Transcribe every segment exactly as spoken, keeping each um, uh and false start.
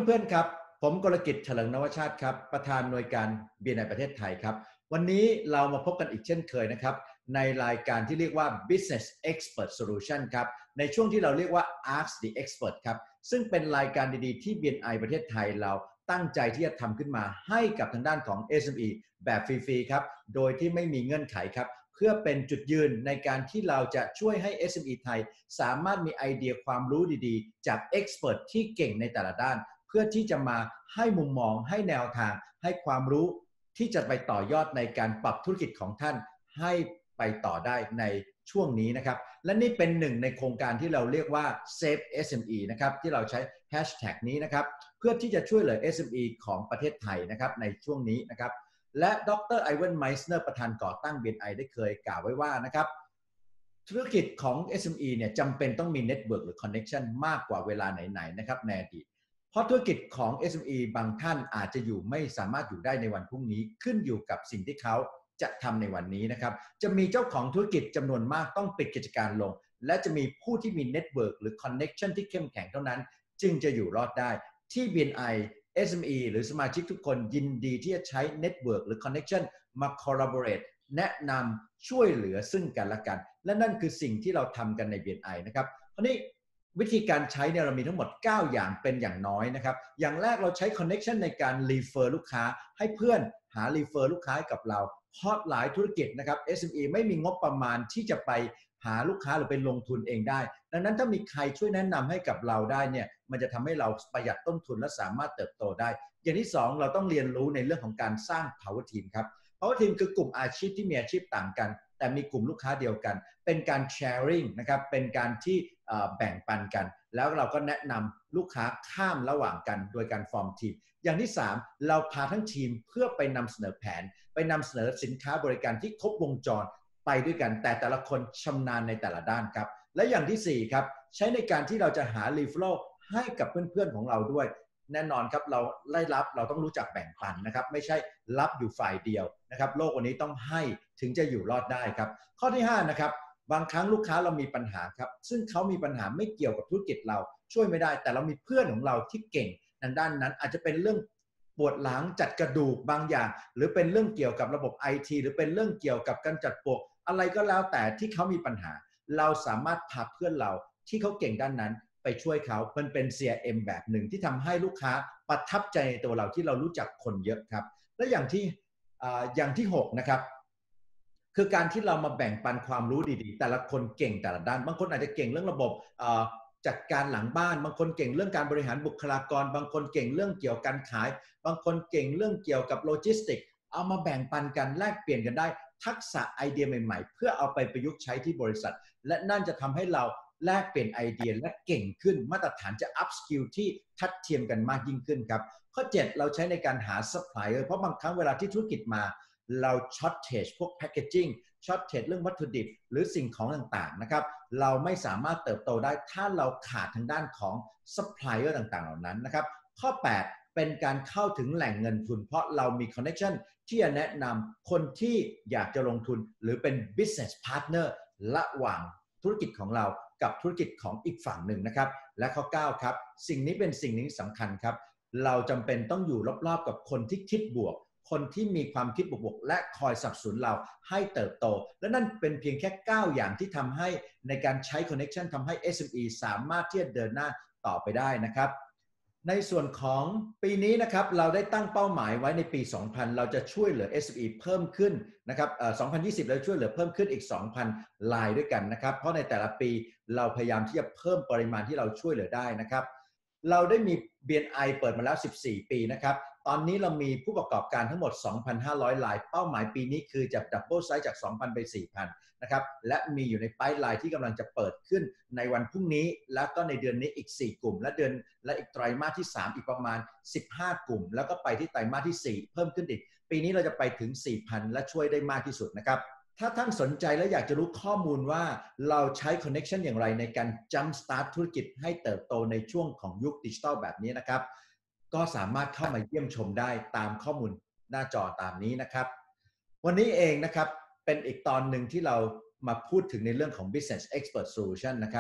เพื่อนๆครับผมกลกิจเฉลิมนวชาติครับประธานหน่วยการ บี เอ็น ไอ ประเทศไทยครับวันนี้เรามาพบกันอีกเช่นเคยนะครับในรายการที่เรียกว่า Business Expert Solution ครับในช่วงที่เราเรียกว่า Ask the Expert ครับซึ่งเป็นรายการดีๆที่ บี เอ็น ไอ ประเทศไทยเราตั้งใจที่จะทำขึ้นมาให้กับทางด้านของ เอส เอ็ม อี แบบฟรีๆครับโดยที่ไม่มีเงื่อนไขครับเพื่อเป็นจุดยืนในการที่เราจะช่วยให้ เอส เอ็ม อี ไทยสามารถมีไอเดียความรู้ดีๆจาก Expert ที่เก่งในแต่ละด้านเพื่อที่จะมาให้มุมมองให้แนวทางให้ความรู้ที่จะไปต่อยอดในการปรับธุรกิจของท่านให้ไปต่อได้ในช่วงนี้นะครับและนี่เป็นหนึ่งในโครงการที่เราเรียกว่า Save เอส เอ็ม อี นะครับที่เราใช้แฮชแท็กนี้นะครับเพื่อที่จะช่วยเหลือ เอส เอ็ม อี ของประเทศไทยนะครับในช่วงนี้นะครับและดรไอเวนไมส์เนอร์ประธานก่อตั้ง บี เอ็น ไอ ได้เคยกล่าวไว้ว่านะครับธุรกิจของ เอส เอ็ม อี เนี่ยจำเป็นต้องมีเน็ตเวิร์กหรือคอนเน็กชันมากกว่าเวลาไหนๆนะครับในอดีตเพราะธุรกิจของ เอส เอ็ม อี บางท่านอาจจะอยู่ไม่สามารถอยู่ได้ในวันพรุ่งนี้ขึ้นอยู่กับสิ่งที่เขาจะทำในวันนี้นะครับจะมีเจ้าของธุรกิจจำนวนมากต้องปิดกิจการลงและจะมีผู้ที่มีเน็ตเวิร์กหรือคอนเน็กชันที่เข้มแข็งเท่านั้นจึงจะอยู่รอดได้ที่ บี เอ็น ไอ เอส เอ็ม อี หรือสมาชิกทุกคนยินดีที่จะใช้เน็ตเวิร์กหรือ connection มา collaborate แนะนำช่วยเหลือซึ่งกันและกันและนั่นคือสิ่งที่เราทำกันใน บี เอ็น ไอ นะครับคราวนี้วิธีการใช้เนี่ยเรามีทั้งหมดเก้าอย่างเป็นอย่างน้อยนะครับอย่างแรกเราใช้ connection ในการ refer ลูกค้าให้เพื่อนหา refer ลูกค้าให้กับเราเพราะหลายธุรกิจนะครับ เอส เอ็ม อี ไม่มีงบประมาณที่จะไปหาลูกค้าหรือไปลงทุนเองได้ดังนั้นถ้ามีใครช่วยแนะนำให้กับเราได้เนี่ยมันจะทำให้เราประหยัดต้นทุนและสามารถเติบโตได้อย่างที่สองเราต้องเรียนรู้ในเรื่องของการสร้าง power team ครับ power team คือกลุ่มอาชีพที่มีอาชีพต่างกันแต่มีกลุ่มลูกค้าเดียวกันเป็นการ sharing นะครับเป็นการที่แบ่งปันกันแล้วเราก็แนะนำลูกค้าข้ามระหว่างกันโดยการฟอร์มทีมอย่างที่สามเราพาทั้งทีมเพื่อไปนำเสนอแผนไปนำเสนอสินค้าบริการที่ครบวงจรไปด้วยกันแต่แต่ละคนชำนาญในแต่ละด้านครับและอย่างที่สี่ครับใช้ในการที่เราจะหา referral ให้กับเพื่อนๆของเราด้วยแน่นอนครับเราได้รับเราต้องรู้จักแบ่งปันนะครับไม่ใช่รับอยู่ฝ่ายเดียวนะครับโลกวันนี้ต้องให้ถึงจะอยู่รอดได้ครับข้อที่ห้านะครับบางครั้งลูกค้าเรามีปัญหาครับซึ่งเขามีปัญหาไม่เกี่ยวกับธุรกิจเราช่วยไม่ได้แต่เรามีเพื่อนของเราที่เก่งในด้านนั้นอาจจะเป็นเรื่องปวดหลังจัดกระดูกบางอย่างหรือเป็นเรื่องเกี่ยวกับระบบ ไอ ที หรือเป็นเรื่องเกี่ยวกับการจัดปลวกอะไรก็แล้วแต่ที่เขามีปัญหาเราสามารถพาเพื่อนเราที่เขาเก่งด้านนั้นไปช่วยเขามันเป็น ซี อาร์ เอ็ม แบบหนึ่งที่ทำให้ลูกค้าประทับใจในตัวเราที่เรารู้จักคนเยอะครับและอย่างที่อย่างที่หกนะครับคือการที่เรามาแบ่งปันความรู้ดีๆแต่ละคนเก่งแต่ละด้านบางคนอาจจะเก่งเรื่องระบบจัดการหลังบ้านบางคนเก่งเรื่องการบริหารบุคลากรบางคนเก่งเรื่องเกี่ยวกับการขายบางคนเก่งเรื่องเกี่ยวกับโลจิสติกเอามาแบ่งปันกันแลกเปลี่ยนกันได้ทักษะไอเดียใหม่ๆเพื่อเอาไปประยุกต์ใช้ที่บริษัทและนั่นจะทำให้เราแลกเปลี่ยนไอเดียและเก่งขึ้นมาตรฐานจะ up skill ที่ทัดเทียมกันมากยิ่งขึ้นครับข้อเจ็ดเราใช้ในการหา supplier เพราะบางครั้งเวลาที่ธุรกิจมาเราช็อตเทจพวก packaging ช็อตเทจเรื่องวัตถุดิบหรือสิ่งของต่างๆนะครับเราไม่สามารถเติบโตได้ถ้าเราขาดทางด้านของ supplier ต่างๆเหล่านั้นนะครับข้อแปดเป็นการเข้าถึงแหล่งเงินทุนเพราะเรามี connection ที่จะแนะนำคนที่อยากจะลงทุนหรือเป็น business partner ระหว่างธุรกิจของเรากับธุรกิจของอีกฝั่งหนึ่งนะครับและข้อเก้าครับสิ่งนี้เป็นสิ่งนี้สำคัญครับเราจำเป็นต้องอยู่รอบๆกับคนที่คิดบวกคนที่มีความคิดบวกๆและคอยสนับสนุนเราให้เติบโตและนั่นเป็นเพียงแค่เก้าอย่างที่ทำให้ในการใช้ connection ทำให้ เอส เอ็ม อี สามารถที่จะเดินหน้าต่อไปได้นะครับในส่วนของปีนี้นะครับเราได้ตั้งเป้าหมายไว้ในปี สองพัน เราจะช่วยเหลือ เอส เอ็ม อี เพิ่มขึ้นนะครับเอ่อ สองพันยี่สิบ เราช่วยเหลือเพิ่มขึ้นอีก สองพัน รายด้วยกันนะครับเพราะในแต่ละปีเราพยายามที่จะเพิ่มปริมาณที่เราช่วยเหลือได้นะครับเราได้มี บี เอ็น ไอ เปิดมาแล้วสิบสี่ปีนะครับตอนนี้เรามีผู้ประกอบการทั้งหมด สองพันห้าร้อย รายเป้าหมายปีนี้คือจะดับเบิลไซส์จาก สองพัน ไป สี่พัน นะครับและมีอยู่ในไพป์ไลน์ที่กำลังจะเปิดขึ้นในวันพรุ่งนี้แล้วก็ในเดือนนี้อีกสี่กลุ่มและเดือนและอีกไตรมาสที่สามอีกประมาณสิบห้ากลุ่มแล้วก็ไปที่ไตรมาสที่สี่เพิ่มขึ้นอีกปีนี้เราจะไปถึง สี่พัน และช่วยได้มากที่สุดนะครับถ้าท่านสนใจและอยากจะรู้ข้อมูลว่าเราใช้ connection อย่างไรในการ jump start ธุรกิจให้เติบโตในช่วงของยุคดิจิทัลแบบนี้นะครับก็สามารถเข้ามาเยี่ยมชมได้ตามข้อมูลหน้าจอตามนี้นะครับวันนี้เองนะครับเป็นอีกตอนหนึ่งที่เรามาพูดถึงในเรื่องของ Business Expert Solution นะครับ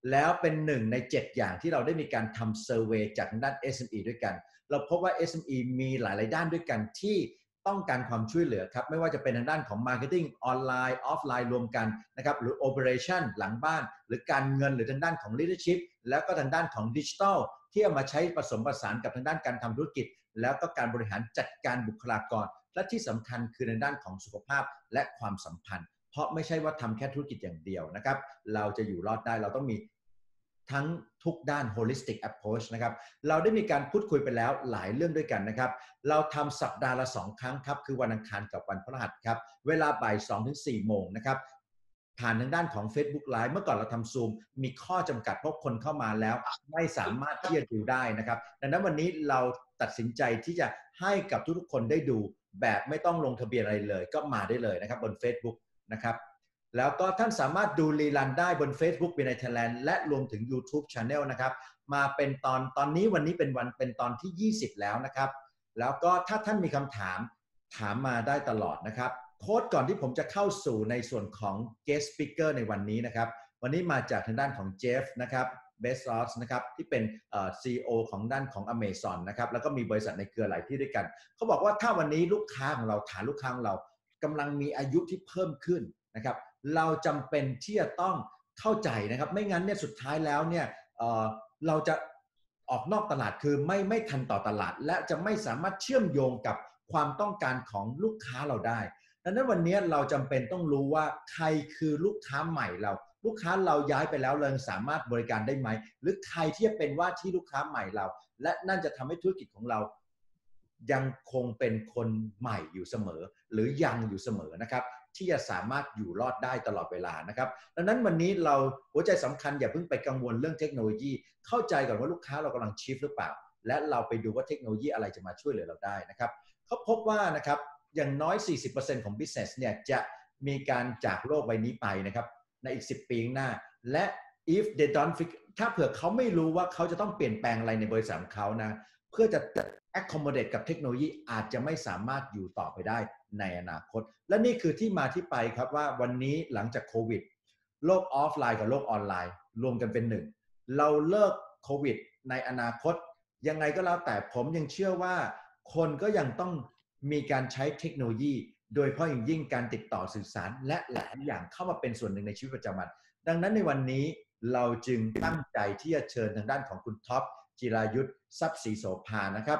แล้วเป็นหนึ่งในเจ็ดอย่างที่เราได้มีการทำเซอร์เวย์จากทางด้าน เอส เอ็ม อี ด้วยกันเราพบว่า เอส เอ็ม อี มีหลายๆด้านด้วยกันที่ต้องการความช่วยเหลือครับไม่ว่าจะเป็นทางด้านของ Marketing ออนไลน์ออฟไลน์รวมกันนะครับหรือ Operation หลังบ้านหรือการเงินหรือทางด้านของ Leadership แล้วก็ทางด้านของ Digital ที่เอามาใช้ผสมผสานกับทางด้านการทำธุรกิจแล้วก็การบริหารจัดการบุคลากรและที่สำคัญคือในด้านของสุขภาพและความสัมพันธ์เพราะไม่ใช่ว่าทำแค่ธุรกิจอย่างเดียวนะครับเราจะอยู่รอดได้เราต้องมีทั้งทุกด้าน holistic approach นะครับเราได้มีการพูดคุยไปแล้วหลายเรื่องด้วยกันนะครับเราทำสัปดาห์ละสองครั้งครับคือวันอังคารกับวันพฤหัสครับเวลาบ่าย สองถึงสี่ โมงนะครับผ่านทางด้านของ Facebook Live เมื่อก่อนเราทำ Zoom มีข้อจำกัดเพราะคนเข้ามาแล้วไม่สามารถที่จะดูได้นะครับดังนั้นวันนี้เราตัดสินใจที่จะให้กับทุกๆคนได้ดูแบบไม่ต้องลงทะเบียนอะไรเลยก็มาได้เลยนะครับบน Facebook นะครับแล้วก็ท่านสามารถดูรีลันได้บน Facebook บี ไน ไทยแลนด์ และรวมถึง YouTube Channel นะครับมาเป็นตอนตอนนี้วันนี้เป็นวันเป็นตอนที่ยี่สิบแล้วนะครับแล้วก็ถ้าท่านมีคำถามถามมาได้ตลอดนะครับโค้ดก่อนที่ผมจะเข้าสู่ในส่วนของ Guest Speaker ในวันนี้นะครับวันนี้มาจากทางด้านของเจฟนะครับเบสซอสนะครับที่เป็น ซี อี โอ ของด้านของ Amazon นะครับแล้วก็มีบริษัทในเครือหลายที่ด้วยกันเขาบอกว่าถ้าวันนี้ลูกค้าของเราฐานลูกค้าของเรากำลังมีอายุที่เพิ่มขึ้นนะครับเราจำเป็นที่จะต้องเข้าใจนะครับไม่งั้นเนี่ยสุดท้ายแล้วเนี่ย เอ่อเราจะออกนอกตลาดคือไม่ไม่ทันต่อตลาดและจะไม่สามารถเชื่อมโยงกับความต้องการของลูกค้าเราได้ดังนั้นวันนี้เราจำเป็นต้องรู้ว่าใครคือลูกค้าใหม่เราลูกค้าเราย้ายไปแล้วเราสามารถบริการได้ไหมหรือใครที่จะเป็นว่าที่ลูกค้าใหม่เราและนั่นจะทำให้ธุรกิจของเรายังคงเป็นคนใหม่อยู่เสมอหรือยังอยู่เสมอนะครับที่จะสามารถอยู่รอดได้ตลอดเวลานะครับดังนั้นวันนี้เราหัวใจสำคัญอย่าเพิ่งไปกังวลเรื่องเทคโนโลยีเข้าใจก่อนว่าลูกค้าเรากำลังชิฟหรือเปล่าและเราไปดูว่าเทคโนโลยีอะไรจะมาช่วยเหลือเราได้นะครับเขาพบว่านะครับอย่างน้อย สี่สิบเปอร์เซ็นต์ ของ business เนี่ยจะมีการจากโลกใบนี้ไปนะครับในอีกสิบปีข้างหน้าและ if they don't fix ถ้าเผื่อเขาไม่รู้ว่าเขาจะต้องเปลี่ยนแปลงอะไรในบริษัทของเขานะเพื่อจะ accommodate กับเทคโนโลยีอาจจะไม่สามารถอยู่ต่อไปได้ในอนาคตและนี่คือที่มาที่ไปครับว่าวันนี้หลังจากโควิดโลกออฟไลน์กับโลกออนไลน์รวมกันเป็นหนึ่งเราเลิกโควิดในอนาคตยังไงก็แล้วแต่ผมยังเชื่อว่าคนก็ยังต้องมีการใช้เทคโนโลยีโดยเฉพาะอย่างยิ่งการติดต่อสื่อสารและหลายอย่างเข้ามาเป็นส่วนหนึ่งในชีวิตประจำวันดังนั้นในวันนี้เราจึงตั้งใจที่จะเชิญทางด้านของคุณท็อปจิรายุทธทรัพย์ศรีโสภานะครับ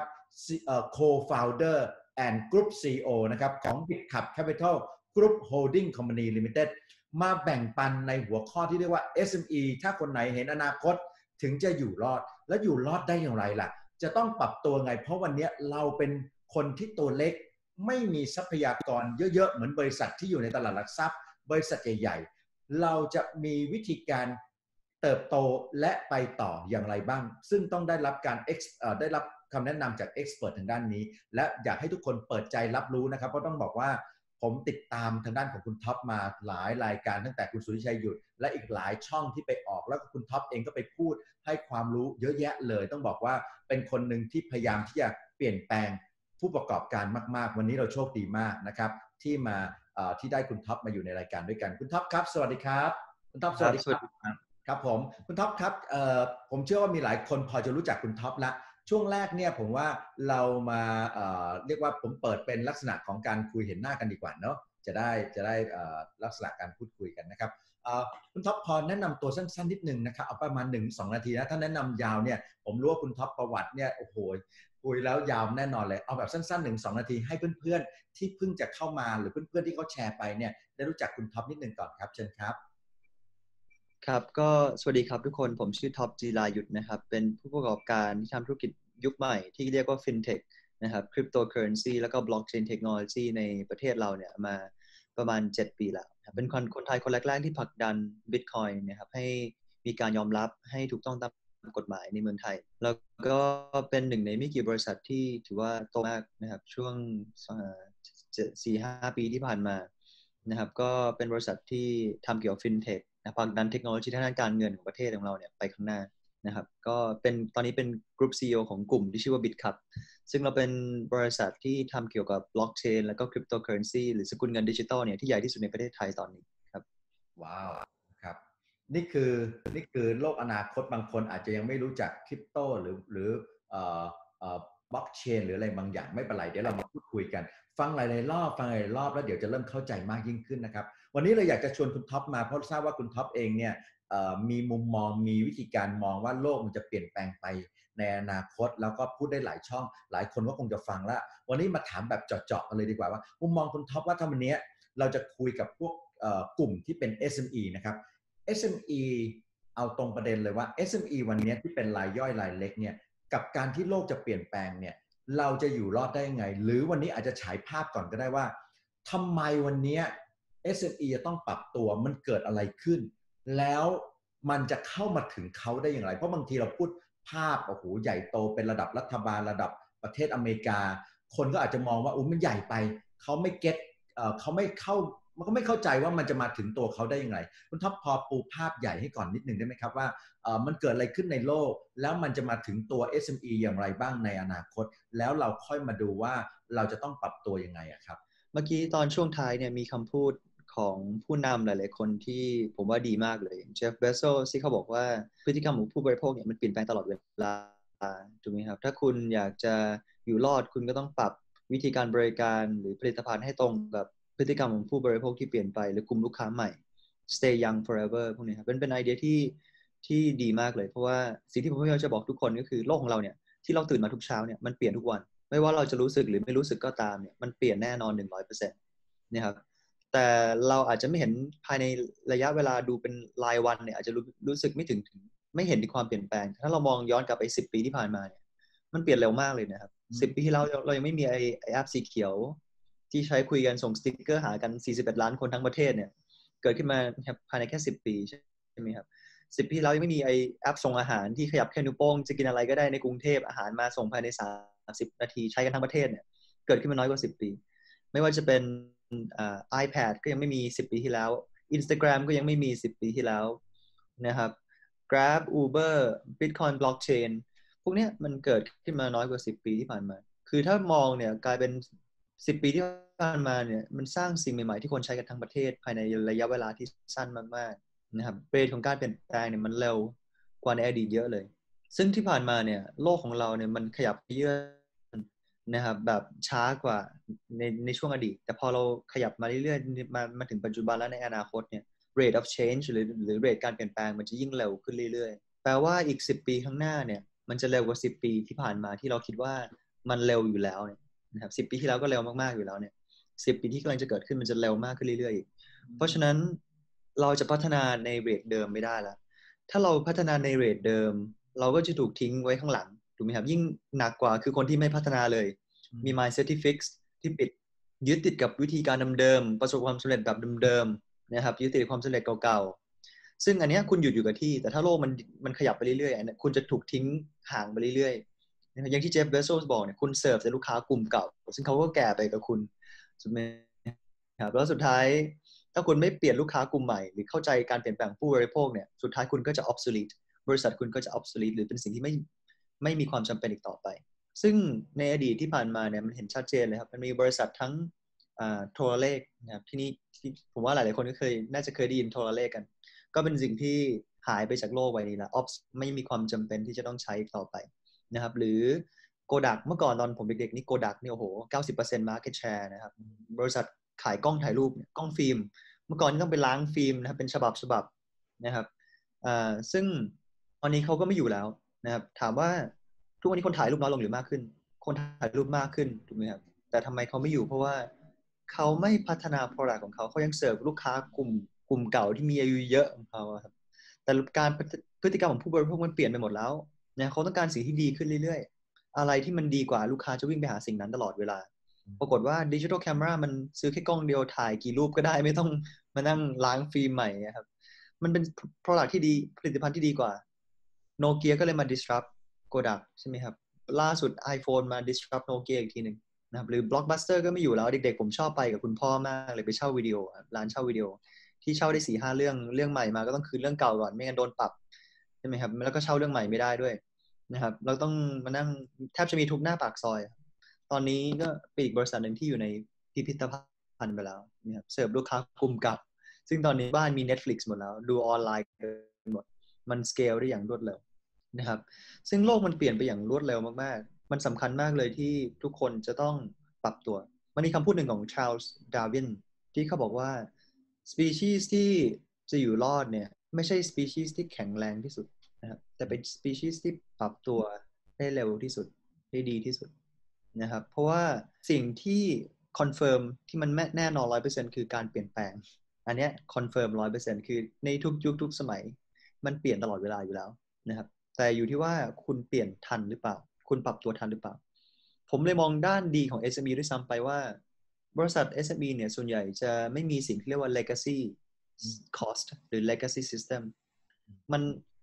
Co-founder and Group ซี อี โอ นะครับของ BitCup Capital Group Holding Company Limited มาแบ่งปันในหัวข้อที่เรียกว่า เอส เอ็ม อี ถ้าคนไหนเห็นอนาคตถึงจะอยู่รอดและอยู่รอดได้อย่างไรล่ะจะต้องปรับตัวไงเพราะวันนี้เราเป็นคนที่ตัวเล็กไม่มีทรัพยากรเยอะๆเหมือนบริษัทที่อยู่ในตลาดหลักทรัพย์บริษัทใหญ่ๆเราจะมีวิธีการเติบโตและไปต่ออย่างไรบ้างซึ่งต้องได้รับการ ได้รับคำแนะนำจากเอ็กซ์เพรสทางด้านนี้และอยากให้ทุกคนเปิดใจรับรู้นะครับเพราะต้องบอกว่าผมติดตามทางด้านของคุณท็อปมาหลายรายการตั้งแต่คุณสุริชัยหยุดและอีกหลายช่องที่ไปออกแล้วคุณท็อปเองก็ไปพูดให้ความรู้เยอะแยะเลยต้องบอกว่าเป็นคนหนึ่งที่พยายามที่จะเปลี่ยนแปลงผู้ประกอบการมากๆวันนี้เราโชคดีมากนะครับที่มาที่ได้คุณท็อปมาอยู่ในรายการด้วยกันคุณท็อปครับสวัสดีครับคุณท็อปสวัสดีครับครับผมคุณท็อปครับผมเชื่อว่ามีหลายคนพอจะรู้จักคุณท็อปแล้วช่วงแรกเนี่ยผมว่าเรามาเอ่อเรียกว่าผมเปิดเป็นลักษณะของการคุยเห็นหน้ากันดีกว่าเนาะจะได้จะได้ลักษณะการพูดคุยกันนะครับคุณท็อปพอแนะนำตัวสั้นๆนิดนึงนะครับเอาประมาณ หนึ่งถึงสอง นาทีนะถ้าแนะนำยาวเนี่ยผมรู้ว่าคุณท็อปประวัติเนี่ยโอ้โหคุยแล้วยาวแน่นอนเลยเอาแบบสั้นๆ หนึ่งถึงสอง นาทีให้เพื่อนๆที่เพิ่งจะเข้ามาหรือเพื่อนๆที่เขาแชร์ไปเนี่ยได้รู้จักคุณท็อปนิดนึงก่อนครับเชิญครับครับก็สวัสดีครับทุกคนผมชื่อท็อปจิรายุทธนะครับเป็นผู้ประกอบการที่ทำธุรกิจยุคใหม่ที่เรียกว่า FinTech นะครับ Cryptocurrency แล้วก็ Blockchain Technology ในประเทศเราเนี่ยมาประมาณเจ็ดปีแล้วเป็นคนคนไทยคนแรกๆที่ผลักดัน Bitcoin นะครับให้มีการยอมรับให้ถูกต้องตามกฎหมายในเมืองไทยแล้วก็เป็นหนึ่งในไม่กี่บริษัทที่ถือว่าโตมากนะครับช่วง สี่ถึงห้า ปีที่ผ่านมานะครับก็เป็นบริษัทที่ทำเกี่ยวกับ FinTechผลักดันเทคโนโลยีทางด้านการเงินของประเทศของเราเนี่ยไปข้างหน้านะครับก็เป็นตอนนี้เป็นกลุ่ม ซี อี โอ ของกลุ่มที่ชื่อว่า BitCup ซึ่งเราเป็นบริษัทที่ทำเกี่ยวกับบล็อกเชนแล้วก็คริปโตเคอเรนซีหรือสกุลเงินดิจิทัลเนี่ยที่ใหญ่ที่สุดในประเทศไทยตอนนี้ครับว้าวครับนี่คือนี่คือโลกอนาคตบางคนอาจจะยังไม่รู้จักคริปโตหรือหรือเอ่อเอ่อบล็อกเชนหรืออะไรบางอย่างไม่เป็นไรเดี๋ยวเรามาพูดคุยกันฟังหลายๆรอบฟังหลายๆรอบแล้วเดี๋ยวจะเริ่มเข้าใจมากยิ่งขึ้นนะครับวันนี้เราอยากจะชวนคุณท็อปมาเพราะทราบว่าคุณท็อปเองเนี่ยมีมุมมองมีวิธีการมองว่าโลกมันจะเปลี่ยนแปลงไปในอนาคตแล้วก็พูดได้หลายช่องหลายคนก็คงจะฟังแล้ววันนี้มาถามแบบเจาะๆกันเลยดีกว่าว่ามุมมองคุณท็อปว่าถ้าวันนี้เราจะคุยกับพวกกลุ่มที่เป็น เอส เอ็ม อี นะครับ เอส เอ็ม อี เอาตรงประเด็นเลยว่า เอส เอ็ม อี วันนี้ที่เป็นรายย่อยรายเล็กเนี่ยกับการที่โลกจะเปลี่ยนแปลงเนี่ยเราจะอยู่รอดได้ยังไงหรือวันนี้อาจจะฉายภาพก่อนก็ได้ว่าทำไมวันนี้ เอส เอ็ม อี จะต้องปรับตัวมันเกิดอะไรขึ้นแล้วมันจะเข้ามาถึงเขาได้อย่างไรเพราะบางทีเราพูดภาพโอ้โหใหญ่โตเป็นระดับรัฐบาลระดับประเทศอเมริกาคนก็อาจจะมองว่าอุ้ยมันใหญ่ไปเขาไม่เก็ตเขาไม่เข้ามันก็ไม่เข้าใจว่ามันจะมาถึงตัวเขาได้ยังไงคุณท็อปพอปูภาพใหญ่ให้ก่อนนิดนึงได้ไหมครับว่ามันเกิดอะไรขึ้นในโลกแล้วมันจะมาถึงตัว เอส เอ็ม อี อย่างไรบ้างในอนาคตแล้วเราค่อยมาดูว่าเราจะต้องปรับตัวยังไงอะครับเมื่อกี้ตอนช่วงท้ายเนี่ยมีคำพูดของผู้นำหลายๆคนที่ผมว่าดีมากเลยเจฟ เบโซสที่เขาบอกว่าพฤติกรรมของผู้บริโภคเนี่ยมันเปลี่ยนแปลงตลอดเวลาถูกไหมครับถ้าคุณอยากจะอยู่รอดคุณก็ต้องปรับวิธีการบริการหรือผลิตภัณฑ์ให้ตรงกับพฤติกรรมของผู้บริโภคที่เปลี่ยนไปหรือกลุ่มลูกค้าใหม่ stay young forever พวกนี้ครับเป็นเป็นไอเดียที่ที่ดีมากเลยเพราะว่าสิ่งที่ผมพยายามจะบอกทุกคนก็คือโลกของเราเนี่ยที่เราตื่นมาทุกเช้าเนี่ยมันเปลี่ยนทุกวันไม่ว่าเราจะรู้สึกหรือไม่รู้สึกก็ตามเนี่ยมันเปลี่ยนแน่นอน หนึ่งร้อยเปอร์เซ็นต์ นะครับแต่เราอาจจะไม่เห็นภายในระยะเวลาดูเป็นรายวันเนี่ยอาจจะรู้รู้สึกไม่ถึงถึงไม่เห็นถึงความเปลี่ยนแปลงถ้าเรามองย้อนกลับไปสิบปีที่ผ่านมาเนี่ยมันเปลี่ยนเร็วมากเลยนะครับสิบปีที่แล้วเรายังไม่มีไอแอปสีเขียวที่ใช้คุยกันส่งสติ๊กเกอร์หากันสี่สิบเอ็ดล้านคนทั้งประเทศเนี่ยเกิดขึ้นมาภายในแค่สิบปีใช่ไหมครับสิบปีแล้วยังไม่มีไอแอปส่งอาหารที่ขยับแค่นิ้วโป้งจะกินอะไรก็ได้ในกรุงเทพอาหารมาส่งภายในสามสิบนาทีใช้กันทั้งประเทศเนี่ยเกิดขึ้นมาน้อยกว่าสิบปีไม่ว่าจะเป็นอ่า iPad ก็ยังไม่มีสิบปีที่แล้ว Instagram ก็ยังไม่มีสิบปีที่แล้วนะครับ Grab Uber Bitcoin Blockchain พวกนี้มันเกิดขึ้นมาน้อยกว่าสิบปีที่ผ่านมาคือถ้ามองเนี่ยกลายเป็นสิบปีที่ผ่านมาเนี่ยมันสร้างสิ่งใหม่ๆที่คนใช้กันทั้งประเทศภายในระยะเวลาที่สั้นมากๆนะครับเรทของการเปลี่ยนแปลงเนี่ยมันเร็วกว่าในอดีตเยอะเลยซึ่งที่ผ่านมาเนี่ยโลกของเราเนี่ยมันขยับเยอะนะครับแบบช้ากว่าในในช่วงอดีตแต่พอเราขยับมาเรื่อยๆมามาถึงปัจจุบันแล้วในอนาคตเนี่ย rate of change หรือหรือ rate การเปลี่ยนแปลงมันจะยิ่งเร็วขึ้นเรื่อยๆแปลว่าอีกสิบปีข้างหน้าเนี่ยมันจะเร็วกว่าสิบปีที่ผ่านมาที่เราคิดว่ามันเร็วอยู่แล้วเนี่ยนะครับสิบปีที่แล้วก็เร็วมากๆอยู่แล้วเนี่ยสิบปีที่กำลังจะเกิดขึ้นมันจะเร็วมากขึ้นเรื่อยๆเพราะฉะนั้นเราจะพัฒนาใน rate เดิมไม่ได้แล้วถ้าเราพัฒนาใน rate เดิมเราก็จะถูกทิ้งไว้ข้างหลังถูกไหมครับยิ่งหนักกว่าคือคนที่ไม่พัฒนาเลยมี mindset ที่ fix ที่ปิดยึดติดกับวิธีการเดิมๆประสบความสำเร็จแบบเดิมๆนะครับยึดติดความสำเร็จเก่าๆซึ่งอันนี้คุณหยุดอยู่กับที่แต่ถ้าโลกมันมันขยับไปเรื่อยๆอันนี้คุณจะถูกทิ้งห่างไปเรื่อยๆอย่างที่เจฟ เบโซสบอกเนี่ยคุณเสิร์ฟแต่ลูกค้ากลุ่มเก่าซึ่งเขาก็แก่ไปกับคุณสุดไหมครับแล้วสุดท้ายถ้าคุณไม่เปลี่ยนลูกค้ากลุ่มใหม่หรือเข้าใจการเปลี่ยนแปลงผู้บริโภคเนี่ยสุดท้ายคุณก็จะ obsolete บริษัทคุณก็จะ obsolete หรือเป็นสิ่งที่ไม่ไม่มีความจำเป็นอีกต่อไปซึ่งในอดีตที่ผ่านมาเนี่ยมันเห็นชัดเจนเลยครับมันมีบริษัททั้งโทรเลขนะครับที่นี่ที่ผมว่าหลายๆคนก็เคยน่าจะเคยได้ยินโทรเลขกันก็เป็นสิ่งที่หายไปจากโลกใบนี้แล้วออฟไม่มีความจำเป็นที่จะต้องใช้ต่อไปนะครับหรือโกดักเมื่อก่อนตอนผมเด็กๆนี่โกดักนี่โอ้โห เก้าสิบเปอร์เซ็นต์ market share นะครับบริษัทขายกล้องถ่ายรูปกล้องฟิล์มเมื่อก่อนนี่ต้องไปล้างฟิล์มนะครับเป็นฉบับฉบับนะครับซึ่งตอนนี้เขาก็ไม่อยู่แล้วนะครับถามว่าทุกวันนี้คนถ่ายรูปน้อยลงหรือมากขึ้นคนถ่ายรูปมากขึ้นถูกไหมครับแต่ทำไมเขาไม่อยู่เพราะว่าเขาไม่พัฒนา product ของเขาเขายังเสิร์ฟลูกค้ากลุ่มกลุ่มเก่าที่มีอายุเยอะของเขาครับแต่การพฤติกรรมของผู้บริโภคมันเปลี่ยนไปหมดแล้วเนี่ยเขาต้องการสิ่งที่ดีขึ้นเรื่อยๆอะไรที่มันดีกว่าลูกค้าจะวิ่งไปหาสิ่งนั้นตลอดเวลาปรากฏว่าดิจิทัลแคมรามันซื้อแค่กล้องเดียวถ่ายกี่รูปก็ได้ไม่ต้องมานั่งล้างฟิล์มใหม่ครับมันเป็น product ที่ดีผลิตภัณฑ์ที่ดีกว่าโนเกียก็เลยมา disrupt Kodak ใช่ไหมครับล่าสุด iPhone มา disrupt โนเกียอีกทีหนึ่งนะครับหรือ Blockbuster ก็ไม่อยู่แล้วเด็กๆผมชอบไปกับคุณพ่อมากเลยไปเช่าวิดีโอร้านเช่าวิดีโอที่เช่าได้ สี่ห้า เรื่องเรื่องใหม่มาก็ต้องคืนเรื่องเก่าก่อนไม่งั้นโดนปรับใช่ไหมครับแล้วก็เช่าเรื่องใหม่ไม่ได้ด้วยนะครับเราต้องมานั่งแทบจะมีทุกหน้าปากซอยตอนนี้ก็เป็นอีกบริษัทหนึ่งที่อยู่ในพิพิธภัณฑ์ไปแล้วนะครับเสิร์ฟลูกค้ากลุ่มเก่าซึ่งตอนนี้บ้านมี Netflix หมดแล้วดูออนไลน์กันหมดมันสเกลได้อย่างรวดเร็วนะครับซึ่งโลกมันเปลี่ยนไปอย่างรวดเร็วมากๆมันสำคัญมากเลยที่ทุกคนจะต้องปรับตัวมันมีคำพูดหนึ่งของ Charles Darwin ที่เขาบอกว่า species ที่จะอยู่รอดเนี่ยไม่ใช่ species ที่แข็งแรงที่สุดนะครับแต่เป็น species ที่ปรับตัวได้เร็วที่สุดได้ดีที่สุดนะครับเพราะว่าสิ่งที่คอนเฟิร์มที่มันแน่นอน ร้อยเปอร์เซ็นต์ คือการเปลี่ยนแปลงอันเนี้ยคอนเฟิร์ม ร้อยเปอร์เซ็นต์ คือในทุกยุคทุกสมัยมันเปลี่ยนตลอดเวลาอยู่แล้วนะครับแต่อยู่ที่ว่าคุณเปลี่ยนทันหรือเปล่าคุณปรับตัวทันหรือเปล่าผมเลยมองด้านดีของ เอส เอ็ม อี ด้วยซ้ำไปว่าบริษัท เอส เอ็ม อี เนี่ยส่วนใหญ่จะไม่มีสิ่งที่เรียกว่า legacy cost หรือ legacy system มัน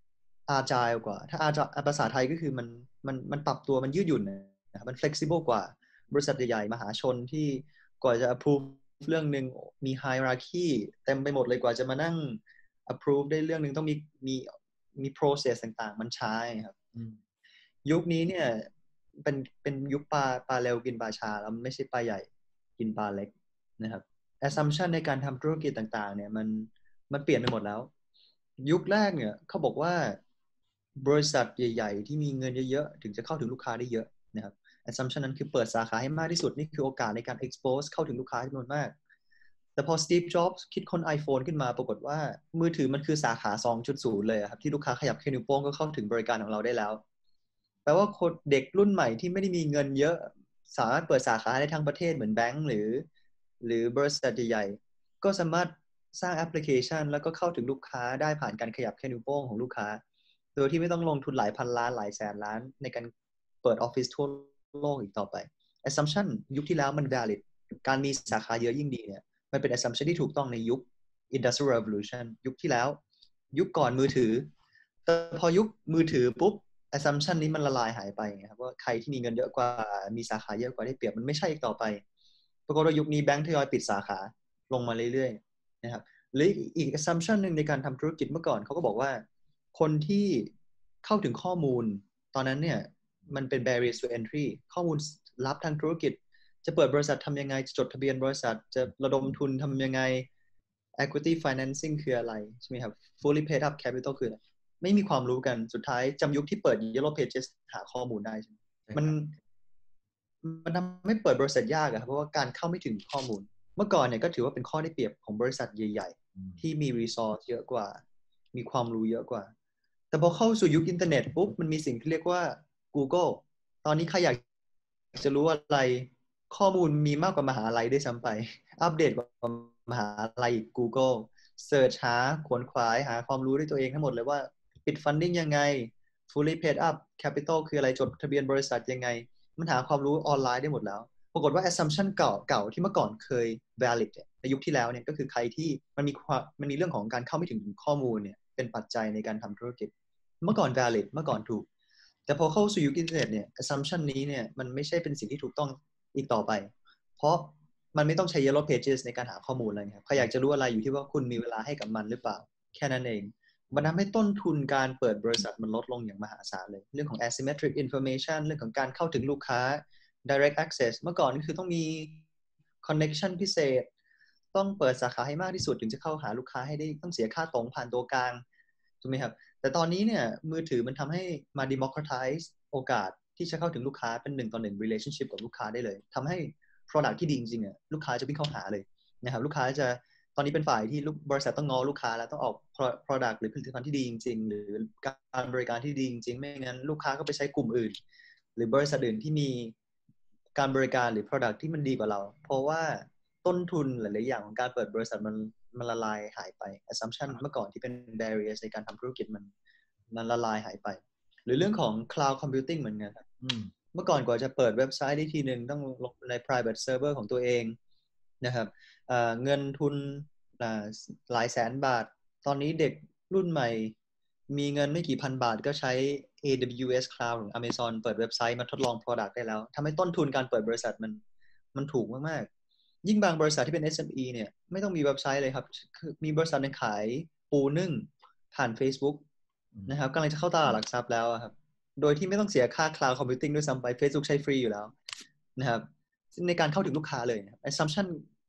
agile กว่าถ้า agile ภาษาไทยก็คือมันมันมันปรับตัวมันยืดหยุ่นนะครับมัน flexible กว่าบริษัทใหญ่ๆมหาชนที่กว่าจะ approve เรื่องนึงมี hierarchy เต็มไปหมดเลยกว่าจะมานั่ง approve ได้เรื่องนึงต้องมีมีมี process ต่างๆมันช้าครับยุคนี้เนี่ยเป็นเป็นยุคปลาปลาเร็วกินปลาช้าแล้วไม่ใช่ปลาใหญ่กินปลาเล็กนะครับ assumption ในการทำธุรกิจต่างๆเนี่ยมันมันเปลี่ยนไปหมดแล้วยุคแรกเนี่ยเขาบอกว่าบริษัทใหญ่ๆที่มีเงินเยอะๆถึงจะเข้าถึงลูกค้าได้เยอะนะครับ assumption นั้นคือเปิดสาขาให้มากที่สุดนี่คือโอกาสในการ expose เข้าถึงลูกค้าจำนวนมากแต่พอ Steve Jobs คิดค้น iPhone ขึ้นมาปรากฏว่ามือถือมันคือสาขา สองจุดศูนย์ เลยครับที่ลูกค้าขยับแค่นิ้วโป้งก็เข้าถึงบริการของเราได้แล้วแปลว่าคนเด็กรุ่นใหม่ที่ไม่ได้มีเงินเยอะสามารถเปิดสาขาได้ทั้งประเทศเหมือนแบงก์หรือหรือบริษัทใหญ่ๆก็สามารถสร้างแอปพลิเคชันแล้วก็เข้าถึงลูกค้าได้ผ่านการขยับแค่นิ้วโป้งของลูกค้าโดยที่ไม่ต้องลงทุนหลายพันล้านหลายแสนล้านในการเปิดออฟฟิศทั่วโลกอีกต่อไป assumption ยุคที่แล้วมัน valid การมีสาขาเยอะยิ่งดีเนี่ยมันเป็น assumption ที่ถูกต้องในยุค industrial revolution ยุคที่แล้วยุคก่อนมือถือแต่พอยุคมือถือปุ๊บassumption นี้มันละลายหายไปครับว่าใครที่มีเงินเยอะกว่ามีสาขาเยอะกว่าได้เปรียบมันไม่ใช่อีกต่อไปปรากฏว่ายุคนี้แบงค์ทยอยปิดสาขาลงมาเรื่อยๆนะครับหรืออีก assumption หนึ่งในการทำธุรกิจเมื่อก่อนเขาก็บอกว่าคนที่เข้าถึงข้อมูลตอนนั้นเนี่ยมันเป็น barrier to entry ข้อมูลลับทางธุรกิจจะเปิดบริษัททำยังไงจะจดทะเบียนบริษัทจะระดมทุนทำยังไง equity financing คืออะไรใช่ไหมครับ fully paid up capital คืออะไรไม่มีความรู้กันสุดท้ายจำยุคที่เปิด Yellow Pages หาข้อมูลได้ใช่ไหมมันมันทำให้เปิดบริษัทยากอะครับเพราะว่าการเข้าไม่ถึงข้อมูลเมื่อก่อนเนี่ยก็ถือว่าเป็นข้อได้เปรียบของบริษัทใหญ่ๆที่มี resource เยอะกว่ามีความรู้เยอะกว่าแต่พอเข้าสู่ยุคอินเทอร์เน็ตปุ๊บมันมีสิ่งที่เรียกว่า Google ตอนนี้ใครอยากจะรู้อะไรข้อมูลมีมากกว่ามหาลัยด้วยซ้ำไปอัปเดตกว่ามหาลัย Google เสิร์ชหาขวนขวายหาความรู้ด้วยตัวเองทั้งหมดเลยว่าปิด funding ยังไง fully paid up capital คืออะไรจดทะเบียนบริษัทยังไงมันหาความรู้ออนไลน์ได้หมดแล้วปรากฏว่า assumption เก่าเก่าที่เมื่อก่อนเคย valid ในยุคที่แล้วเนี่ยก็คือใครที่มันมีมันมีเรื่องของการเข้าไม่ถึงข้อมูลเนี่ยเป็นปัจจัยในการทำธุรกิจเมื่อก่อน valid เมื่อก่อนถูกแต่พอเข้าสู่ยุคอินเทอร์เน็ตเนี่ย assumption นี้เนี่ยมันไม่ใช่เป็นสิ่งที่ถูกต้องอีกต่อไปเพราะมันไม่ต้องใช้ yellow pages ในการหาข้อมูลอะไรครับใครอยากจะรู้อะไรอยู่ที่ว่าคุณมีเวลาให้กับมันหรือเปล่าแค่นั้นเองมันทำให้ต้นทุนการเปิดบริษัทมันลดลงอย่างมหาศาลเลยเรื่องของ asymmetric information เรื่องของการเข้าถึงลูกค้า direct access เมื่อก่อนคือต้องมี connection พิเศษต้องเปิดสาขาให้มากที่สุดถึงจะเข้าหาลูกค้าให้ได้ต้องเสียค่าตรงผ่านตัวกลางถูกไหมครับแต่ตอนนี้เนี่ยมือถือมันทำให้มา democratize โอกาสที่จะเข้าถึงลูกค้าเป็นหนึ่งต่อหนึ่ง relationship กับลูกค้าได้เลยทำให้ product ที่ดีจริงๆอ่ะลูกค้าจะวิ่งเข้าหาเลยนะครับลูกค้าจะตอนนี้เป็นฝ่ายที่บริษัทต้องง้อลูกค้าแล้วต้องออก product หรือผลิตภัณฑ์ที่ดีจริงๆหรือการบริการที่ดีจริงๆไม่งั้นลูกค้าก็ไปใช้กลุ่มอื่นหรือบริษัทอื่นที่มีการบริการหรือ product ที่มันดีกว่าเราเพราะว่าต้นทุนหลายๆอย่างของการเปิดบริษัทมันมันละลายหายไป assumption เมื่อก่อนที่เป็น barriers ในการทำธุรกิจมันมันละลายหายไปหรือเรื่องของ cloud computing เหมือนกันครับเมื่อก่อนกว่าจะเปิดเว็บไซต์ได้ทีนึงต้องลงใน private server ของตัวเองนะครับเอ่อเงินทุนหลายแสนบาทตอนนี้เด็กรุ่นใหม่มีเงินไม่กี่พันบาทก็ใช้ เอ ดับเบิลยู เอส Cloud ของ Amazon เปิดเว็บไซต์มาทดลอง product ได้แล้วทำให้ต้นทุนการเปิดบริษัทมันมันถูกมากๆยิ่งบางบริษัทที่เป็น เอส เอ็ม อี เนี่ยไม่ต้องมีเว็บไซต์เลยครับคือมีบริษัทนึงขายปูนึ่งผ่าน Facebook นะครับกำลังจะเข้าตลาดหลักทรัพย์แล้วครับโดยที่ไม่ต้องเสียค่า cloud computing ด้วยซ้ำไป Facebook ใช้ฟรีอยู่แล้วนะครับในการเข้าถึงลูกค้าเลย assumption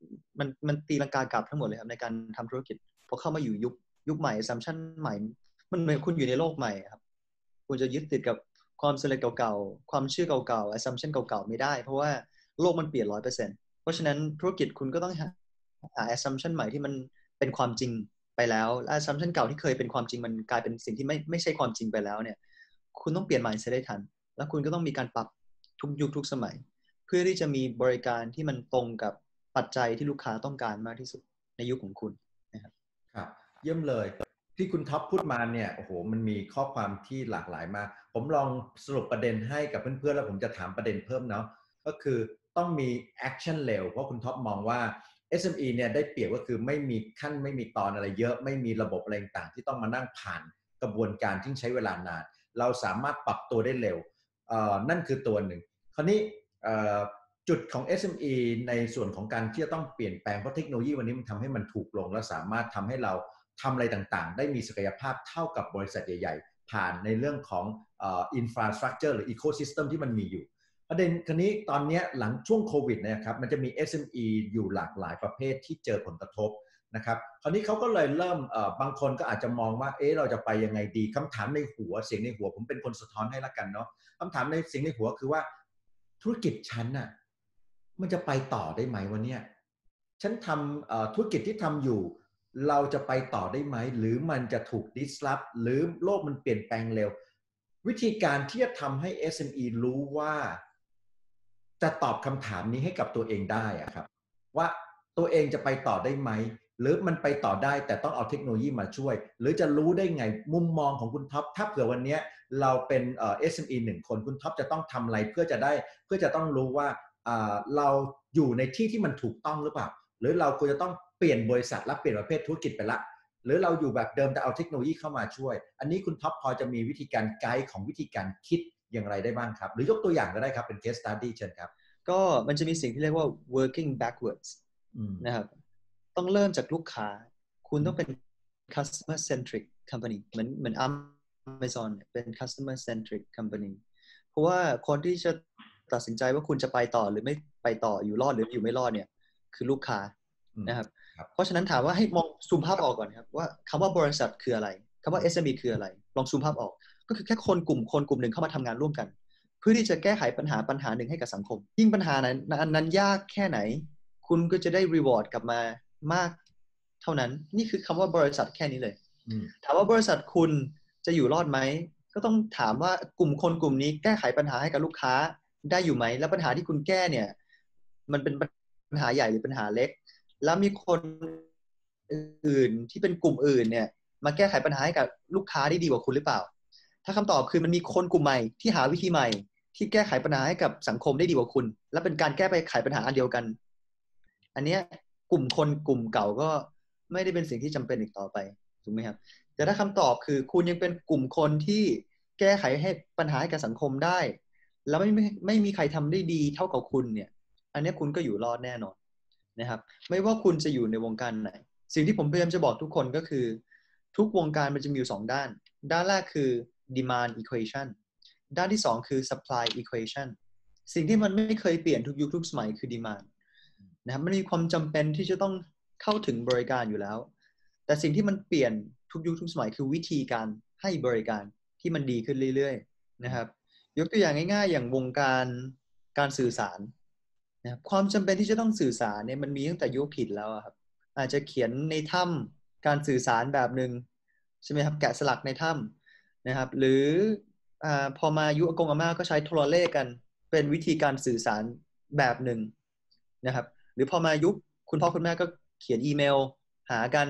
มันมันตีลังกากลับทั้งหมดเลยครับในการทำธุรกิจพอเข้ามาอยู่ยุคยุคใหม่ assumption ใหม่มันเหมือนคุณอยู่ในโลกใหม่ครับคุณจะยึดติดกับความสำเร็จเก่าๆความเชื่อเก่าๆ assumption เก่าๆไม่ได้เพราะว่าโลกมันเปลี่ยน ร้อยเปอร์เซ็นต์ เพราะฉะนั้นธุรกิจคุณก็ต้องหา assumption ใหม่ที่มันเป็นความจริงไปแล้วและ assumption เก่าที่เคยเป็นความจริงมันกลายเป็นสิ่งที่ไม่ไม่ใช่ความจริงไปแล้วเนี่ยคุณต้องเปลี่ยน mindset ได้ทันแล้วคุณก็ต้องมีการปรับทุกยุคทุกสมัยเพื่อที่จะมีบริการที่มันตรงกับปัจจัยที่ลูกค้าต้องการมากที่สุดในยุคของคุณนะครับครับเยี่ยมเลยที่คุณท็อปพูดมาเนี่ยโอ้โหมันมีข้อความที่หลากหลายมากผมลองสรุปประเด็นให้กับเพื่อนๆแล้วผมจะถามประเด็นเพิ่มเนาะก็คือต้องมีแอคชั่นเร็วเพราะคุณท็อปมองว่า เอส เอ็ม อี เนี่ยได้เปรียบก็คือไม่มีขั้นไม่มีตอนอะไรเยอะไม่มีระบบอะไรต่างที่ต้องมานั่งผ่านกระบวนการที่ใช้เวลานานเราสามารถปรับตัวได้เร็วนั่นคือตัวหนึ่งคราวนี้จุดของ เอส เอ็ม อี ในส่วนของการที่จะต้องเปลี่ยนแปลงเพราะเทคโนโลยีวันนี้มันทำให้มันถูกลงและสามารถทำให้เราทำอะไรต่างๆได้มีศักยภาพเท่ากับบริษัทใหญ่ๆผ่านในเรื่องของอินฟราสตรัคเจอร์หรืออีโคซิสเต็มที่มันมีอยู่ประเด็นคราวนี้ตอนนี้หลังช่วงโควิดนะครับมันจะมี เอส เอ็ม อี อยู่หลากหลายประเภทที่เจอผลกระทบนะครับคราวนี้เขาก็เลยเริ่มบางคนก็อาจจะมองว่าเอ๊ะเราจะไปยังไงดีคำถามในหัวเสียงในหัวผมเป็นคนสะท้อนให้ละกันเนาะคำถามในเสียงในหัวคือว่าธุรกิจฉันน่ะมันจะไปต่อได้ไหมวันนี้ฉันทำธุรกิจที่ทำอยู่เราจะไปต่อได้ไหมหรือมันจะถูก disrupt หรือโลกมันเปลี่ยนแปลงเร็ววิธีการที่จะทำให้ เอส เอ็ม อี รู้ว่าจะตอบคำถามนี้ให้กับตัวเองได้อะครับว่าตัวเองจะไปต่อได้ไหมหรือมันไปต่อได้แต่ต้องเอาเทคโนโลยีมาช่วยหรือจะรู้ได้ไงมุมมองของคุณท็อปถ้าเผื่อวันนี้เราเป็นเอ่อ เอส เอ็ม อี หนึ่งคนคุณท็อปจะต้องทำอะไรเพื่อจะได้เพื่อจะต้องรู้ว่าเราอยู่ในที่ที่มันถูกต้องหรือเปล่าหรือเราควรจะต้องเปลี่ยนบริษัทและเปลี่ยนประเภทธุรกิจไปละหรือเราอยู่แบบเดิมแต่เอาเทคโนโลยีเข้ามาช่วยอันนี้คุณท็อปพอจะมีวิธีการไกด์ของวิธีการคิดอย่างไรได้บ้างครับหรือยกตัวอย่างก็ได้ครับเป็น case study เชิญครับก็มันจะมีสิ่งที่เรียกว่า working backwards นะครับต้องเริ่มจากลูกค้าคุณต้องเป็น customer centric company เหมือนเหมือน Amazon เป็น customer centric company เพราะว่าคนที่จะตัดสินใจว่าคุณจะไปต่อหรือไม่ไปต่ออยู่รอดหรืออยู่ไม่รอดเนี่ยคือลูกค้านะครับเพราะฉะนั้นถามว่าให้มองซูมภาพออกก่อนครับว่าคำว่าบริษัทคืออะไรคำว่า เอส เอ็ม อี คืออะไรลองซูมภาพออกก็คือแค่คนกลุ่มคนกลุ่มหนึ่งเข้ามาทำงานร่วมกันเพื่อที่จะแก้ไขปัญหาปัญหาหนึ่งให้กับสังคมยิ่งปัญหานั้นนั้นยากแค่ไหนคุณก็จะได้รีวอร์ดกลับมามากเท่านั้นนี่คือคำว่าบริษัทแค่นี้เลยถามว่าบริษัทคุณจะอยู่รอดไหมก็ต้องถามว่ากลุ่มคนกลุ่มนี้แก้ไขปัญหาให้กับลูกค้าได้อยู่ไหมแล้วปัญหาที่คุณแก้เนี่ยมันเป็นปัญหาใหญ่หรือปัญหาเล็กแล้วมีคนอื่นที่เป็นกลุ่มอื่นเนี่ยมาแก้ไขปัญหาให้กับลูกค้าได้ดีกว่าคุณหรือเปล่าถ้าคำตอบคือมันมีคนกลุ่มใหม่ที่หาวิธีใหม่ที่แก้ไขปัญหาให้กับสังคมได้ดีกว่าคุณและเป็นการแก้ไปไขปัญหาอันเดียวกันอันนี้กลุ่มคนกลุ่มเก่าก็ไม่ได้เป็นสิ่งที่จำเป็นอีกต่อไปถูกไหมครับแต่ถ้าคำตอบคือคุณยังเป็นกลุ่มคนที่แก้ไขให้ปัญหาให้กับสังคมได้แล้วไม่ไม่ไม่มีใครทำได้ดีเท่ากับคุณเนี่ยอันนี้คุณก็อยู่รอดแน่นอนนะครับไม่ว่าคุณจะอยู่ในวงการไหนสิ่งที่ผมพยายามจะบอกทุกคนก็คือทุกวงการมันจะมีอยู่สองด้านด้านแรกคือ demand equation ด้านที่สองคือ supply equation สิ่งที่มันไม่เคยเปลี่ยนทุกยุคทุกสมัยคือ demand นะครับมันมีความจำเป็นที่จะต้องเข้าถึงบริการอยู่แล้วแต่สิ่งที่มันเปลี่ยนทุกยุคทุกสมัยคือวิธีการให้บริการที่มันดีขึ้นเรื่อยๆนะครับยกตัวอย่างง่ายๆอย่างวงการการสื่อสารนะครับความจำเป็นที่จะต้องสื่อสารเนี่ยมันมีตั้งแต่ยุคหินแล้วครับอาจจะเขียนในถ้ำการสื่อสารแบบหนึ่งใช่ไหมครับแกะสลักในถ้ำนะครับหรืออ่าพอมายุคอากงอาม่าก็ใช้โทรเลขกันเป็นวิธีการสื่อสารแบบหนึ่งนะครับหรือพอมายุคคุณพ่อคุณแม่ก็เขียนอีเมลหากัน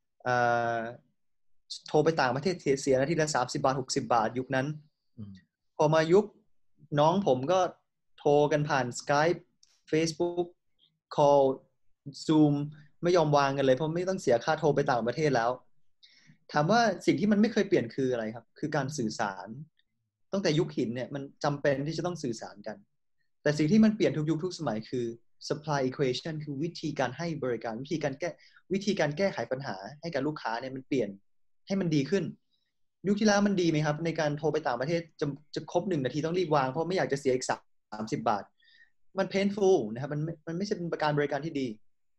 โทรไปต่างประเทศเสียนาทีละสามสิบบาทหกสิบบาทยุคนั้นพอมายุคน้องผมก็โทรกันผ่าน Skype Facebook Call Zoom ไม่ยอมวางกันเลยเพราะไม่ต้องเสียค่าโทรไปต่างประเทศแล้วถามว่าสิ่งที่มันไม่เคยเปลี่ยนคืออะไรครับคือการสื่อสารตั้งแต่ยุคหินเนี่ยมันจำเป็นที่จะต้องสื่อสารกันแต่สิ่งที่มันเปลี่ยนทุกยุคทุกสมัยคือ supply equation คือวิธีการให้บริการวิธีการแก้วิธีการแก้ไขปัญหาให้กับลูกค้าเนี่ยมันเปลี่ยนให้มันดีขึ้นยุคที่แล้วมันดีไหมครับในการโทรไปต่างประเทศจะจะครบหนึ่งนาทีต้องรีบวางเพราะไม่อยากจะเสียอีกสามสิบบาทมัน painful นะครับมันมันไม่ใช่เป็นประการบริการที่ดี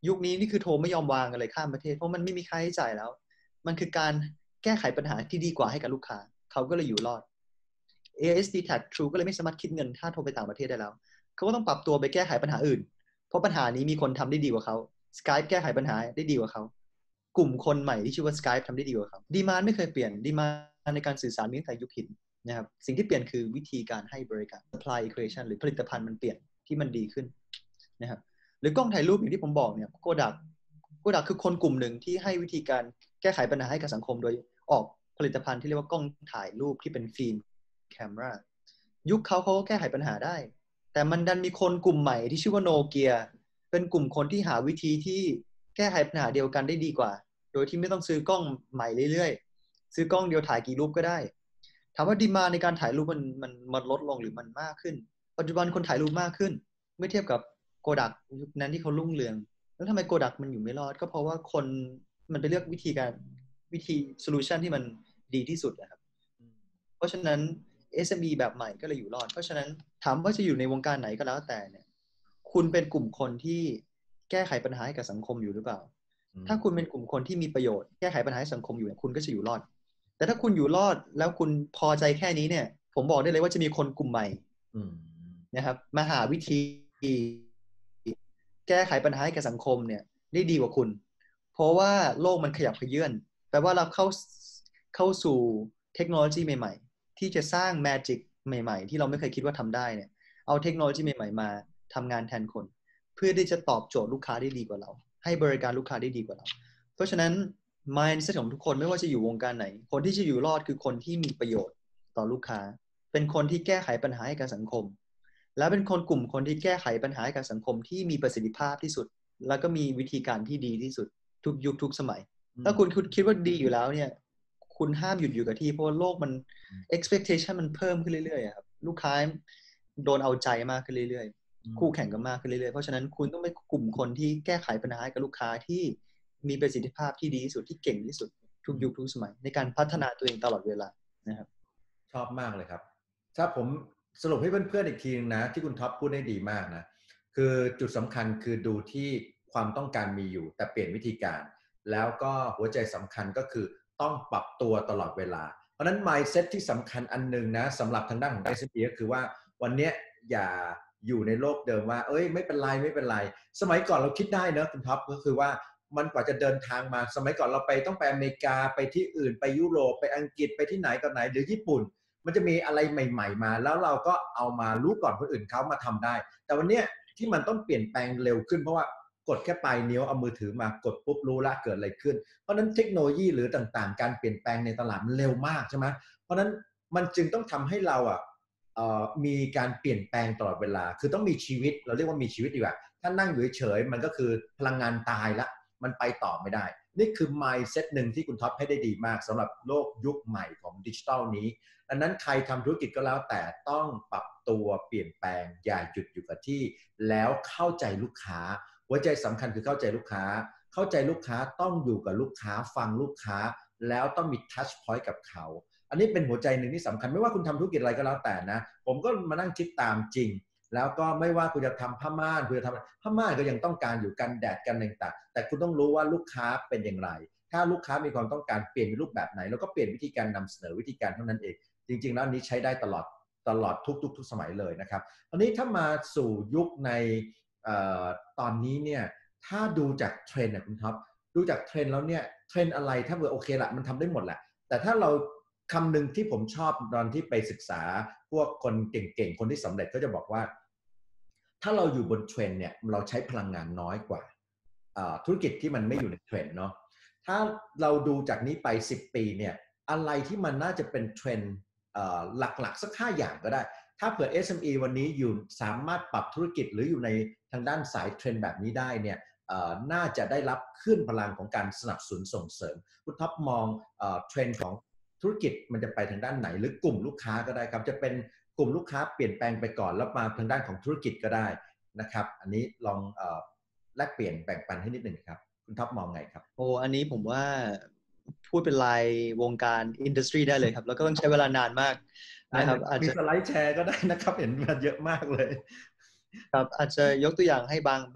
ยุคนี้นี่คือโทรไม่ยอมวางกันเลยข้ามประเทศเพราะมันไม่มีค่าใช้จ่ายแล้วมันคือการแก้ไขปัญหาที่ดีกว่าให้กับลูกค้าเขาก็เลยอยู่รอด เอ เอส ดี ที เอ ซี True ก็เลยไม่สามารถคิดเงินถ้าโทรไปต่างประเทศได้แล้วเขาก็ต้องปรับตัวไปแก้ไขปัญหาอื่นเพราะปัญหานี้มีคนทำได้ดีกว่าเขา Skype แก้ไขปัญหาได้ดีกว่าเขากลุ่มคนใหม่ที่ชื่อว่า Skype ทำได้ดีกว่าเขาดีมานด์ไม่เคยเปลี่ยนดีมานด์ในการสื่อสารมีตั้งแต่ยุคหินนะครับสิ่งที่เปลี่ยนคือวิธีการให้บริการ supply equation หรือผลิตภัณฑ์มันเปลี่ยนที่มันดีขึ้นนะครับหรือกล้องถ่ายรูปอย่างที่ผมบอกเนี่ยโกดักโกดักคือคนกลุ่มหนึ่งที่ให้วิธีการแก้ไขปัญหาให้กับสังคมโดยออกผลิตภัณฑ์ที่เรียกว่ากล้องถ่ายรูปที่เป็นฟิล์มแคมรายุคเขาเขาก็แก้ไขปัญหาได้แต่มันดันมีคนกลุ่มใหม่ที่ชื่อว่าโนเกียเป็นกลุ่มคนที่หาวิธีที่แก้ไขปัญหาเดียวกันได้ดีกว่าโดยที่ไม่ต้องซื้อกล้องใหม่เรื่อยๆซื้อกล้องเดียวถ่ายกี่รูปก็ได้ถามว่าดีมานด์ในการถ่ายรูปมันมันมันลดลงหรือมันมากขึ้นปัจจุบันคนถ่ายรูปมากขึ้นเมื่อเทียบกับโกดักยุคนั้นที่เขารุ่งเรืองแล้วทำไมโกดักมันอยู่ไม่รอดก็เพราะว่าคนมันไปเลือกวิธีการวิธีโซลูชันที่มันดีที่สุดนะครับเพราะฉะนั้น เอส เอ็ม อี แบบใหม่ก็เลยอยู่รอดเพราะฉะนั้นถามว่าจะอยู่ในวงการไหนก็แล้วแต่เนี่ยคุณเป็นกลุ่มคนที่แก้ไขปัญหาให้กับสังคมอยู่หรือเปล่าถ้าคุณเป็นกลุ่มคนที่มีประโยชน์แก้ไขปัญหาให้สังคมอยู่เนี่ยคุณก็จะอยู่รอดแต่ถ้าคุณอยู่รอดแล้วคุณพอใจแค่นี้เนี่ยผมบอกได้เลยว่าจะมีคนกลุ่มใหม่นะครับมาหาวิธีแก้ไขปัญหาให้กับสังคมเนี่ยได้ดีกว่าคุณเพราะว่าโลกมันขยับเขยื้อนแปลว่าเราเข้าเข้าสู่เทคโนโลยีใหม่ๆที่จะสร้างแมจิกใหม่ๆที่เราไม่เคยคิดว่าทำได้เนี่ยเอาเทคโนโลยีใหม่ๆมาทำงานแทนคนเพื่อที่จะตอบโจทย์ลูกค้าได้ดีกว่าเราให้บริการลูกค้าได้ดีกว่าเราเพราะฉะนั้น mindset ของทุกคนไม่ว่าจะอยู่วงการไหนคนที่จะอยู่รอดคือคนที่มีประโยชน์ต่อลูกค้าเป็นคนที่แก้ไขปัญหาให้กับสังคมและเป็นคนกลุ่มคนที่แก้ไขปัญหาให้กับสังคมที่มีประสิทธิภาพที่สุดแล้วก็มีวิธีการที่ดีที่สุดทุกยุคทุกสมัยถ้าคุณคิดว่าดีอยู่แล้วเนี่ยคุณห้ามหยุดอยู่กับที่เพราะว่าโลกมัน expectation มันเพิ่มขึ้นเรื่อยๆครับลูกค้าโดนเอาใจมากขึ้นเรื่อยๆคู่แข่งกันมากขึ้นเรื่อยๆเพราะฉะนั้นคุณต้องเป็นกลุ่มคนที่แก้ไขปัญหาให้กับลูกค้าที่มีประสิทธิภาพที่ดีที่สุดที่เก่งที่สุดทุกยุคทุกสมัยในการพัฒนาตัวเองตลอดเวลานะครับชอบมากเลยครับถ้าผมสรุปให้เพื่อนๆอีกทีนึงนะที่คุณท็อปพูดได้ดีมากนะคือจุดสำคัญคือดูที่ความต้องการมีอยู่แต่เปลี่ยนวิธีการแล้วก็หัวใจสำคัญก็คือต้องปรับตัวตลอดเวลาเพราะนั้น mindset ที่สำคัญอันนึงนะสำหรับทางด้านของ เอส เอ็ม อี ก็คือว่าวันนี้อย่าอยู่ในโลกเดิมว่าเอ้ยไม่เป็นไรไม่เป็นไรสมัยก่อนเราคิดได้นะคุณท็อปก็คือว่ามันกว่าจะเดินทางมาสมัยก่อนเราไปต้องไปอเมริกาไปที่อื่นไปยุโรปไปอังกฤษไปที่ไหนก่อนไหนหรือญี่ปุ่นมันจะมีอะไรใหม่ๆมาแล้วเราก็เอามารู้ก่อนคนอื่นเขามาทำได้แต่วันนี้ที่มันต้องเปลี่ยนแปลงเร็วขึ้นเพราะว่ากดแค่ปลายนิ้วเอามือถือมากดปุ๊บรู้ละเกิดอะไรขึ้นเพราะนั้นเทคโนโลยีหรือต่างๆการเปลี่ยนแปลงในตลาดมันเร็วมากใช่ไหมเพราะนั้นมันจึงต้องทำให้เราอ่ะมีการเปลี่ยนแปลงตลอดเวลาคือต้องมีชีวิตเราเรียกว่ามีชีวิตดีกว่าถ้านั่งอยู่เฉยๆมันก็คือพลังงานตายละมันไปต่อไม่ได้นี่คือ mindset หนึ่งที่คุณท็อปให้ได้ดีมากสำหรับโลกยุคใหม่ของดิจิทัลนี้ดังนั้นใครทำธุรกิจก็แล้วแต่ต้องปรับตัวเปลี่ยนแปลงอย่าหยุดอยู่กับที่แล้วเข้าใจลูกค้าหัวใจสำคัญคือเข้าใจลูกค้าเข้าใจลูกค้าต้องอยู่กับลูกค้าฟังลูกค้าแล้วต้องมี touch point กับเขาอันนี้เป็นหัวใจหนึ่งที่สำคัญไม่ว่าคุณทำธุรกิจอะไรก็แล้วแต่นะผมก็มานั่งคิดตามจริงแล้วก็ไม่ว่าคุณจะทำผ้าม่านคุณจะทำผ้าม่านก็ยังต้องการอยู่กันแดดกันต่างๆแต่คุณต้องรู้ว่าลูกค้าเป็นอย่างไรถ้าลูกค้ามีความต้องการเปลี่ยนเป็นรูปแบบไหนแล้วก็เปลี่ยนวิธีการนำเสนอวิธีการเท่านั้นเองจริงๆแล้วนี้ใช้ได้ตลอดตลอดทุกๆทุกสมัยเลยนะครับตอนนี้ถ้ามาสู่ยุคในตอนนี้เนี่ยถ้าดูจากเทรนด์นะคุณท็อปดูจากเทรนด์แล้วเนี่ยเทรนด์อะไรถ้าเกิดโอเคละมันทำได้หมดแหละแต่ถ้าเราคำหนึ่งที่ผมชอบตอนที่ไปศึกษาพวกคนเก่งๆคนที่สำเร็จก็จะบอกว่าถ้าเราอยู่บนเทรนด์เนี่ยเราใช้พลังงานน้อยกว่าธุรกิจที่มันไม่อยู่ในเทรนด์เนาะถ้าเราดูจากนี้ไปสิบปีเนี่ยอะไรที่มันน่าจะเป็นเทรนด์หลักๆสักห้าอย่างก็ได้ถ้าเผื่อ เอส เอ็ม อี วันนี้อยู่สามารถปรับธุรกิจหรืออยู่ในทางด้านสายเทรนด์แบบนี้ได้เนี่ยน่าจะได้รับคลื่นพลังของการสนับสนุนส่งเสริมคุณท็อปมองเทรนด์ของธุรกิจมันจะไปทางด้านไหนหรือกลุ่มลูกค้าก็ได้ครับจะเป็นกลุ่มลูกค้าเปลี่ยนแปลงไปก่อนแล้วมาทางด้านของธุรกิจก็ได้นะครับอันนี้ลองแลกเปลี่ยนแบ่งปันให้นิดหนึ่งครับคุณท็อปมองไงครับโอ้อันนี้ผมว่าพูดเป็นรายวงการอินดัสทรีได้เลยครับแล้วก็ต้องใช้เวลานานมากนะครับอาจจะมีสไลด์แชร์ก็ได้นะครับเห็นมันเยอะมากเลยครับอาจจะยกตัวอย่างให้บางบาง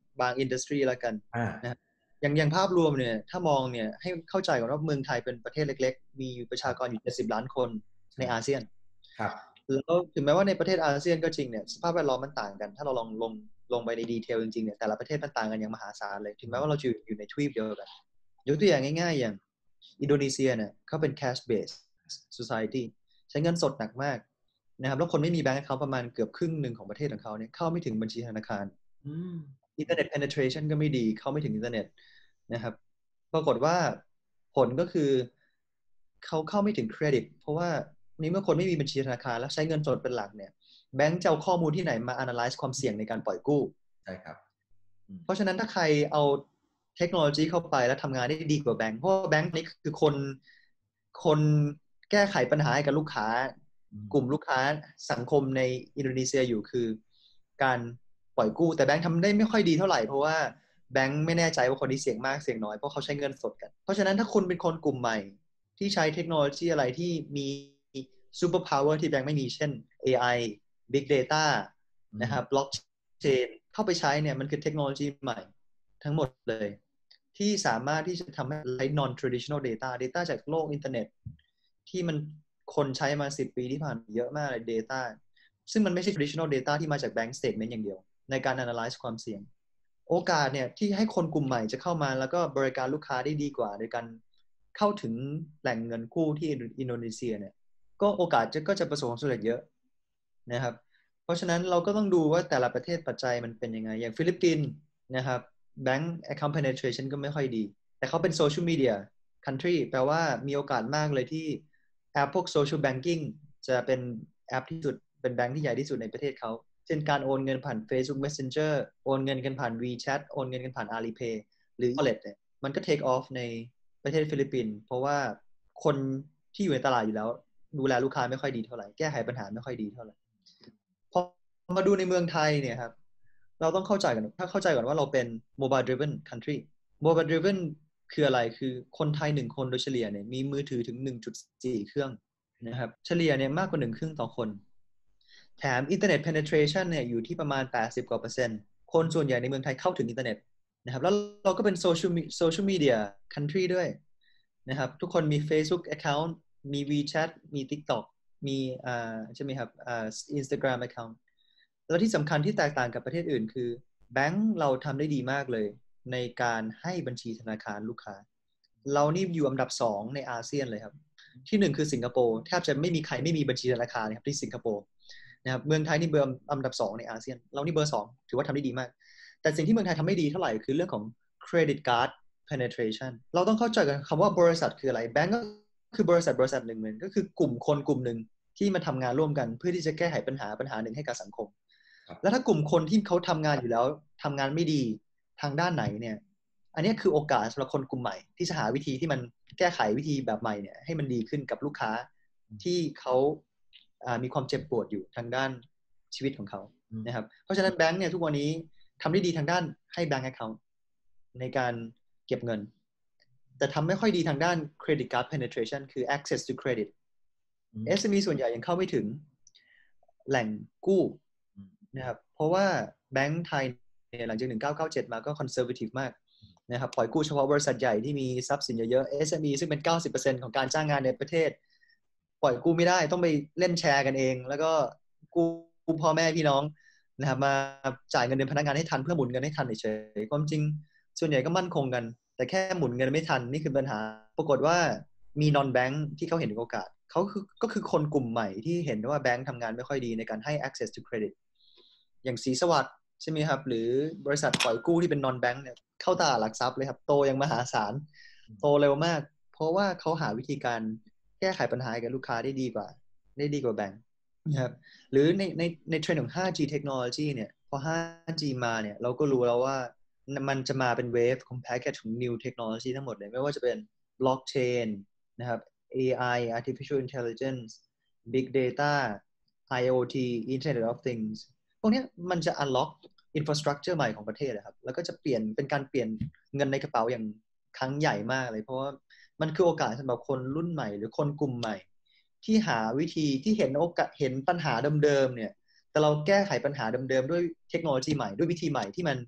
บางอินดัสทรีแล้วกันอ่านะอย่างอย่างภาพรวมเนี่ยถ้ามองเนี่ยให้เข้าใจก่อนว่าเมืองไทยเป็นประเทศเล็กๆมีประชากรอยู่เจ็ดสิบล้านคนในอาเซียนครับแล้วถึงแม้ว่าในประเทศอาเซียนก็จริงเนี่ยสภาพแวดล้อมมันต่างกันถ้าเราลองลงลงไปในดีเทลจริงๆเนี่ยแต่ละประเทศมันต่างกันอย่างมหาศาลเลยถึงแม้ว่าเราจะอยู่ในทวีปเดียวกันยกตัวอย่างง่ายๆอย่างอินโดนีเซียเนี่ยเขาเป็น cash based society ใช้เงินสดหนักมากนะครับแล้วคนไม่มีแบงก์เขาประมาณเกือบครึ่งหนึ่งของประเทศของเขาเนี่ยเข้าไม่ถึงบัญชีธนาคารอินเทอร์เน็ต penetration ก็ไม่ดีเข้าไม่ถึงอินเทอร์เน็ตนะครับปรากฏว่าผลก็คือเขาเข้าไม่ถึงเครดิตเพราะว่านี่เมื่อคนไม่มีบัญชีธนาคารแล้วใช้เงินสดเป็นหลักเนี่ยแบงก์จะเอาข้อมูลที่ไหนมา analyze ความเสี่ยงในการปล่อยกู้ใช่ครับเพราะฉะนั้นถ้าใครเอาเทคโนโลยีเข้าไปแล้วทำงานได้ดีกว่าแบงก์เพราะแบงก์นี้คือคนคนแก้ไขปัญหาให้กับลูกค้ากลุ่มลูกค้าสังคมในอินโดนีเซียอยู่คือการปล่อยกู้แต่แบงก์ทำได้ไม่ค่อยดีเท่าไหร่เพราะว่าแบงก์ไม่แน่ใจว่าคนที่เสี่ยงมากเสี่ยงน้อยเพราะเขาใช้เงินสดกันเพราะฉะนั้นถ้าคุณเป็นคนกลุ่มใหม่ที่ใช้เทคโนโลยีอะไรที่มีซูเปอร์พาวเวอร์ที่แบงก์ไม่มีเช่น เอ ไอ Big Data นะครับ Blockchain เข้าไปใช้เนี่ยมันคือเทคโนโลยีใหม่ทั้งหมดเลยที่สามารถที่จะทำให้ใช้ non traditional data data จากโลกอินเทอร์เน็ตที่มันคนใช้มาสิบปีที่ผ่านเยอะมากเลย data ซึ่งมันไม่ใช่ traditional data ที่มาจาก bank statement อย่างเดียวในการ analyze ความเสี่ยงโอกาสเนี่ยที่ให้คนกลุ่มใหม่จะเข้ามาแล้วก็บริการลูกค้าได้ดีกว่าโดยการเข้าถึงแหล่งเงินกู้ที่อินโดนีเซียเนี่ยก็โอกาสจะก็จะประสบความสำเร็จเยอะนะครับเพราะฉะนั้นเราก็ต้องดูว่าแต่ละประเทศปัจจัยมันเป็นยังไงอย่างฟิลิปปินส์นะครับ bank account penetration ก็ไม่ค่อยดีแต่เขาเป็น social media country แปลว่ามีโอกาสมากเลยที่แอปพวก social banking จะเป็นแอปที่สุดเป็นแบงค์ที่ใหญ่ที่สุดในประเทศเขาเช่นการโอนเงินผ่าน Facebook Messenger โอนเงินกันผ่าน WeChat โอนเงินกันผ่าน Alipay หรือ Wallet เนี่ยมันก็ take off ในประเทศฟิลิปปินส์เพราะว่าคนที่อยู่ในตลาดอยู่แล้วดูแลลูกค้าไม่ค่อยดีเท่าไหร่แก้ไขปัญหาไม่ค่อยดีเท่าไหร่พอมาดูในเมืองไทยเนี่ยครับเราต้องเข้าใจกันถ้าเข้าใจก่อนว่าเราเป็น mobile driven country mobile driven คืออะไรคือคนไทยหนึ่งคนโดยเฉลี่ยเนี่ยมีมือถือถึง หนึ่งจุดสี่ เครื่องนะครับเฉลี่ยเนี่ยมากกว่าหนึ่งเครื่องต่อคนแถม internet penetration เนี่ยอยู่ที่ประมาณแปดสิบกว่าเปอร์เซ็นต์คนส่วนใหญ่ในเมืองไทยเข้าถึงอินเทอร์เน็ตนะครับแล้วเราก็เป็น social social media country ด้วยนะครับทุกคนมี Facebook account มี WeChat มี TikTok มีอ่าใช่ไหมครับอ่า Instagram account แล้วที่สำคัญที่แตกต่างกับประเทศอื่นคือแบงก์เราทำได้ดีมากเลยในการให้บัญชีธนาคารลูกค้าเรานี่อยู่อันดับสองในอาเซียนเลยครับที่หนึ่งคือสิงคโปร์แทบจะไม่มีใครไม่มีบัญชีธนาคารนะครับที่สิงคโปร์นะครับเมืองไทยนี่เบอร์อันดับสองในอาเซียนเรานี่เบอร์สองถือว่าทำได้ดีมากแต่สิ่งที่เมืองไทยทำไม่ดีเท่าไหร่คือเรื่องของ credit card penetration เราต้องเข้าใจกันคำว่าบริษัทคืออะไรแบงก์ก็คือบริษัทบริษัทหนึ่งเหมือนก็คือกลุ่มคนกลุ่มหนึ่งที่มาทำงานร่วมกันเพื่อที่จะแก้ไขปัญหาปัญหาหนึ่งให้กับสังคมแล้วถ้ากลุ่มคนที่เขาทำงานอยู่แล้วทำงานไม่ดีทางด้านไหนเนี่ยอันนี้คือโอกาสสำหรับคนกลุ่มใหม่ที่จะหาวิธีที่มันแก้ไขวิธีแบบใหม่เนี่ยให้มันดีขึ้นกับลูกค้าที่เขามีความเจ็บปวดอยู่ทางด้านชีวิตของเขานะครับเพราะฉะนั้นแบงค์เนี่ยทุกวันนี้ทำได้ดีทางด้านให้แบงค์ account ในการเก็บเงินแต่ทำไม่ค่อยดีทางด้าน credit card penetration คือ access to credit เอส เอ็ม อี ส่วนใหญ่ยังเข้าไม่ถึงแหล่งกู้นะครับเพราะว่าแบงก์ไทยเนี่ยหลังจากหนึ่งพันเก้าร้อยเก้าสิบเจ็ดมาก็คอนเซอร์เวทีฟมากนะครับปล่อยกู้เฉพาะบริษัทใหญ่ที่มีทรัพย์สินเยอะๆ เอส เอ็ม อี ซึ่งเป็น เก้าสิบเปอร์เซ็นต์ ของการจ้างงานในประเทศปล่อยกู้ไม่ได้ต้องไปเล่นแชร์กันเองแล้วก็กู้พ่อแม่พี่น้องนะครับมาจ่ายเงินเดือนพนักงานให้ทันเพื่อหมุนเงินให้ทันเฉยๆความจริงส่วนใหญ่ก็มั่นคงกันแต่แค่หมุนเงินไม่ทันนี่คือปัญหาปรากฏว่ามี non bank ที่เขาเห็นโอกาสเขาคือก็คือคนกลุ่มใหม่ที่เห็นว่าแบงค์ทำงานไม่ค่อยดีในการให้ access to credit อย่างศรีสวัสดิ์ใช่ไหมครับหรือบริษัทปล่อยกู้ที่เป็น non bank เนี่ยเข้าตลาดหลักทรัพย์เลยครับโตอย่างมหาศาลโตเร็วมากเพราะว่าเขาหาวิธีการแก้ไขปัญหากับลูกค้าได้ดีกว่าได้ดีกว่าแบงค์นะครับหรือในในในเทรนด์ของ ไฟว์จี technology เนี่ยพอ ไฟว์จี มาเนี่ยเราก็รู้แล้วว่ามันจะมาเป็น wave ของ package ของ new technology ทั้งหมดเลยไม่ว่าจะเป็น blockchain นะครับ เอ ไอ artificial intelligence big data ไอ โอ ที internet of things พวกนี้มันจะ unlock infrastructure ใหม่ของประเทศนะครับแล้วก็จะเปลี่ยนเป็นการเปลี่ยนเงินในกระเป๋าอย่างครั้งใหญ่มากเลยเพราะว่ามันคือโอกาสสำหรับคนรุ่นใหม่หรือคนกลุ่มใหม่ที่หาวิธีที่เห็นโอกาสเห็นปัญหาเดิมๆเนี่ยแต่เราแก้ไขปัญหาเดิมๆด้วยเทคโนโลยีใหม่ด้วยวิธีใหม่ที่มัน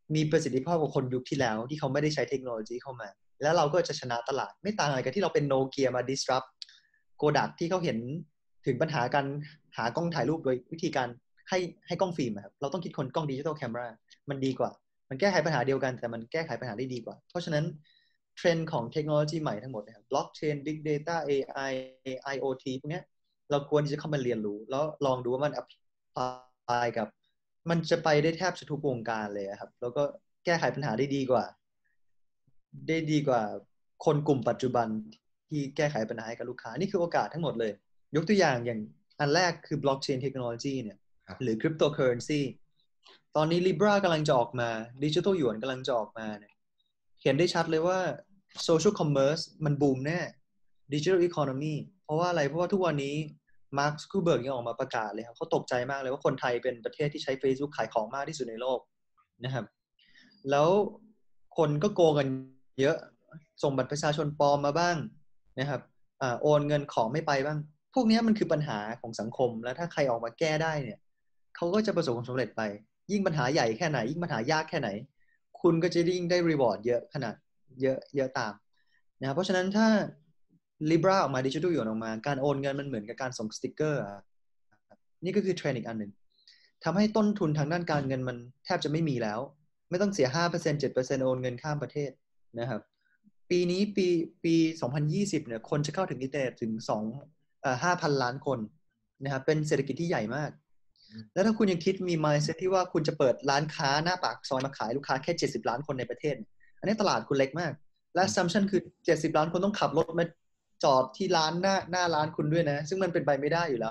มีประสิทธิภาพกว่าคนยุคที่แล้วที่เขาไม่ได้ใช้เทคโนโลยีเข้ามาแล้วเราก็จะชนะตลาดไม่ต่างอะไรกับที่เราเป็นโนเกียมา disrupt โกดักที่เขาเห็นถึงปัญหาการหากล้องถ่ายรูปโดยวิธีการให้ให้กล้องฟิล์มครับเราต้องคิดคนกล้องดิจิตอลแคมรามันดีกว่ามันแก้ไขปัญหาเดียวกันแต่มันแก้ไขปัญหาได้ดีกว่าเพราะฉะนั้นเทรนด์ของเทคโนโลยีใหม่ทั้งหมดนะครับบล็อกเชน Big Data เอ ไอ ไอ โอ ที พวกนี้เราควรที่จะเข้ามาเรียนรู้แล้วลองดูว่ามัน apply กับมันจะไปได้แทบจะทุกวงการเลยครับแล้วก็แก้ไขปัญหาได้ดีกว่าได้ดีกว่าคนกลุ่มปัจจุบันที่แก้ไขปัญหาให้กับลูกค้านี่คือโอกาสทั้งหมดเลยยกตัวอย่างอย่างอันแรกคือ blockchain technology เนี่ยหรือ cryptocurrency ตอนนี้ Libra กำลังจะออกมา Digital Yuan กำลังจะออกมาเนี่ยเห็นได้ชัดเลยว่า social commerce มันบูมแน่ Digital economy เพราะว่าอะไรเพราะว่าทุกวันนี้มาร์ค ซักเคอร์เบิร์กยังออกมาประกาศเลยครับเขาตกใจมากเลยว่าคนไทยเป็นประเทศที่ใช้ Facebook ขายของมากที่สุดในโลกนะครับแล้วคนก็โกงกันเยอะส่งบัตรประชาชนปลอมมาบ้างนะครับอ่าโอนเงินของไม่ไปบ้างพวกนี้มันคือปัญหาของสังคมแล้วถ้าใครออกมาแก้ได้เนี่ยเขาก็จะประสบความสำเร็จไปยิ่งปัญหาใหญ่แค่ไหนยิ่งปัญหายากแค่ไหนคุณก็จะยิ่งได้รีวอร์ดเยอะขนาดเยอะเยอะตามนะครับเพราะฉะนั้นถ้า Libra ออกมา Digital Yuan ออกมาการโอนเงินมันเหมือนกับการส่งสติ๊กเกอร์นี่ก็คือเทรนด์อีกอันหนึ่งทำให้ต้นทุนทางด้านการเงินมันแทบจะไม่มีแล้วไม่ต้องเสีย ห้าเปอร์เซ็นต์ เจ็ดเปอร์เซ็นต์ โอนเงินข้ามประเทศนะครับปีนี้ปีปีสองพันยี่สิบเนี่ยคนจะเข้าถึงอินเทอร์เน็ตถึงสองเอ่อ ห้าพัน ล้านคนนะครับเป็นเศรษฐกิจที่ใหญ่มากแล้วถ้าคุณยังคิดมี mindset ที่ว่าคุณจะเปิดร้านค้าหน้าปากซอยมาขายลูกค้าแค่เจ็ดสิบล้านคนในประเทศอันนี้ตลาดคุณเล็กมากและ assumption คือเจ็ดสิบล้านคนต้องขับรถมาจอดที่ร้านหน้าหน้าร้านคุณด้วยนะซึ่งมันเป็นไปไม่ได้อยู่แล้ว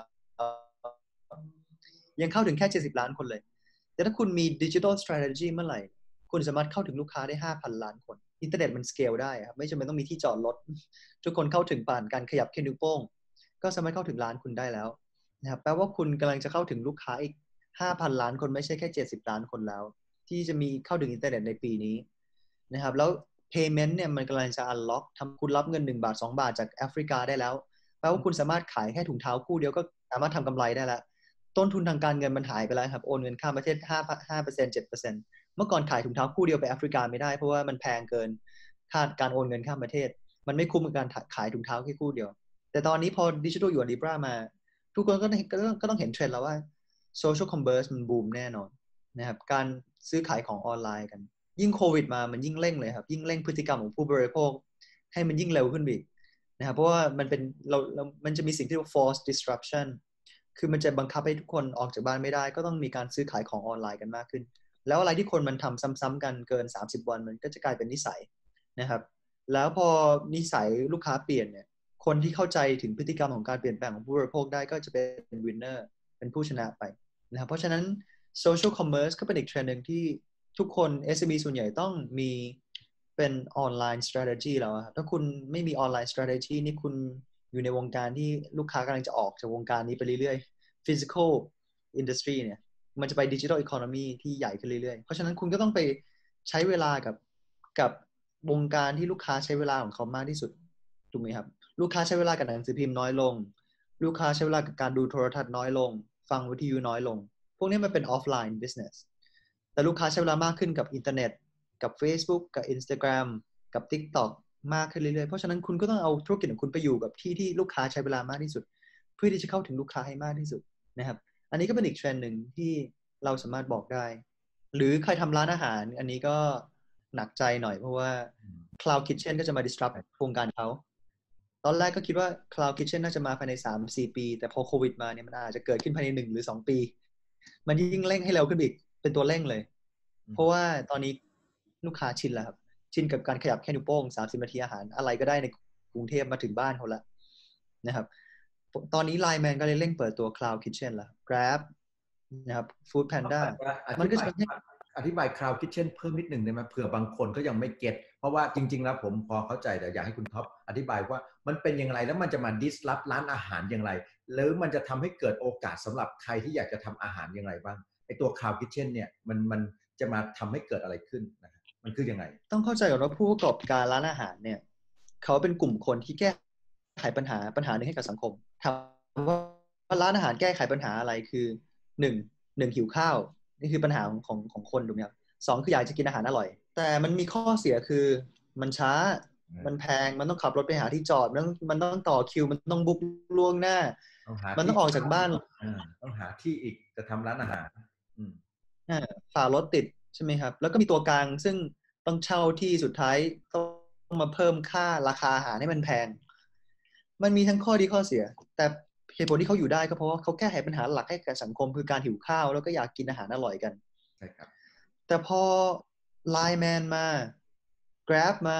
ยังเข้าถึงแค่เจ็ดสิบล้านคนเลยแต่ถ้าคุณมี digital strategy เมื่อไหร่คุณสามารถเข้าถึงลูกค้าได้ ห้าพัน ล้านคนอินเทอร์เน็ตมันสเกลได้ครับไม่จำเป็นต้องมีที่จอดรถทุกคนเข้าถึงผ่านการขยับแค่นิ้วโป้งก็สามารถเข้าถึงร้านคุณได้แล้วนะครับแปลว่าคุณกำลังจะเข้าถึงลูกค้าอีก ห้าพัน ล้านคนไม่ใช่แค่เจ็ดสิบล้านคนแล้วที่จะมีเข้าถึงอินเทอร์เน็ตในปีนี้นะครับแล้ว payment เนี่ยมันกำลังจะ unlock ทำคุณรับเงินหนึ่งบาทสองบาทจากแอฟริกาได้แล้วแปลว่าคุณสามารถขายแค่ถุงเท้าคู่เดียวก็สามารถทำกำไรได้แล้วต้นทุนทางการเงินมันหายไปแล้วครับโอนเงินข้ามประเทศ ห้า ห้าเปอร์เซ็นต์ เจ็ดเปอร์เซ็นต์ เมื่อก่อนขายถุงเท้าคู่เดียวไปแอฟริกาไม่ได้เพราะว่ามันแพงเกินค่าการโอนเงินข้ามประเทศมันไม่คุ้มกับการขายถุงเท้าแค่คู่เดียวแต่ตอนนี้พอ Digital Yuan Libra มาทุกคนก็ต้องก็ต้องเห็นเทรนด์แล้วว่า social commerce มันบูมแน่นอนนะครับการซื้อขายของออนไลน์กันยิ่งโควิดมามันยิ่งเร่งเลยครับยิ่งเร่งพฤติกรรมของผู้บริโภคให้มันยิ่งเร็วขึ้นอีกนะครับเพราะว่ามันเป็นเราเรามันจะมีสิ่งที่เรียกว่า forced disruption คือมันจะบังคับให้ทุกคนออกจากบ้านไม่ได้ก็ต้องมีการซื้อขายของออนไลน์กันมากขึ้นแล้วอะไรที่คนมันทำซ้ำๆกันเกินสามสิบวันมันก็จะกลายเป็นนิสัยนะครับแล้วพอนิสัยลูกค้าเปลี่ยนเนี่ยคนที่เข้าใจถึงพฤติกรรมของการเปลี่ยนแปลงของผู้บริโภคได้ก็จะเป็น winner เป็นผู้ชนะไปนะครับเพราะฉะนั้น social commerce ก็เป็นอีกเทรนด์หนึ่งที่ทุกคน เอส เอ็ม อี ส่วนใหญ่ต้องมีเป็นออนไลน์ strategy แล้วครับถ้าคุณไม่มีออนไลน์ strategy นี่คุณอยู่ในวงการที่ลูกค้ากำลังจะออกจากวงการนี้ไปเรื่อยๆ physical industry เนี่ยมันจะไป digital economy ที่ใหญ่ขึ้นเรื่อยๆเพราะฉะนั้นคุณก็ต้องไปใช้เวลากับกับวงการที่ลูกค้าใช้เวลาของเขามากที่สุดถูกไหมครับลูกค้าใช้เวลากับหนังสือพิมพ์น้อยลงลูกค้าใช้เวลากับการดูโทรทัศน์น้อยลงฟังวิทยุน้อยลงพวกนี้มันเป็น offline business แต่ลูกค้าใช้เวลามากขึ้นกับอินเทอร์เน็ตกับ Facebook กับ Instagram กับ TikTok มากขึ้นเรื่อยๆเพราะฉะนั้นคุณก็ต้องเอาธุรกิจของคุณไปอยู่กับที่ที่ลูกค้าใช้เวลามากที่สุดเพื่อที่จะเข้าถึงลูกค้าให้มากที่สุดนะครับอันนี้ก็เป็นอีกเทรนด์หนึ่งที่เราสามารถบอกได้หรือใครทำร้านอาหารอันนี้ก็หนักใจหน่อยเพราะว่า Cloud Kitchen ก็จะมา disrupt โครงการเขาตอนแรกก็คิดว่า Cloud Kitchen น่าจะมาภายใน สามถึงสี่ ปีแต่พอโควิดมาเนี่ยมันอาจจะเกิดขึ้นภายในหนึ่งหรือสองปีมันยิ่งเร่งให้เร็วขึ้นอีกเป็นตัวเร่งเลยเพราะว่าตอนนี้ลูกค้าชินแล้วครับชินกับการขยับแค่นิ้วโป้งสามสิบนาทีอาหารอะไรก็ได้ในกรุงเทพมาถึงบ้านเขาแล้วนะครับตอนนี้ ไลน์ แมน ก็เลยเร่งเปิดตัว Cloud Kitchen แล้ว Grab นะครับ Food Panda มันก็จะอธิบาย Cloud Kitchen เพิ่มนิดหนึ่งได้ไหมเผื่อบางคนก็ยังไม่เก็ตเพราะว่าจริงๆแล้วผมพอเข้าใจแต่อยากให้คุณท็อปอธิบายว่ามันเป็นอย่างไรแล้วมันจะมา disrupt ร้านอาหารอย่างไรหรือมันจะทำให้เกิดโอกาสสำหรับใครที่อยากจะทำอาหารอย่างไรบ้างไอตัว Cloud Kitchen เนี่ยมันมันจะมาทำให้เกิดอะไรขึ้นนะครับมันคือยังไงต้องเข้าใจก่อนว่าผู้ประกอบการร้านอาหารเนี่ยเขาเป็นกลุ่มคนที่แก้ไขปัญหาปัญหาหนึ่งให้กับสังคมถามว่าร้านอาหารแก้ไขปัญหาอะไรคือหนึ่งหนึ่งหิวข้าวนี่คือปัญหาของของของคนถูกไหมครับสองคืออยากจะกินอาหารอร่อยแต่มันมีข้อเสียคือมันช้ามันแพงมันต้องขับรถไปหาที่จอดมันต้องมันต้องต่อคิวมันต้องบุ๊กล่วงหน้ามันต้องออกจากบ้านต้องหาที่อีกจะทำร้านอาหารฝ่ารถติดใช่ไหมครับแล้วก็มีตัวกลางซึ่งต้องเช่าที่สุดท้ายต้องมาเพิ่มค่าราคาอาหารให้มันแพงมันมีทั้งข้อดีข้อเสียแต่เหตุผลที่เขาอยู่ได้ก็เพราะว่าเขาแก้ไขปัญหาหลักให้กับสังคมคือการหิวข้าวแล้วก็อยากกินอาหารอร่อยกันใช่ครับแต่พอ ไลน์ แมน มา Grab มา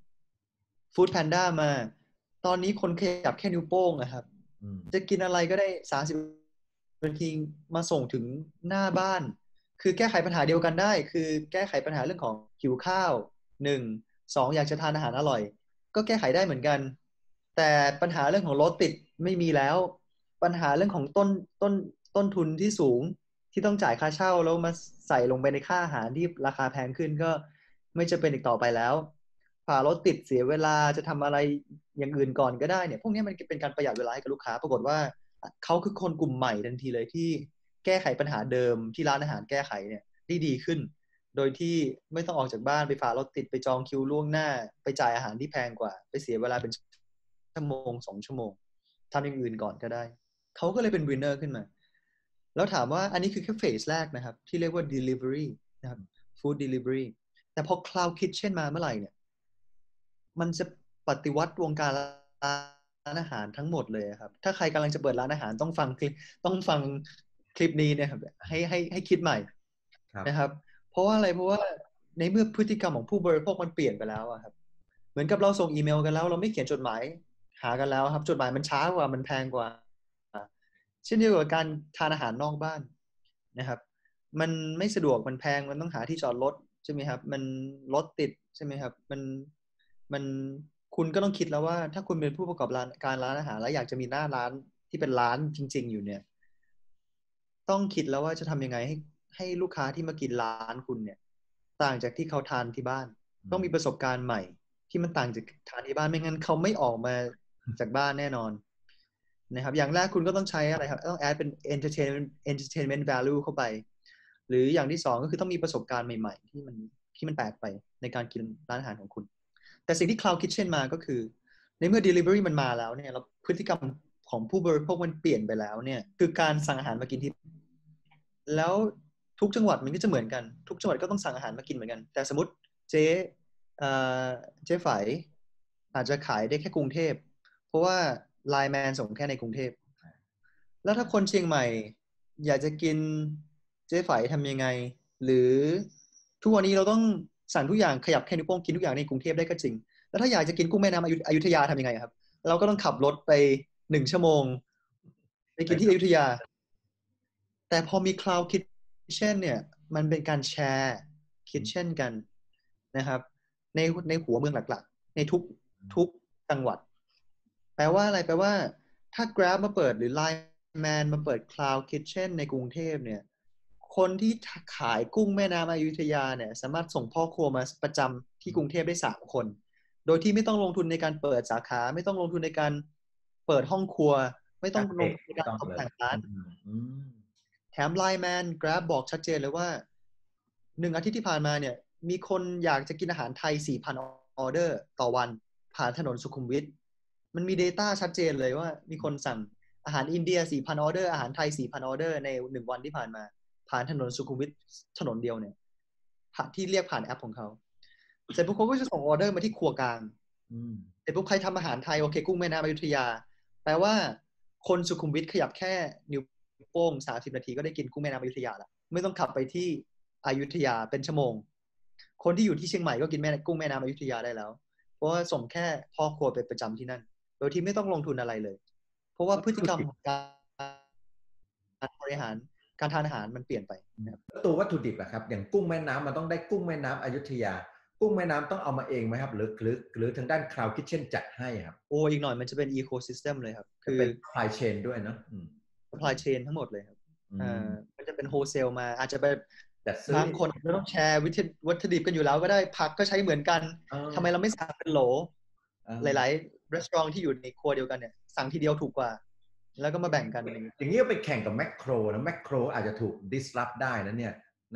Food Panda มาตอนนี้คนขยับแค่นิ้วโป้งนะครับจะกินอะไรก็ได้สามสิบนาทีมาส่งถึงหน้าบ้านคือแก้ไขปัญหาเดียวกันได้คือแก้ไขปัญหาเรื่องของหิวข้าวหนึ่ง สองอยากจะทานอาหารอร่อยก็แก้ไขได้เหมือนกันแต่ปัญหาเรื่องของรถติดไม่มีแล้วปัญหาเรื่องของต้นต้นต้นทุนที่สูงที่ต้องจ่ายค่าเช่าแล้วมาใส่ลงไปในค่าอาหารที่ราคาแพงขึ้นก็ไม่จะเป็นอีกต่อไปแล้วฝ่ารถติดเสียเวลาจะทำอะไรอย่างอื่นก่อนก็ได้เนี่ยพวกนี้มันเป็นการประหยัดเวลาให้กับลูกค้าปรากฏว่าเขาคือคนกลุ่มใหม่ทันทีเลยที่แก้ไขปัญหาเดิมที่ร้านอาหารแก้ไขเนี่ยได้ดีขึ้นโดยที่ไม่ต้องออกจากบ้านไปฝ่ารถติดไปจองคิวล่วงหน้าไปจ่ายอาหารที่แพงกว่าไปเสียเวลาเป็นชั่วโมงสองชั่วโมงทำอย่างอื่นก่อนก็ได้เขาก็เลยเป็นวินเนอร์ขึ้นมาแล้วถามว่าอันนี้คือแค่เฟสแรกนะครับที่เรียกว่า delivery นะครับ food delivery แต่พอ cloud kitchen มาเมื่อไหร่เนี่ยมันจะปฏิวัติวงการร้านอาหารทั้งหมดเลยครับถ้าใครกำลังจะเปิดร้านอาหารต้องฟังคลิปต้องฟังคลิปนี้นะครับให้ให้ให้คิดใหม่นะครับเพราะว่าอะไรเพราะว่าในเมื่อพฤติกรรมของผู้บริโภคมันเปลี่ยนไปแล้วครับเหมือนกับเราส่งอีเมลกันแล้วเราไม่เขียนจดหมายหากันแล้วครับจดหมายมันช้ากว่ามันแพงกว่าเช่นเดียวกับการทานอาหารนอกบ้านนะครับมันไม่สะดวกมันแพงมันต้องหาที่จอดรถใช่ไหมครับมันรถติดใช่ไหมครับมันมันคุณก็ต้องคิดแล้วว่าถ้าคุณเป็นผู้ประกอบการร้านอาหารแล้วอยากจะมีหน้าร้านที่เป็นร้านจริงๆอยู่เนี่ยต้องคิดแล้วว่าจะทำยังไงให้ให้ลูกค้าที่มากินร้านคุณเนี่ยต่างจากที่เขาทานที่บ้านต้องมีประสบการณ์ใหม่ที่มันต่างจากทานที่บ้านไม่งั้นเขาไม่ออกมาจากบ้านแน่นอนนะครับอย่างแรกคุณก็ต้องใช้อะไรครับต้องแอดเป็น entertainment entertainment value เข้าไปหรืออย่างที่สองก็คือต้องมีประสบการณ์ใหม่ๆที่มันที่มันแปลกไปในการกินร้านอาหารของคุณแต่สิ่งที่ Cloud Kitchen มาก็คือในเมื่อ delivery มันมาแล้วเนี่ยแล้วพฤติกรรมของผู้บริโภคมันเปลี่ยนไปแล้วเนี่ยคือการสั่งอาหารมากินที่แล้วทุกจังหวัดมันก็จะเหมือนกันทุกจังหวัดก็ต้องสั่งอาหารมากินเหมือนกันแต่สมมติเจ๊เอ่อเจ๊ไฝอาจจะขายได้แค่กรุงเทพเพราะว่าไลน์แมนส่งแค่ในกรุงเทพแล้วถ้าคนเชียงใหม่อยากจะกินเจ๊ไฝทำยังไงหรือทุกวันนี้เราต้องสั่งทุกอย่างขยับแค่นิ้วโป้งกินทุกอย่างในกรุงเทพได้ก็จริงแล้วถ้าอยากจะกินกุ้งแม่น้ำอยุธยาทำยังไงครับเราก็ต้องขับรถไปหนึ่งชั่วโมงไปกินที่อยุธยาแต่พอมี Cloud Kitchen เนี่ยมันเป็นการแชร์ Kitchen กันนะครับในในหัวเมืองหลักๆในทุกทุกจังหวัดแปลว่าอะไรแปลว่าถ้า Grab มาเปิดหรือ ไลน์ แมน มาเปิด Cloud Kitchen ในกรุงเทพเนี่ยคนที่ขายกุ้งแม่น้ำอยุธยาเนี่ยสามารถส่งพ่อครัวมาประจำที่กรุงเทพได้สามคนโดยที่ไม่ต้องลงทุนในการเปิดสาขาไม่ต้องลงทุนในการเปิดห้องครัวไม่ต้องลงทุนในการตกแต่งร้านแถม ไลน์ แมน Grab บอกชัดเจนเลยว่าหนึ่งอาทิตย์ที่ผ่านมาเนี่ยมีคนอยากจะกินอาหารไทย สี่พัน ออเดอร์ต่อวันผ่านถนนสุขุมวิทมันมี data ชัดเจนเลยว่ามีคนสั่งอาหารอินเดีย สี่พัน ออเดอร์อาหารไทย สี่พัน ออเดอร์ในหนึ่งวันที่ผ่านมาผ่านถนนสุขุมวิทถนนเดียวเนี่ยที่เรียกผ่านแอปของเขาเสร็จปุ๊บเขาก็จะส่งออเดอร์มาที่ครัวกลางเสร็จปุ๊บใครทำอาหารไทยโอเคกุ้งแม่น้ำอยุธยาแปลว่าคนสุขุมวิทขยับแค่นิ้วโป้งสามสิบนาทีก็ได้กินกุ้งแม่น้ำอยุธยาแล้วไม่ต้องขับไปที่อยุธยาเป็นชั่วโมงคนที่อยู่ที่เชียงใหม่ก็กินแม่กุ้งแม่น้ำอยุธยาได้แล้วเพราะว่าส่งแค่พ่อครัวไปประจำที่นั่นโดยที่ไม่ต้องลงทุนอะไรเลยเพราะว่าพฤติกรรมของการบริหารการทานอาหารมันเปลี่ยนไปตัววัตถุดิบอะครับอย่างกุ้งแม่น้ำมันต้องได้กุ้งแม่น้ำอยุธยากุ้งแม่น้ำต้องเอามาเองไหมครับหรือหรือหรือทางด้าน Cloud Kitchen จัดให้ครับโอ้อีกหน่อยมันจะเป็น Ecosystem เลยครับคือเป็น supply chain ด้วยเนาะ supply chain ทั้งหมดเลยครับอ่ามันจะเป็น wholesale มาอาจจะเป็นบางคนไม่ต้องแชร์วัตถุดิบกันอยู่แล้วก็ได้ผักก็ใช้เหมือนกันทำไมเราไม่สั่งเป็นโหลหลายๆ restaurant ที่อยู่ในครัวเดียวกันเนี่ยสั่งทีเดียวถูกกว่าแล้วก็มาแบ่งกันอย่างนี้ไปแข่งกับแมคโครนะแมคโครอาจจะถูก disrupt ได้นะเนี่ยนะ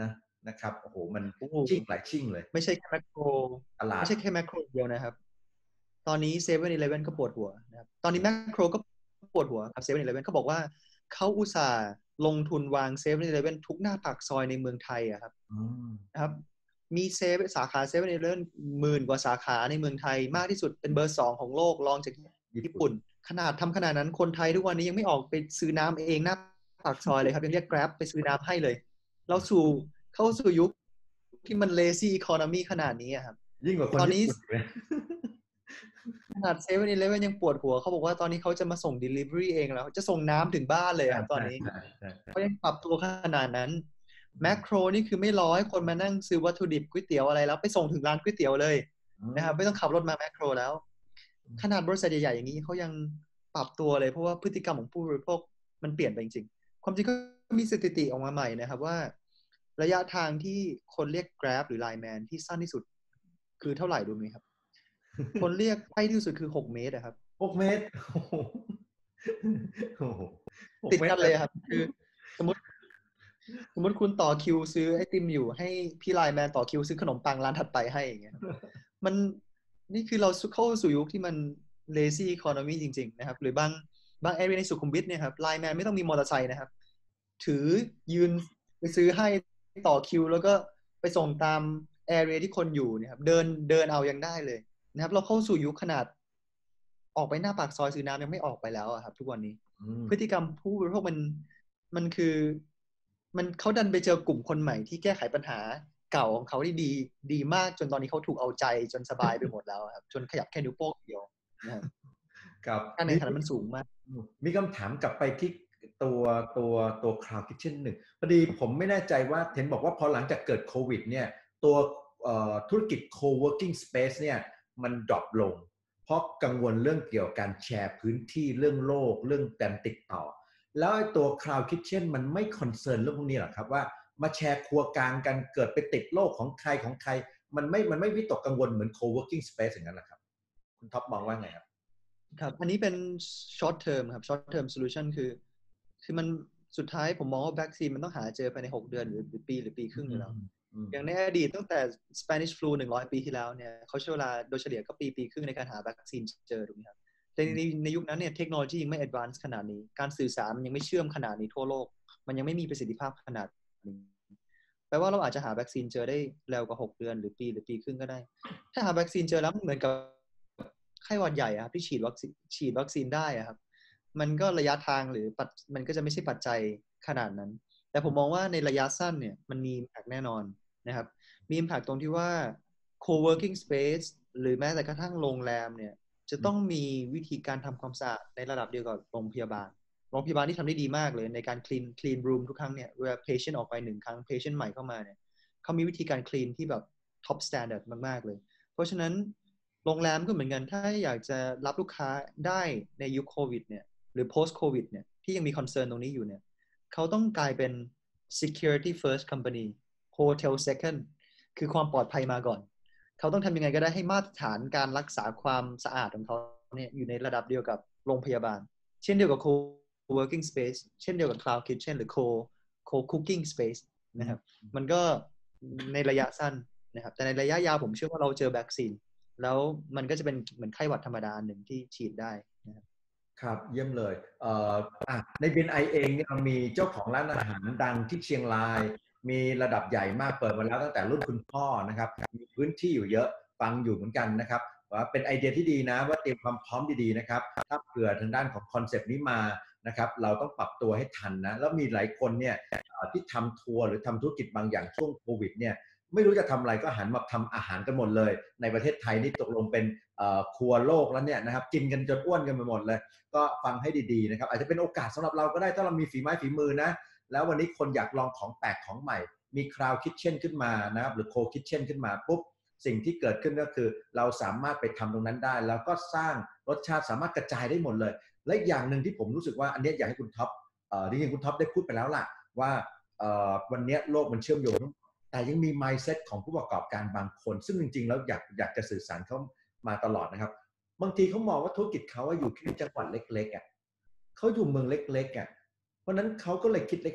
นะครับโอ้โหมันโอ้โหชิ่งหลายชิ่งเลยไม่ใช่แค่แมคโครตลาดไม่ใช่แค่แมคโครเดียวนะครับตอนนี้เซเว่นอีเลฟเว่นก็ปวดหัวนะครับตอนนี้แมคโครก็ปวดหัวครับเซเว่นอีเลฟเว่นเขาบอกว่าเขาอุตส่าห์ลงทุนวางเซเว่นอีเลฟเว่นทุกหน้าปากซอยในเมืองไทยอะครับอืมนะครับมีเซเว่นสาขาเซเว่นอีเลฟเว่นหมื่นกว่าสาขาในเมืองไทยมากที่สุดเป็นเบอร์สองของโลกรองจากญี่ปุ่นญี่ปุ่นขนาดทำขนาดนั้นคนไทยทุกวันนี้ยังไม่ออกไปซื้อน้ำเองหน้าปากซอยเลยครับยังเรียก Grab ไปซื้อน้ำให้เลยเราสู่เข้าสู่ยุคที่มัน lazy economy ขนาดนี้อะครับยิ่งกว่าคนตอนนี้ญี่ปุ่นเลยขนาดเซเว่นอีเลฟเว่นยังปวดหัวเขาบอกว่าตอนนี้เขาจะมาส่ง delivery เองแล้วจะส่งน้ำถึงบ้านเลยครับตอนนี้ใช่ใช่ใช่เขายังปรับตัวขนาดนั้นแมคโครนี่คือไม่รอให้คนมานั่งซื้อวัตถุดิบก๋วยเตี๋ยวอะไรแล้วไปส่งถึงร้านก๋วยเตี๋ยวเลยนะครับไม่ต้องขับรถมาแมคโครแล้วขนาดบริษัทใหญ่ๆอย่างนี้เขายังปรับตัวเลยเพราะว่าพฤติกรรมของผู้บริโภคมันเปลี่ยนไปจริงๆความจริงก็มีสถิติออกมาใหม่นะครับว่าระยะทางที่คนเรียก Grab หรือ Line Man ที่สั้นที่สุดคือเท่าไหร่ดูไหมครับคนเรียกใกล้ที่สุดคือหกเมตรครับหกเมตรโอ้โหโอ้โหหกติดเมตรกันเลยครับคือสมมติ สมมติคุณต่อคิวซื้อไอติมอยู่ให้พี่ไลน์แมนต่อคิวซื้อขนมปังร้านถัดไปให้อย่างเงี้ยมันนี่คือเราเข้าสู่ยุคที่มัน lazy economy จริงๆนะครับหรือบางบางแอเรียในสุขุมวิทเนี่ยครับไลน์แมนไม่ต้องมีมอเตอร์ไซค์นะครับถือยืนไปซื้อให้ต่อคิวแล้วก็ไปส่งตามแอเรียที่คนอยู่เนี่ยครับเดินเดินเอายังได้เลยนะครับเราเข้าสู่ยุคขนาดออกไปหน้าปากซอยซื้อน้ำยังไม่ออกไปแล้วอะครับทุกวันนี้พฤติกรรมผู้บริโภคมันมันคือมันเขาดันไปเจอกลุ่มคนใหม่ที่แก้ไขปัญหาเก่าของเขาที่ดีดีมากจนตอนนี้เขาถูกเอาใจจนสบายไปหมดแล้วครับจนขยับแค่นิ้วโป้งเดียวนะครับครับการแข่งขันมันสูงมากมีคำถามกลับไปที่ตัวตัวตัว Cloud Kitchen หนึ่งพอดีผมไม่แน่ใจว่าเห็นบอกว่าพอหลังจากเกิดโควิดเนี่ยตัวธุรกิจ co-working space เนี่ยมันดรอปลงเพราะกังวลเรื่องเกี่ยวกับการแชร์พื้นที่เรื่องโลกเรื่องการติดต่อแล้วไอ้ตัว Cloud Kitchen มันไม่คอนเซิร์นเรื่องพวกนี้หรอครับว่ามาแชร์ครัวกลางกันเกิดไปติดโลกของใครของใครมันไม่มันไม่วิตกกังวลเหมือน co-working space อย่างนั้นหรอครับคุณท็อปมองว่าไงครับครับอันนี้เป็น short term ครับ short term solution คือคือมันสุดท้ายผมมองว่าวัคซีนมันต้องหาเจอภายในหกเดือนหรือหรือปีหรือปีครึ่งอยู่แล้วอย่างในอดีตตั้งแต่ Spanish flu หนึ่งร้อยปีที่แล้วเนี่ยเขาใช้เวลาโดยเฉลี่ยก็ปีปีครึ่งในการหาวัคซีนเจอถูกไหมครับแต่ในในยุคนั้นเนี่ยเทคโนโลยียังไม่ advance ขนาดนี้การสื่อสารมันยังไม่เชื่อมขนาดนี้ทั่วโลกมันยังไม่มีประสิทธิภาพขนาดนี้แปลว่าเราอาจจะหาวัคซีนเจอได้เร็วกว่าหกเดือนหรือปีหรือปีครึ่งก็ได้ถ้าหาวัคซีนเจอแล้วเหมือนกับไข้หวัดใหญ่ครับที่ฉีดวัคซีนฉีดวัคซีนได้ครับมันก็ระยะทางหรือปัจมันก็จะไม่ใช่ปัจจัยขนาดนั้นแต่ผมมองว่าในระยะสั้นเนี่ยมันมี impact แน่นอนนะครับมี impact ตรงที่ว่า co-working space หรือแม้แต่กระทั่งโรงแรมเนี่ยจะต้องมีวิธีการทำความสะอาดในระดับเดียวกับโรงพยาบาลโรงพยาบาลที่ทำได้ดีมากเลยในการ clean clean room ทุกครั้งเนี่ยเวลา patient ออกไปหนึ่งครั้ง patient ใหม่เข้ามาเนี่ยเขามีวิธีการ clean ที่แบบ top standard มากๆเลยเพราะฉะนั้นโรงแรมก็เหมือนกันถ้าอยากจะรับลูกค้าได้ในยุคโควิดเนี่ยหรือ post covid เนี่ยที่ยังมี concern ตรงนี้อยู่เนี่ยเขาต้องกลายเป็น security first company hotel second คือความปลอดภัยมาก่อนเขาต้องทำยังไงก็ได้ให้มาตรฐานการรักษาความสะอาดของเขาเนี่ยอยู่ในระดับเดียวกับโรงพยาบาลเช่นเดียวกับ co-working space เช่นเดียวกับ cloud kitchen หรือ co co cooking space นะครับมันก็ในระยะสั้นนะครับแต่ในระยะยาวผมเชื่อว่าเราเจอวัคซีนแล้วมันก็จะเป็นเหมือนไข้หวัดธรรมดาหนึ่งที่ฉีดได้นะครับครับเยี่ยมเลยเอ่ออ่ะในบี เอ็น ไอ เองเนี่ยเรามีเจ้าของร้านอาหารดังที่เชียงรายมีระดับใหญ่มากเปิดมาแล้วตั้งแต่รุ่นคุณพ่อนะครับมีพื้นที่อยู่เยอะฟังอยู่เหมือนกันนะครับว่าเป็นไอเดียที่ดีนะว่าเตรียมความพร้อมดีๆนะครับถ้าเผื่อทางด้านของคอนเซปต์นี้มานะครับเราต้องปรับตัวให้ทันนะแล้วมีหลายคนเนี่ยที่ทำทัวร์หรือทำธุรกิจบางอย่างช่วงโควิดเนี่ยไม่รู้จะทำอะไรก็หันมาทำอาหารกันหมดเลยในประเทศไทยนี่ตกลงเป็นครัวโลกแล้วเนี่ยนะครับกินกันจนอ้วนกันไปหมดเลยก็ฟังให้ดีๆนะครับอาจจะเป็นโอกาสสำหรับเราก็ได้ถ้าเรามีฝีไม้ฝีมือนะแล้ววันนี้คนอยากลองของแปลกของใหม่มี Cloud Kitchen ขึ้นมานะครับหรือ Co Kitchen ขึ้นมาปุ๊บสิ่งที่เกิดขึ้นก็คือเราสามารถไปทำตรงนั้นได้แล้วก็สร้างรสชาติสามารถกระจายได้หมดเลยและอีกอย่างหนึ่งที่ผมรู้สึกว่าอันนี้อยากให้คุณท็อปเอ่อที่จริงคุณท็อปได้พูดไปแล้วล่ะว่าเอ่อวันนี้โลกมันเชื่อมโยงแต่ยังมี mindset ของผู้ประกอบการบางคนซึ่งจริงๆแล้วอยากอยากจะสื่อสารเขามาตลอดนะครับบางทีเขามองว่าธุรกิจเขาอยู่แค่จังหวัดเล็กๆอ่ะเขาอยู่เมืองเล็กๆอ่ะเพราะนั้นเขาก็เลยคิดเล็ก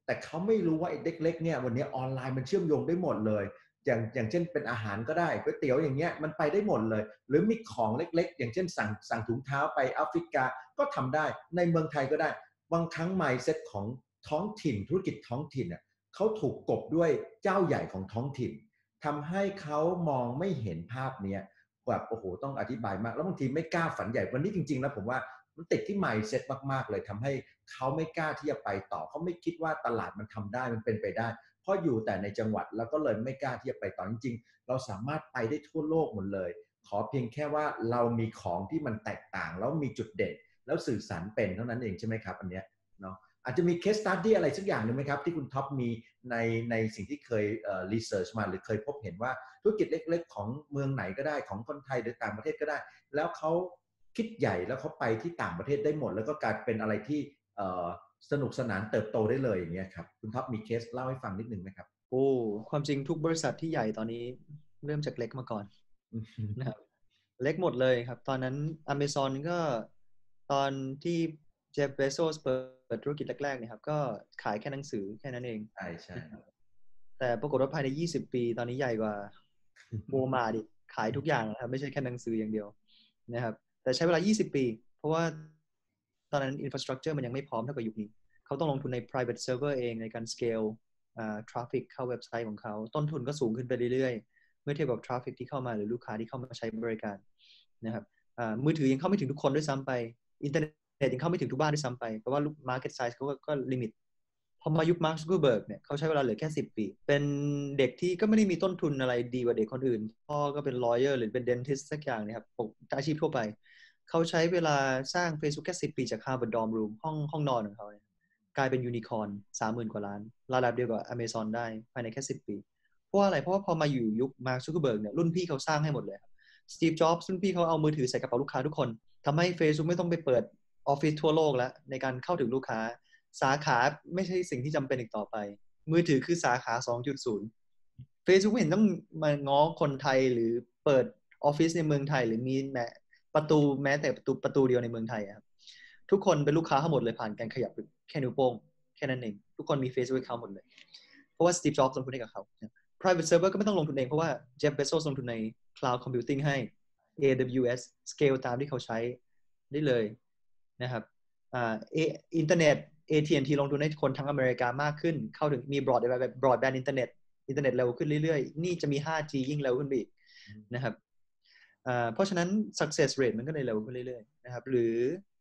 แต่เขาไม่รู้ว่าไอ้เล็กๆเนี่ยวันนี้ออนไลน์มันเชื่อมโยงได้หมดเลยอย่างอย่างเช่นเป็นอาหารก็ได้ก๋วยเตี๋ยวอย่างเงี้ยมันไปได้หมดเลยหรือมีของเล็กๆอย่างเช่นสั่งสั่งถุงเท้าไปแอฟริกาก็ทำได้ในเมืองไทยก็ได้บางครั้ง mindset ของท้องถิ่นธุรกิจท้องถิ่นเนี่ยเขาถูกกลบด้วยเจ้าใหญ่ของท้องถิ่นทำให้เขามองไม่เห็นภาพเนี้ยแบบโอ้โหต้องอธิบายมากแล้วบางทีไม่กล้าฝันใหญ่วันนี้จริงๆแล้วผมว่ามันติดที่ mindset มากๆเลยทำให้เขาไม่กล้าที่จะไปต่อเขาไม่คิดว่าตลาดมันทำได้มันเป็นไปได้เพราะอยู่แต่ในจังหวัดแล้วก็เลยไม่กล้าที่จะไปต่อจริงๆเราสามารถไปได้ทั่วโลกหมดเลยขอเพียงแค่ว่าเรามีของที่มันแตกต่างแล้วมีจุดเด่นแล้วสื่อสารเป็นเท่านั้นเองใช่ไหมครับอันเนี้ยเนาะอาจจะมี case study อะไรสักอย่างหนึ่งไหมครับที่คุณท็อปมีในในสิ่งที่เคยเอ่อ research มาหรือเคยพบเห็นว่าธุรกิจเล็กๆของเมืองไหนก็ได้ของคนไทยหรือต่างประเทศก็ได้แล้วเขาคิดใหญ่แล้วเขาไปที่ต่างประเทศได้หมดแล้วก็กลายเป็นอะไรที่เอ่อสนุกสนานเติบโตได้เลยอย่างเงี้ยครับคุณท็อปมีเคสเล่าให้ฟังนิดนึงไหมครับโอ้ความจริงทุกบริษัทที่ใหญ่ตอนนี้เริ่มจากเล็กมาก่อนนะครับเล็กหมดเลยครับตอนนั้น Amazon ก็ตอนที่เจฟ เบโซสเปิดธุรกิจแรกๆเนี่ยครับก็ขายแค่หนังสือแค่นั้นเองใช่ใช่แต่ปรากฏว่าภายในยี่สิบปีตอนนี้ใหญ่กว่าโวลมาร์ทอีกขายทุกอย่างนะครับไม่ใช่แค่หนังสืออย่างเดียวนะครับแต่ใช้เวลายี่สิบปีเพราะว่าตอนนั้น infrastructure มันยังไม่พร้อมเท่ากับยุคนี้เขาต้องลงทุนใน private server เองในการ scale อ่า traffic เข้าเว็บไซต์ของเขาต้นทุนก็สูงขึ้นไปเรื่อยๆเมื่อเทียบกับ traffic ที่เข้ามาหรือลูกค้าที่เข้ามาใช้บริการนะครับอ่ามือถือยังเข้าไม่ถึงทุกคนด้วยซ้ำไปอินเทอร์เน็ตยังเข้าไม่ถึงทุกบ้านด้วยซ้ำไปเพราะว่า market size เขาก็ลิมิตพอมายุคมาร์ค ซักเคอร์เบิร์กเนี่ยเขาใช้เวลาเหลือแค่สิบปีเป็นเด็กที่ก็ไม่ได้มีต้นทุนอะไรดีกว่าเด็กคนอื่นพ่อก็เป็น lawyer หรือเป็น dentist สักอย่างเนี่ยครับอาชีพทั่วไปเขาใช้เวลาสร้าง Facebook แค่สิบปีจาก Harvard Dorm Room ห้องห้องนอนของเขาเนี่ยกลายเป็นยูนิคอร์นสามหมื่นกว่าล้านระดับเดียวกับ Amazon ได้ภายในแค่สิบปีเพราะว่าอะไรเพราะว่าพอมาอยู่ยุคมาร์ค ซักเคอร์เบิร์กเนี่ยรุ่นพี่เขาสร้างให้หมดเลยครับสตีฟ จ็อบส์รุ่นพี่เขาเอามือถือใส่กระเป๋าลูกค้าทุกคนทำให้ Facebook ไม่ต้องไปเปิดออฟฟิศทั่วโลกแล้วในการเข้าถึงลูกค้าสาขาไม่ใช่สิ่งที่จำเป็นอีกต่อไปมือถือคือสาขา สองจุดศูนย์ Facebook ไม่เห็นต้องมาง้อคนไทยหรือเปิดออฟฟิศในเมืองไทยหรือมีแม้ประตูแม้แต่ประตูประตูเดียวในเมืองไทยครับทุกคนเป็นลูกค้าทั้งหมดเลยผ่านการขยับแค่นิ้วโป้งแค่นั้นเองทุกคนมี Facebook account หมดเลยเพราะว่า Steve Jobs ลงทุนให้กับเขา private server ก็ไม่ต้องลงทุนเองเพราะว่า Jeff Bezos ลงทุนใน cloud computing ให้ เอ ดับเบิลยู เอส scale ตามที่เขาใช้ได้เลยนะครับอ่าอินเทอร์เน็ต เอ ที แอนด์ ที ลงทุนให้คนทั้งอเมริกามากขึ้นเข้าถึงมี broadband broadband อินเทอร์เน็ตอินเทอร์เน็ตเร็วขึ้นเรื่อยๆนี่จะมี ห้าจี ยิ่งเร็วขึ้นไปอีกนะครับเพราะฉะนั้น success rate มันก็เลยเร็วขึ้นเรื่อยๆนะครับหรือ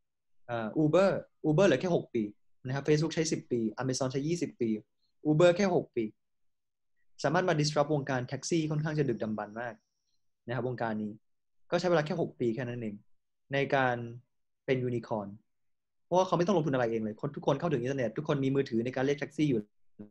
Uber Uber เหลือแค่หกปีนะครับ Facebook ใช้สิบปี Amazon ใช้ยี่สิบปี Uber แค่หกปีสามารถมา disrupt วงการแท็กซี่ค่อนข้างจะดึกดำบรรพ์มากนะครับวงการนี้ก็ใช้เวลาแค่หกปีแค่นั้นเองในการเป็นยูนิคอร์นเพราะว่าเขาไม่ต้องลงทุนอะไรเองเลยคนทุกคนเข้าถึงอินเทอร์เน็ตทุกคนมีมือถือในการเรียกแท็กซี่อยู่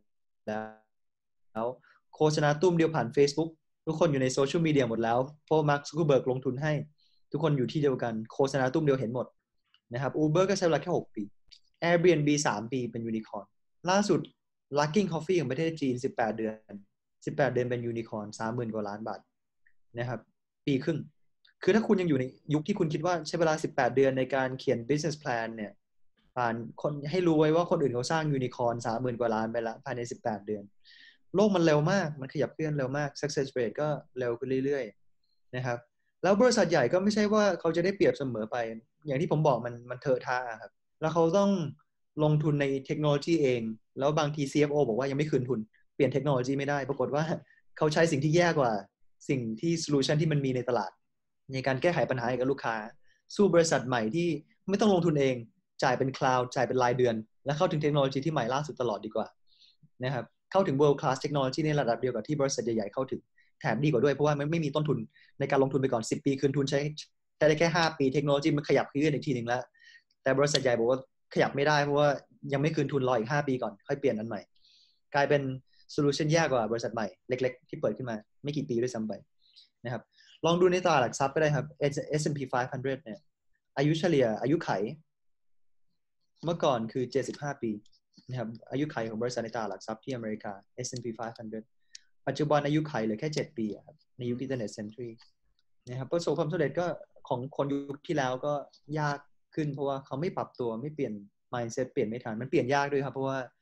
แล้วโฆษณาตุ้มเดียวผ่าน Facebook ทุกคนอยู่ในโซเชียลมีเดียหมดแล้วเพราะมาร์ค ซักเคอร์เบิร์กลงทุนให้ทุกคนอยู่ที่เดียวกันโฆษณาตุ้มเดียวเห็นหมดนะครับ Uber ก็ใช้เวลาแค่หกปี Airbnb สามปีเป็นยูนิคอร์นล่าสุด Luckin Coffee ของประเทศจีนสิบแปดเดือนสิบแปดเดือนเป็นยูนิคอร์น สามหมื่น กว่าล้านบาทนะครับปีครึ่งคือถ้าคุณยังอยู่ในยุคที่คุณคิดว่าใช้เวลาสิบแปดเดือนในการเขียน business plan เนี่ยผ่านคนให้รู้ไว้ว่าคนอื่นเขาสร้างยูนิคอร์น สามหมื่น กว่าล้านไปแล้วภายในสิบแปดเดือนโลกมันเร็วมากมันขยับเคลื่อนเร็วมาก success rate ก็เร็วขึ้นเรื่อยๆนะครับแล้วบริษัทใหญ่ก็ไม่ใช่ว่าเขาจะได้เปรียบเสมอไปอย่างที่ผมบอกมันมันเถอะท่าครับแล้วเขาต้องลงทุนในเทคโนโลยีเองแล้วบางที ซี เอฟ โอ บอกว่ายังไม่คืนทุนเปลี่ยนเทคโนโลยีไม่ได้ปรากฏว่าเขาใช้สิ่งที่แย่กว่าสิ่งที่โซลูชันที่มันมีในตลาดในการแก้ไขปัญหาให้กับลูกค้าสู้บริษัทใหม่ที่ไม่ต้องลงทุนเองจ่ายเป็นคลาวด์จ่ายเป็นรายเดือนและเข้าถึงเทคโนโลยีที่ใหม่ล่าสุดตลอดดีกว่านะครับเข้าถึง world class technology ในระดับเดียวกับที่บริษัทใหญ่ๆเข้าถึงแถมดีกว่าด้วยเพราะว่ามันไม่มีต้นทุนในการลงทุนไปก่อนสิบปีคืนทุนใช้ใช้ได้แค่ห้าปีเทคโนโลยีมันขยับขึ้นอีกทีนึงแล้วแต่บริษัทใหญ่บอกว่าขยับไม่ได้เพราะว่ายังไม่คืนทุนรออีกห้าปีก่อนค่อยเปลี่ยนอันใหม่กลายเป็นโซลูชันยากกว่าบริษัทใหม่เล็กๆที่เปิดขึ้นมาไม่กี่ปีด้วยซ้ำไปนะครับลองดูในตลาดหลักทรัพย์ก็ได้ครับ เอส แอนด์ พี ห้าร้อยเนี่ยอายุเฉลี่ยอายุไขเมื่อก่อนคือเจ็ดสิบห้าปีนะครับอายุไขของบริษัทในตลาดหลักทรัพย์ที่อเมริกา เอส แอนด์ พี ห้าร้อยปัจจุบันอายุไขเหลือแค่เจ็ดปีครับในยุคอินเทอร์เน็ตเซนทรีนะครับประสบความสำเร็จก็ของคนยุคที่แล้วก็ยากขึ้นเพราะว่าเขาไม่ปรับตัวไม่เปลี่ยน mindset เปลี่ยนไม่ทันมันเปลี่ยนยากด้วยครับเพราะว่า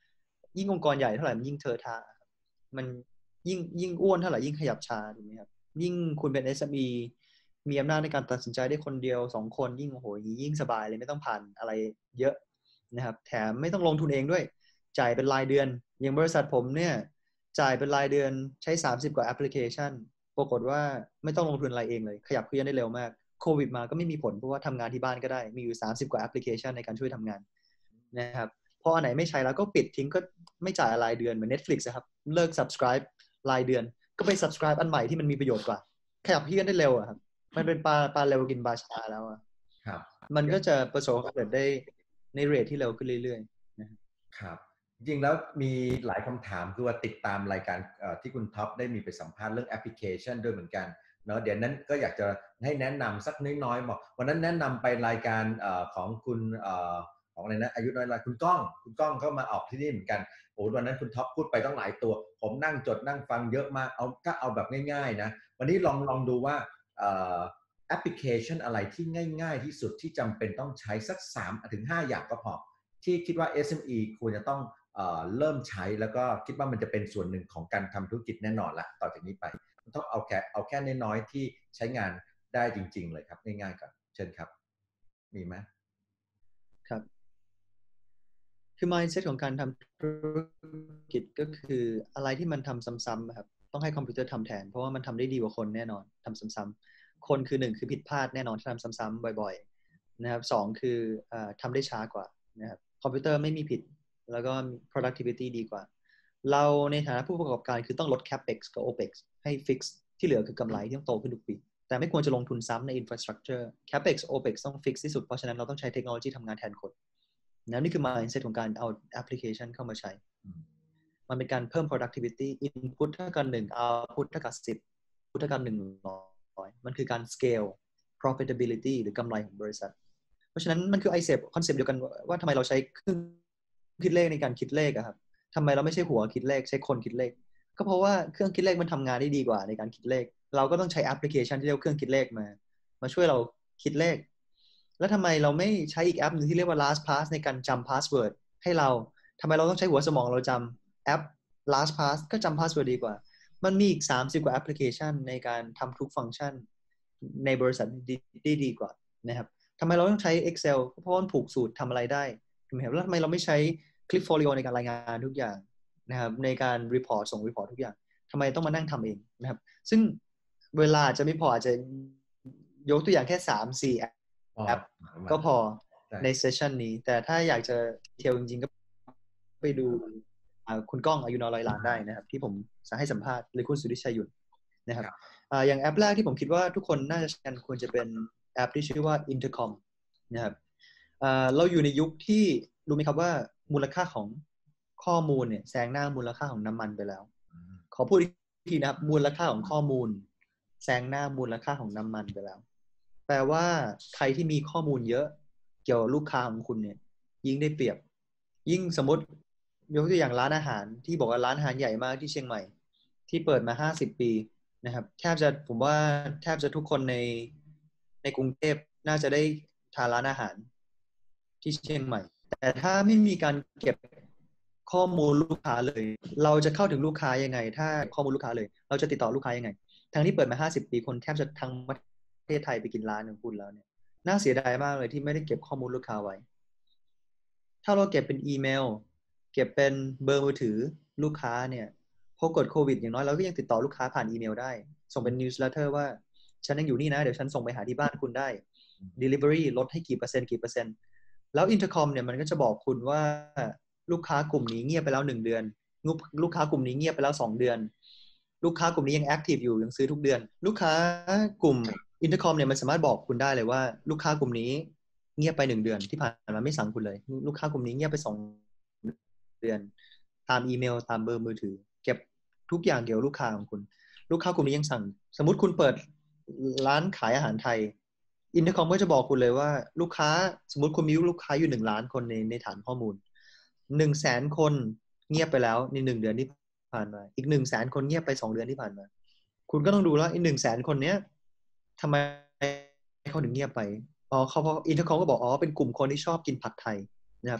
ยิ่งองค์กรใหญ่เท่าไหร่มันยิ่งเทอะทะมันยิ่งยิ่งอ้วนเท่าไหร่ยิ่งขยับช้าถูกไหมครับยิ่งคุณเป็น เอส เอ็ม อี มีอำนาจในการตัดสินใจได้คนเดียวสองคนยิ่งโอ้โหยิ่งสบายเลยไม่ต้องผ่านอะไรเยอะนะครับแถมไม่ต้องลงทุนเองด้วยจ่ายเป็นรายเดือนอย่างบริษัทผมเนี่ยจ่ายเป็นรายเดือนใช้สามสิบกว่าแอปพลิเคชันปรากฏว่าไม่ต้องลงทุนอะไรเองเลยขยับเคลื่อนได้เร็วมากโควิดมาก็ไม่มีผลเพราะว่าทำงานที่บ้านก็ได้มีอยู่สามสิบกว่าแอปพลิเคชันในการช่วยทำงานนะครับพออันไหนไม่ใช้แล้วก็ปิดทิ้งก็ไม่จ่ายรายเดือนเหมือน Netflix นะครับเลิก subscribe รายเดือนก็ไป subscribe อันใหม่ที่มันมีประโยชน์กว่าขยับเคลื่อนได้เร็วอะครับมันเป็นปลาปลาเร็วกินปลาช้าแล้วอะครับมันก็จะประสบความสำเร็จได้ในเรทที่เร็วขึ้นเรื่อยๆนะครับจริงๆแล้วมีหลายคำถามคือว่าติดตามรายการที่คุณท็อปได้มีไปสัมภาษณ์เรื่องแอปพลิเคชันด้วยเหมือนกันเนาะเดี๋ยวนั้นก็อยากจะให้แนะนำสักน้อยๆบอกวันนั้นแนะนำไปรายการของคุณของอะไรนะอายุน้อยๆคุณก้องคุณก้องเข้ามาออกที่นี่เหมือนกันโอ้วันนั้นคุณท็อปพูดไปต้องหลายตัวผมนั่งจดนั่งฟังเยอะมากเอาก็เอาแบบง่ายๆนะวันนี้ลองลองดูว่าแอปพลิเคชันอะไรที่ง่ายๆที่สุดที่จำเป็นต้องใช้สัก สามถึงห้า อย่างก็พอที่คิดว่า เอส เอ็ม อี ควรจะต้องเอ่อเริ่มใช้แล้วก็คิดว่ามันจะเป็นส่วนหนึ่งของการทำธุรกิจแน่นอนละต่อจากนี้ไปต้องเอาแค่เอาแค่น้อยๆที่ใช้งานได้จริงๆเลยครับง่ายๆก่อนเชิญครับมีไหมครับคือ mindset ของการทำธุรกิจก็คืออะไรที่มันทำซ้ำๆครับต้องให้คอมพิวเตอร์ทำแทนเพราะว่ามันทำได้ดีกว่าคนแน่นอนทำซ้ำๆคนคือหนึ่งคือผิดพลาดแน่นอนที่ทำซ้ำๆบ่อยๆนะครับสองคือทำได้ช้ากว่านะครับคอมพิวเตอร์ไม่มีผิดแล้วก็ productivity ดีกว่าเราในฐานะผู้ประกอบการคือต้องลด capex กับ opex ให้ fix ที่เหลือคือกำไรที่ต้องโตขึ้นทุกปีแต่ไม่ควรจะลงทุนซ้ำใน infrastructure capex opex ต้อง fix ที่สุดเพราะฉะนั้นเราต้องใช้เทคโนโลยีทำงานแทนคนนะนี่คือ mindset ของการเอาแอปพลิเคชันเข้ามาใช้มันเป็นการเพิ่ม productivity input เท่ากับหนึ่ง output เท่ากับสิบ output เท่ากับหนึ่งร้อยมันคือการ scale profitability หรือกำไรของบริษัทเพราะฉะนั้นมันคือ ไอ เซป คอนเซปต์เดียวกันว่าทำไมเราใช้เครื่องคิดเลขในการคิดเลขอะครับทำไมเราไม่ใช่หัวคิดเลขใช้คนคิดเลขก็เพราะว่าเครื่องคิดเลขมันทำงานได้ดีกว่าในการคิดเลขเราก็ต้องใช้แอปพลิเคชันที่เรียกว่าเครื่องคิดเลขมามาช่วยเราคิดเลขแล้วทำไมเราไม่ใช้อีกแอปหนึ่งที่เรียกว่า LastPass ในการจำ password ให้เราทำไมเราต้องใช้หัวสมองเราจำแอป LastPass ก็จำ password ดีกว่ามันมีอีกสามสิบกว่าแอปพลิเคชันในการทำทุกฟังก์ชันในบริษัทได้ดีกว่านะครับทำไมเราต้องใช้ Excel เพราะมันผูกสูตรทำอะไรได้ถูกไหมครับแล้วทำไมเราไม่ใช้ Clipfolio ในการรายงานทุกอย่างนะครับในการ report ส่ง report ทุกอย่างทำไมต้องมานั่งทำเองนะครับซึ่งเวลาจะไม่พออาจจะยกตัวอย่างแค่ สามถึงสี่ แอปก็พอในเซสชันนี้แต่ถ้าอยากจะเที่ยวจริงๆก็ไปดูคุณก้องอายุน้อยร้อยล้านได้นะครับที่ผมให้สัมภาษณ์หรือคุณสุริชัยหยุ่นนะครับอย่างแอปแรกที่ผมคิดว่าทุกคนน่าจะใช้กันควรจะเป็นแอปที่ชื่อว่า Intercom นะครับเราอยู่ในยุคที่รู้ไหมครับว่ามูลค่าของข้อมูลเนี่ยแซงหน้ามูลค่าของน้ำมันไปแล้วขอพูดอีกทีนะครับมูลค่าของข้อมูลแซงหน้ามูลค่าของน้ำมันไปแล้วแปลว่าใครที่มีข้อมูลเยอะเกี่ยวกับลูกค้าของคุณเนี่ยยิ่งได้เปรียบยิ่งสมมติยกตัวอย่างร้านอาหารที่บอกว่าร้านอาหารใหญ่มากที่เชียงใหม่ที่เปิดมาห้าสิบปีนะครับแทบจะผมว่าแทบจะทุกคนในในกรุงเทพน่าจะได้ทานร้านอาหารที่เชียงใหม่แต่ถ้าไม่มีการเก็บข้อมูลลูกค้าเลยเราจะเข้าถึงลูกค้ายังไงถ้าข้อมูลลูกค้าเลยเราจะติดต่อลูกค้ายังไงทั้งที่เปิดมาห้าสิบปีคนแทบจะทั้งประเทศไทยไปกินร้านของคุณแล้วเนี่ยน่าเสียดายมากเลยที่ไม่ได้เก็บข้อมูลลูกค้าไว้ถ้าเราเก็บเป็นอีเมลเก็บเป็นเบอร์มือถือลูกค้าเนี่ยพอกดโควิดอย่างน้อยเราก็ยังติดต่อลูกค้าผ่านอีเมลได้ส่งเป็นนิวส์เลเตอร์ว่าฉันยังอยู่นี่นะเดี๋ยวฉันส่งไปหาที่บ้านคุณได้ delivery ลดให้กี่เปอร์เซ็นต์กี่เปอร์เซ็นต์แล้ว Intercom เนี่ยมันก็จะบอกคุณว่าลูกค้ากลุ่มนี้เงียบไปแล้วหนึ่งเดือนลูกค้ากลุ่มนี้เงียบไปแล้วสองเดือนลูกค้ากลุ่มนี้ยังแอคทีฟอยู่ยังซื้อทุกเดือนลูกค้ากลุ่ม Intercom เนี่ยมันสามารถบอกคุณได้เลยว่าลูกค้ากลุ่มนี้เงียบไปหนึ่งเดือนที่ผ่านมาไม่สั่งคุณเลยลูกค้ากลุ่มนี้เงียบไปสองเดือนตามอีเมลตามเบอร์มือถือเก็บทุกอย่างเกี่ยวกับลูกค้าของคุณลูกค้ากลุ่มนี้ยังสั่งสมมุติคุณเปิดร้านขายอาหารไทยอินเตอร์คอมก็จะบอกคุณเลยว่าลูกค้าสมมติคุณมีลูกค้าอยู่หนึ่งล้านคนในในฐานข้อมูลหนึ่งแสนคนเงียบไปแล้วในหนึ่งเดือนที่ผ่านมาอีกหนึ่งแสนคนเงียบไปสองเดือนที่ผ่านมาคุณก็ต้องดูแล้วอีกหนึ่งแสนคนเนี้ยทำไมเขาถึงเงียบไปอ๋อเขาเพราะอินเตอร์คอมก็บอกอ๋อเป็นกลุ่มคนที่ชอบกินผัดไทยนะครับ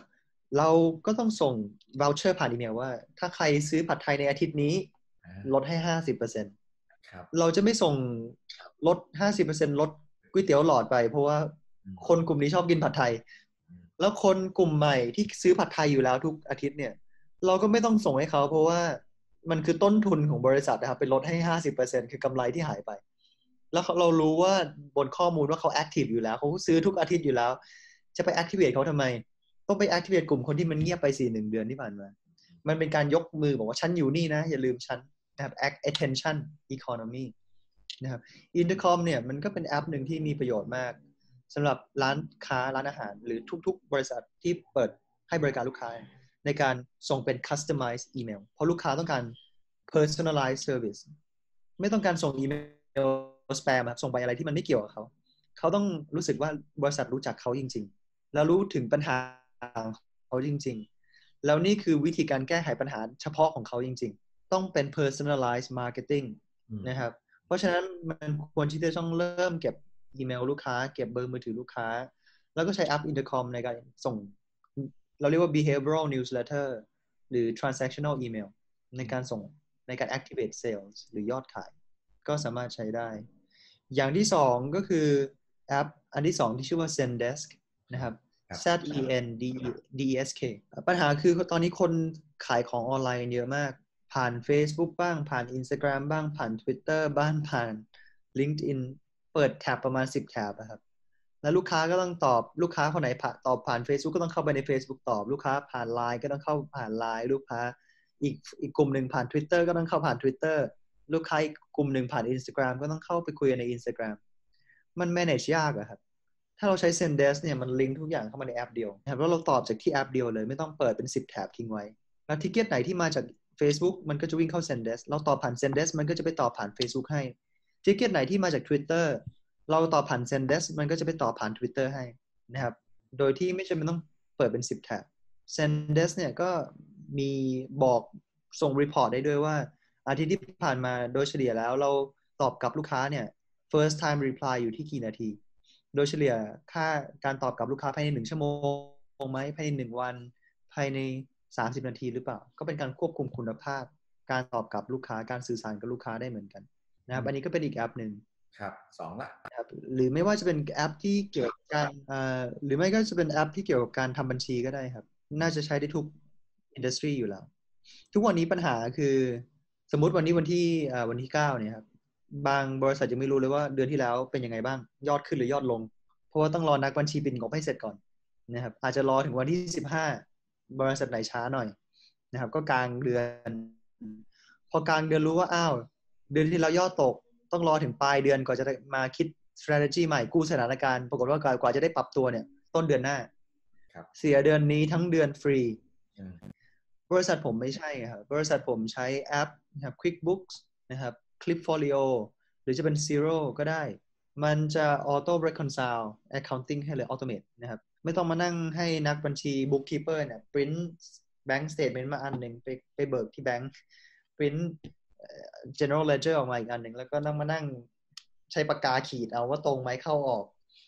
เราก็ต้องส่ง voucher ผ่านอีเมลว่าถ้าใครซื้อผัดไทยในอาทิตย์นี้ลดให้ ห้าสิบเปอร์เซ็นต์ครับเราจะไม่ส่งลด ห้าสิบเปอร์เซ็นต์ ลดก๋วยเตี๋ยวหลอดไปเพราะว่าคนกลุ่มนี้ชอบกินผัดไทยแล้วคนกลุ่มใหม่ที่ซื้อผัดไทยอยู่แล้วทุกอาทิตย์เนี่ยเราก็ไม่ต้องส่งให้เขาเพราะว่ามันคือต้นทุนของบริษัทนะครับเป็นลดให้ ห้าสิบเปอร์เซ็นต์ คือกำไรที่หายไปแล้วเรารู้ว่าบนข้อมูลว่าเขาแอคทีฟอยู่แล้วเขาซื้อทุกอาทิตย์อยู่แล้วจะไปแอคทีเวตเขาทำไมต้องไป activate กลุ่มคนที่มันเงียบไปสี่หนึ่งเดือนที่ผ่านมามันเป็นการยกมือบอกว่าฉันอยู่นี่นะอย่าลืมฉันนะครับ attention economy นะครับ Intercom เนี่ยมันก็เป็นแอปหนึ่งที่มีประโยชน์มากสำหรับร้านค้าร้านอาหารหรือทุกๆบริษัทที่เปิดให้บริการลูกค้าในการส่งเป็น customized email เพราะลูกค้าต้องการ personalized service ไม่ต้องการส่งอีเมล spam ส่งไปอะไรที่มันไม่เกี่ยวกับเขาเขาต้องรู้สึกว่าบริษัทรู้จักเขาจริงๆแล้วรู้ถึงปัญหาของเขาจริงๆแล้วนี่คือวิธีการแก้ไขปัญหาเฉพาะของเขาจริงๆต้องเป็น personalized marketing นะครับเพราะฉะนั้นมันควรที่จะต้องเริ่มเก็บอีเมลลูกค้าเก็บเบอร์มือถือลูกค้าแล้วก็ใช้แอป Intercom ในการส่งเราเรียกว่า behavioral newsletter หรือ transactional email ในการส่งในการ activate sales หรือยอดขายก็สามารถใช้ได้อย่างที่สองก็คือแอปอันที่สองที่ชื่อว่า Zendesk นะครับ Z E N D E S K ปัญหาคือตอนนี้คนขายของออนไลน์เยอะมากผ่าน Facebook บ้างผ่าน Instagram บ้างผ่าน Twitter บ้างผ่าน LinkedIn เปิดแท็บประมาณสิบแท็บครับแล้วลูกค้าก็ต้องตอบลูกค้าคนไหนตอบผ่าน Facebook ก็ต้องเข้าไปใน Facebook ตอบลูกค้าผ่าน ไลน์ ก็ต้องเข้าผ่าน ไลน์ ลูกค้าอีกอีกกลุ่มหนึ่งผ่าน Twitter ก็ต้องเข้าผ่าน Twitter ลูกค้าอีกกลุ่มหนึ่งผ่าน Instagram ก็ต้องเข้าไปคุยใน Instagram มัน manage ยากอะครับถ้าเราใช้ Zendesk เนี่ยมันลิงก์ทุกอย่างเข้ามาในแอปเดียวนะครับแล้วเราตอบจากที่แอปเดียวเลยไม่ต้องเปิดเป็นสิบแท็บทิ้งไว้แล้วทิกเก็ตไหนที่มาจาก Facebook มันก็จะวิ่งเข้า Zendesk เราตอบผ่าน Zendesk มันก็จะไปตอบผ่าน Facebook ให้ทิกเก็ตไหนที่มาจาก Twitter เราตอบผ่าน Zendesk มันก็จะไปตอบผ่าน Twitter ให้นะครับโดยที่ไม่จำเป็นต้องเปิดเป็นสิบแท็บ Zendesk เนี่ยก็มีบอกส่งรีพอร์ตได้ด้วยว่าอาทิตย์ที่ผ่านมาโดยเฉลี่ยแล้วเราตอบกับลูกค้าเนี่ย first time reply อยู่ที่กี่นาทีโดยเฉลี่ยค่าการตอบกับลูกค้าภายในหนึ่งชั่วโมงไหมภายในหนึ่งวันภายในสามสิบนาทีหรือเปล่าก็เป็นการควบคุมคุณภาพการตอบกับลูกค้าการสื่อสารกับลูกค้าได้เหมือนกันนะครับอันนี้ก็เป็นอีกแอปหนึ่งครับสองละครับหรือไม่ว่าจะเป็นแอปที่เกี่ยวกับการอ่าหรือไม่ก็จะเป็นแอปที่เกี่ยวกับการทำบัญชีก็ได้ครับน่าจะใช้ได้ทุกอินดัสทรีอยู่แล้วทุกวันนี้ปัญหาคือสมมุติวันนี้วันที่อ่าวันที่เก้าเนี่ยครับบางบริษัทยังไม่รู้เลยว่าเดือนที่แล้วเป็นยังไงบ้างยอดขึ้นหรือยอดลงเพราะว่าต้องรอนักบัญชีปิดงบให้เสร็จก่อนนะครับอาจจะรอถึงวันที่สิบห้าบริษัทไหนช้าหน่อยนะครับก็กลางเดือนพอกลางเดือนรู้ว่าอ้าวเดือนที่แล้วยอดตกต้องรอถึงปลายเดือนก่อนจะมาคิด strategy ใหม่กู้สถานการณ์ปรากฏว่ากว่าจะได้ปรับตัวเนี่ยต้นเดือนหน้าเสียเดือนนี้ทั้งเดือนฟรีบริษัทผมไม่ใช่ครับบริษัทผมใช้แอปนะครับ QuickBooks นะครับ Clipfolio หรือจะเป็น Xero ก็ได้มันจะ auto reconcile accounting ให้เลย automate นะครับไม่ต้องมานั่งให้นักบัญชี bookkeeper เนี่ย print bank statement มาอันหนึ่งไปไปเบิกที่แบงค์ print general ledger ออกมาอีกอันหนึ่งแล้วก็นั่งมานั่งใช้ปากกาขีดเอาว่าตรงไหมเข้าออก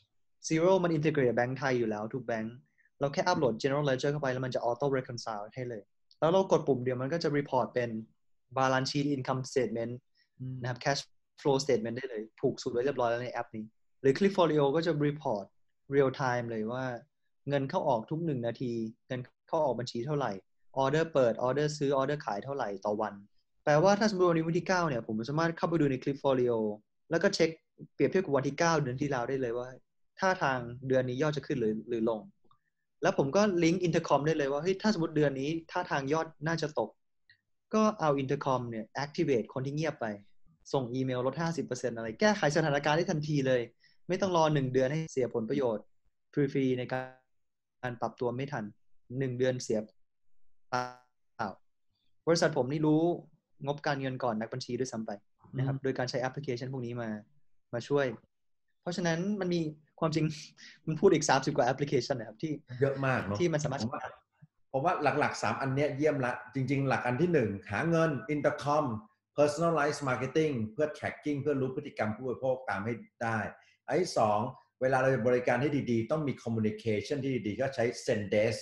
Xero มัน integrate กับแบงค์ไทยอยู่แล้วทุกแบงค์เราแค่อัปโหลด general ledger เข้าไปแล้วมันจะ auto reconcile ให้เลยแล้วเรากดปุ่มเดียวมันก็จะ report เป็น balance sheet income statement นะครับ cash flow statement ได้เลยผูกสูตรไว้เรียบร้อยแล้วในแอปนี้หรือ Clipfolio ก็จะ report real time เลยว่าเงินเข้าออกทุกหนึ่งนาทีเงินเข้าออกบัญชีเท่าไหร่ออเดอร์เปิดออเดอร์ซื้อออเดอร์ขายเท่าไหร่ต่อวันแปลว่าถ้าสมมติวันนี้วันที่เก้าเนี่ยผมสามารถเข้าไปดูใน Clipfolio แล้วก็เช็คเปรียบเทียบกับวันที่เก้าเดือนที่แล้วได้เลยว่าท่าทางเดือนนี้ยอดจะขึ้นหรือหรือลงแล้วผมก็ลิงก์ Intercom ได้เลยว่าเฮ้ยถ้าสมมติเดือนนี้ท่าทางยอดน่าจะตกก็เอา Intercom เนี่ย activate คนที่เงียบไปส่งอีเมลลด ห้าสิบเปอร์เซ็นต์ อะไรแก้ไขสถานการณ์ได้ทันทีเลยไม่ต้องรอหนึ่งเดือนให้เสียผลประโยชน์ฟรีๆในการปรับตัวไม่ทันหนึ่งเดือนเสียเปล่าบริษัทผมนี่รู้งบการเงินก่อนนักบัญชีด้วยซ้ำไปนะครับโดยการใช้แอปพลิเคชันพวกนี้มามาช่วยเพราะฉะนั้นมันมีความจริงมันพูดอีกสามสิบกว่าแอปพลิเคชันนะครับที่เยอะมากเนาะที่มันสามารถผมว่าหลักๆสามอันเนี้ยเยี่ยมละจริงๆหลักอันที่หนึ่งหาเงิน Intercom personalized marketing เพื่อ tracking เพื่อรู้พฤติกรรมผู้บริโภคตามให้ได้อันที่สองเวลาเราจะบริการให้ดีๆต้องมี communication ที่ดีๆก็ใช้ Zendesk นะ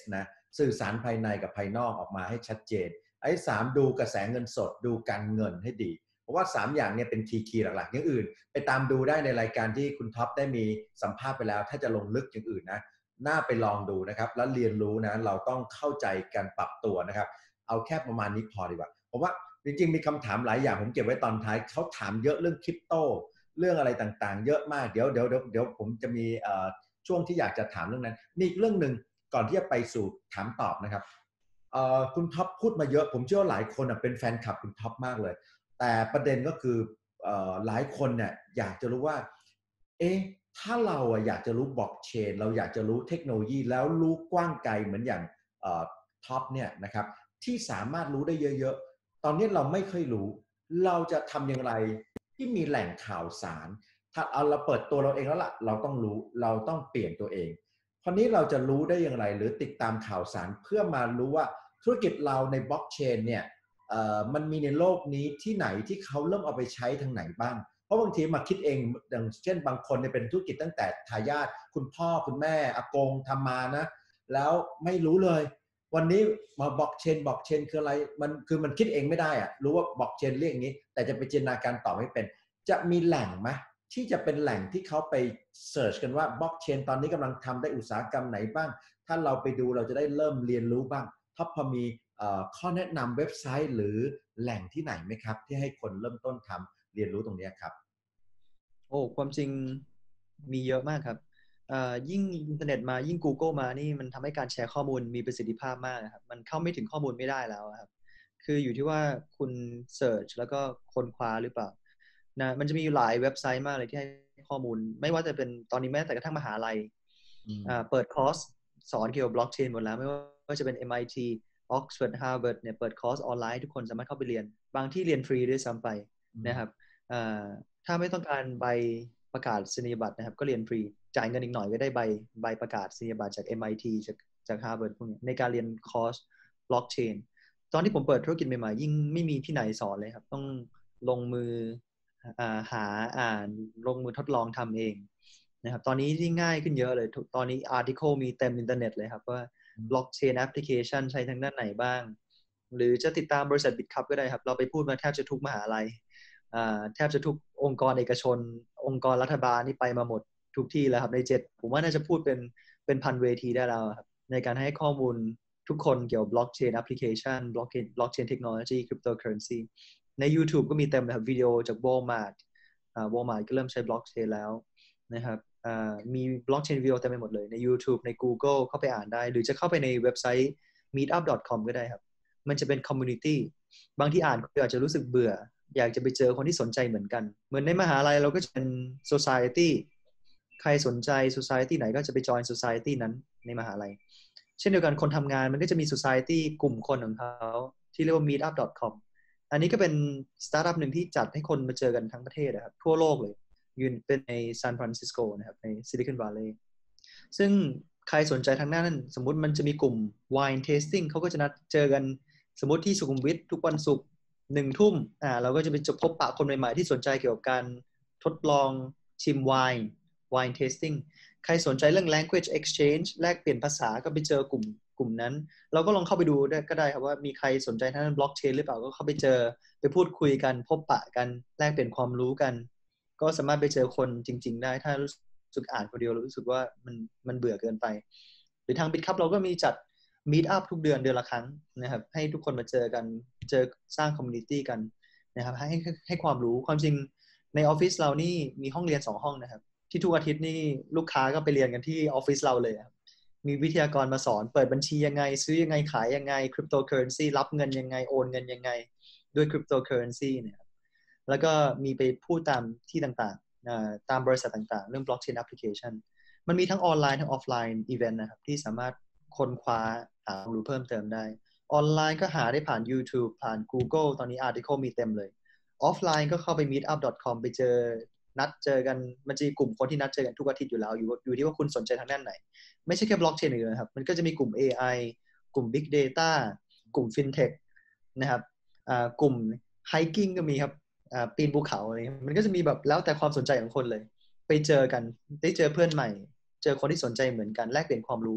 สื่อสารภายในกับภายนอกออกมาให้ชัดเจนไอ้สามดูกระแสเงินสดดูการเงินให้ดีเพราะว่าสามอย่างเนี่ยเป็นคีย์คีย์หลักๆอย่างอื่นไปตามดูได้ในรายการที่คุณท็อปได้มีสัมภาษณ์ไปแล้วถ้าจะลงลึกอย่างอื่นนะน่าไปลองดูนะครับแล้วเรียนรู้นะเราต้องเข้าใจการปรับตัวนะครับเอาแค่ประมาณนี้พอดีกว่าเพราะว่าจริงๆมีคำถามหลายอย่างผมเก็บไว้ตอนท้ายเขาถามเยอะเรื่องคริปโตเรื่องอะไรต่างๆเยอะมากเดี๋ยวเดี๋ยวเดี๋ยวเดี๋ยวผมจะมีช่วงที่อยากจะถามเรื่องนั้นมีอีกเรื่องหนึ่งก่อนที่จะไปสู่ถามตอบนะครับคุณท็อปพูดมาเยอะผมเชื่อว่าหลายคนเป็นแฟนคลับคุณท็อปมากเลยแต่ประเด็นก็คือหลายคนเนี่ยอยากจะรู้ว่าเอ๊ะถ้าเราอยากจะรู้บล็อกเชนเราอยากจะรู้เทคโนโลยีแล้วรู้กว้างไกลเหมือนอย่างท็อปเนี่ยนะครับที่สามารถรู้ได้เยอะๆตอนนี้เราไม่ค่อยรู้เราจะทำอย่างไรที่มีแหล่งข่าวสารถ้าเอาเราเปิดตัวเราเองแล้วล่ะเราต้องรู้เราต้องเปลี่ยนตัวเองคราวนี้เราจะรู้ได้อย่างไรหรือติดตามข่าวสารเพื่อมารู้ว่าธุรกิจเราในบล็อกเชนเนี่ยมันมีในโลกนี้ที่ไหนที่เขาเริ่มเอาไปใช้ทางไหนบ้างเพราะบางทีมาคิดเองอย่างเช่นบางคนเนี่ยเป็นธุรกิจตั้งแต่ทายาทคุณพ่อคุณแม่อากงทำมานะแล้วไม่รู้เลยวันนี้มาบล็อกเชนบล็อกเชนคืออะไรมันคือมันคิดเองไม่ได้อะรู้ว่าบล็อกเชนเรียกอย่างนี้แต่จะไปจินตนาการต่อไม่เป็นจะมีแหล่งไหมที่จะเป็นแหล่งที่เขาไปเสิร์ชกันว่าบล็อกเชนตอนนี้กำลังทำได้อุตสาหกรรมไหนบ้างถ้าเราไปดูเราจะได้เริ่มเรียนรู้บ้างท็อปพอมีข้อแนะนำเว็บไซต์หรือแหล่งที่ไหนไหมครับที่ให้คนเริ่มต้นทำเรียนรู้ตรงนี้ครับโอ้ความจริงมีเยอะมากครับยิ่งอินเทอร์เน็ตมายิ่ง Google มานี่มันทำให้การแชร์ข้อมูลมีประสิทธิภาพมากครับมันเข้าไม่ถึงข้อมูลไม่ได้แล้วครับคืออยู่ที่ว่าคุณเสิร์ชแล้วก็ค้นคว้าหรือเปล่านะมันจะมีหลายเว็บไซต์มากเลยที่ให้ข้อมูลไม่ว่าจะเป็นตอนนี้แม้แต่กระทั่งมหาลัยเปิดคอร์สสอนเกี่ยวกับบล็อกเชนหมดแล้วไม่ว่าจะเป็น เอ็ม ไอ ที Oxford Harvard เนี่ยเปิดคอร์สออนไลน์ทุกคนสามารถเข้าไปเรียนบางที่เรียนฟรีด้วยซ้ำไปนะครับถ้าไม่ต้องการใบประกาศนียบัตรนะครับก็เรียนฟรีจ่ายเงินอีกหน่อยก็ได้ใบใบประกาศนียบัตรจาก เอ็ม ไอ ที จากจาก Harvard พวกนี้ในการเรียนคอร์สบล็อกเชนตอนที่ผมเปิดธุรกิจใหม่ๆยิ่งไม่มีที่ไหนสอนเลยครับต้องลงมือหาอ่านลงมือทดลองทำเองนะครับตอนนี้ที่ง่ายขึ้นเยอะเลยตอนนี้อาร์ติเคิลมีเต็มอินเทอร์เน็ตเลยครับว่าบล็อกเชนแอปพลิเคชันใช้ทางด้านไหนบ้างหรือจะติดตามบริษัท BitCup ก็ได้ครับเราไปพูดมาแทบจะทุกมหาลัยแทบจะทุกองค์กรเอกชนองค์กรรัฐบาลนี่ไปมาหมดทุกที่แล้วครับในเจ็ดผมว่าน่าจะพูดเป็นเป็นพันเวทีได้แล้วครับในการให้ข้อมูลทุกคนเกี่ยวกับบล็อกเชนแอปพลิเคชันบล็อกเชนบล็อกเชนเทคโนโลยีคริปโตเคอเรนซีใน YouTube ก็มีเต็มเลยครับวิดีโอจาก Walmart อ่า Walmart ก็เริ่มใช้บล็อกเชนแล้วนะครับมีบล็อกเชนวิดีโอเต็มไปหมดเลยใน YouTube ใน Google เข้าไปอ่านได้หรือจะเข้าไปในเว็บไซต์ มีทอัพ ดอท คอม ก็ได้ครับมันจะเป็นคอมมูนิตี้บางที่อ่านก็อาจจะรู้สึกเบื่ออยากจะไปเจอคนที่สนใจเหมือนกันเหมือนในมหาลัยเราก็จะเป็น society ใครสนใจ society ไหนก็จะไป join society นั้นในมหาลัยเช่นเดียวกันคนทำงานมันก็จะมี society กลุ่มคนของเขาที่เรียกว่า มีทอัพ ดอท คอม อันนี้ก็เป็นสตาร์ทอัพหนึ่งที่จัดให้คนมาเจอกันทั้งประเทศนะครับทั่วโลกเลยยืนเป็นในซานฟรานซิสโกนะครับในซิลิคอนวัลเลย์ซึ่งใครสนใจทางด้านนั้นสมมุติมันจะมีกลุ่ม wine tasting เขาก็จะนัดเจอกันสมมติที่สุขุมวิททุกวันศุกร์หนึ่งทุ่มอ่าเราก็จะไปพบปะคนใหม่ๆที่สนใจเกี่ยวกับการทดลองชิมไวน์ wine tasting ใครสนใจเรื่อง language exchange แลกเปลี่ยนภาษาก็ไปเจอกลุ่มกลุ่มนั้นเราก็ลองเข้าไปดูได้ก็ได้ครับว่ามีใครสนใจทางด้านบล็อกเชนหรือเปล่าก็เข้าไปเจอไปพูดคุยกันพบปะกันแลกเปลี่ยนความรู้กันก็สามารถไปเจอคนจริงๆได้ถ้ารู้สึกอ่านคนเดียวรู้สึกว่ามันมันเบื่อเกินไปหรือทาง BitCup เราก็มีจัด Meet Up ทุกเดือนเดือนละครั้งนะครับให้ทุกคนมาเจอกันเจอสร้างคอมมูนิตี้กันนะครับให้ให้ความรู้ความจริงในออฟฟิศเรานี่มีห้องเรียนสองห้องนะครับที่ทุกอาทิตย์นี่ลูกค้าก็ไปเรียนกันที่ออฟฟิศเราเลยครับมีวิทยากรมาสอนเปิดบัญชียังไงซื้อยังไงขายยังไงคริปโตเคอเรนซีรับเงินยังไงโอนเงินยังไงด้วยคริปโตเคอเรนซีเนี่ยแล้วก็มีไปพูดตามที่ต่างๆตามบริษัทต่างๆเรื่อง blockchain application มันมีทั้งออนไลน์ทั้งออฟไลน์อีเวนต์นะครับที่สามารถค้นคว้าหาความรู้เพิ่มเติมได้ออนไลน์ก็หาได้ผ่าน YouTube ผ่าน Google ตอนนี้ article มีเต็มเลยออฟไลน์ก็เข้าไป มีทอัพ ดอท คอม ไปเจอนัดเจอกันมันจะมีกลุ่มคนที่นัดเจอกันทุกอาทิตย์อยู่แล้วอยู่อยู่ที่ว่าคุณสนใจทางด้านไหนไม่ใช่แค่ blockchain อย่างเดียวนะครับมันก็จะมีกลุ่ม เอ ไอ กลุ่ม Big Data กลุ่ม FinTech นะครับกลุ่ม Hiking ก็มีครับปีนภูเขาอะไรมันก็จะมีแบบแล้วแต่ความสนใจของคนเลยไปเจอกันได้เจอเพื่อนใหม่เจอคนที่สนใจเหมือนกันแลกเปลี่ยนความรู้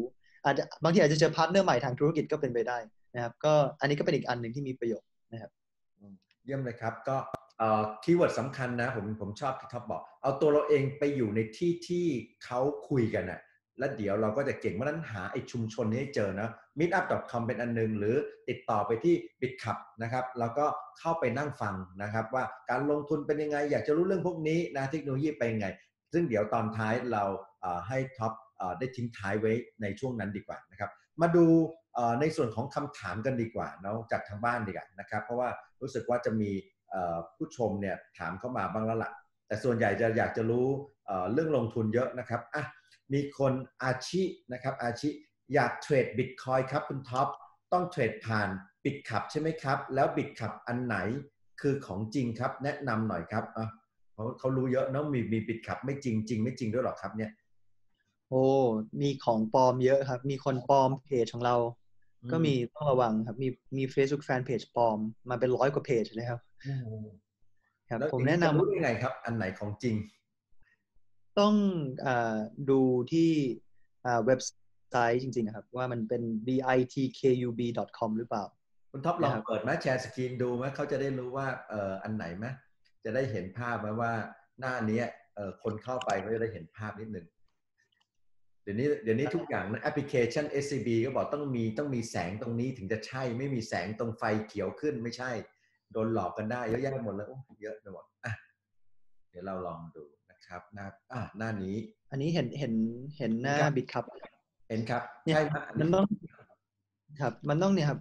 อาจจะบางทีอาจจะเจอพาร์ทเนอร์ใหม่ทางธุรกิจก็เป็นไปได้นะครับก็อันนี้ก็เป็นอีกอันหนึ่งที่มีประโยชน์นะครับเยี่ยมเลยครับก็คีย์เวิร์ดสำคัญนะผมผมชอบที่ท็อปบอกเอาตัวเราเองไปอยู่ในที่ที่เขาคุยกันนะแล้วเดี๋ยวเราก็จะเก่งเพราะนั้นหาไอ้ชุมชนนี้ให้เจอนะ มิทอัพ ดอท คอม เป็นอันนึงหรือติดต่อไปที่ BitClub นะครับแล้วก็เข้าไปนั่งฟังนะครับว่าการลงทุนเป็นยังไงอยากจะรู้เรื่องพวกนี้นะเทคโนโลยีเป็นยังไงซึ่งเดี๋ยวตอนท้ายเราให้ท็อปได้ทิ้งท้ายไว้ในช่วงนั้นดีกว่านะครับมาดูในส่วนของคำถามกันดีกว่าเนาะจากทางบ้านดีกว่านะครับเพราะว่ารู้สึกว่าจะมีผู้ชมเนี่ยถามเข้ามาบ้างแล้วล่ะแต่ส่วนใหญ่จะอยากจะรู้เรื่องลงทุนเยอะนะครับอ่ะมีคนอาชินะครับอาชิอยากเทรดบิตคอยน์ครับคุณท็อปต้องเทรดผ่านบิตคับใช่ไหมครับแล้วบิตคับอันไหนคือของจริงครับแนะนำหน่อยครับอ่ะเขาเขารู้เยอะเนาะมีมีบิตคับไม่จริงจริงไม่จริงด้วยหรอครับเนี่ยโอ้มีของปลอมเยอะครับมีคนปลอมเพจของเราก็มีต้องระวังครับมีมี Facebook Fan Page ปลอมมาเป็นร้อยกว่าเพจเลยครับครับผมแนะนำรู้ยังไงครับอันไหนของจริงต้องอดูที่เว็บไซต์จริงๆครับว่ามันเป็น บิตคับ ดอท คอม หรือเปล่าคุณท็อปลองเปิดไหมแชร์สกรีนดูไหมเขาจะได้รู้ว่าเอ่ออันไหนไหมจะได้เห็นภาพไหมว่าหน้านี้เอ่อคนเข้าไปก็จะได้เห็นภาพนิดนึงเดี๋ยวนี้เดี๋ยวนี้ทุกอย่างนะแอปพลิเคชัน เอส ซี บี ก็บอกต้องมีต้องมีแสงตรงนี้ถึงจะใช่ไม่มีแสงตรงไฟเขียวขึ้นไม่ใช่โดนหลอกกันได้เยอะแยะหมดเลยโอ้เยอะไปหมดอ่ะเดี๋ยวเราลองดูนะครับหน้าอ่ะหน้านี้อันนี้เห็นเห็นเห็นหน้าบิตครับเห็นครับใช่มันต้องครับมันต้องเนี่ยครับ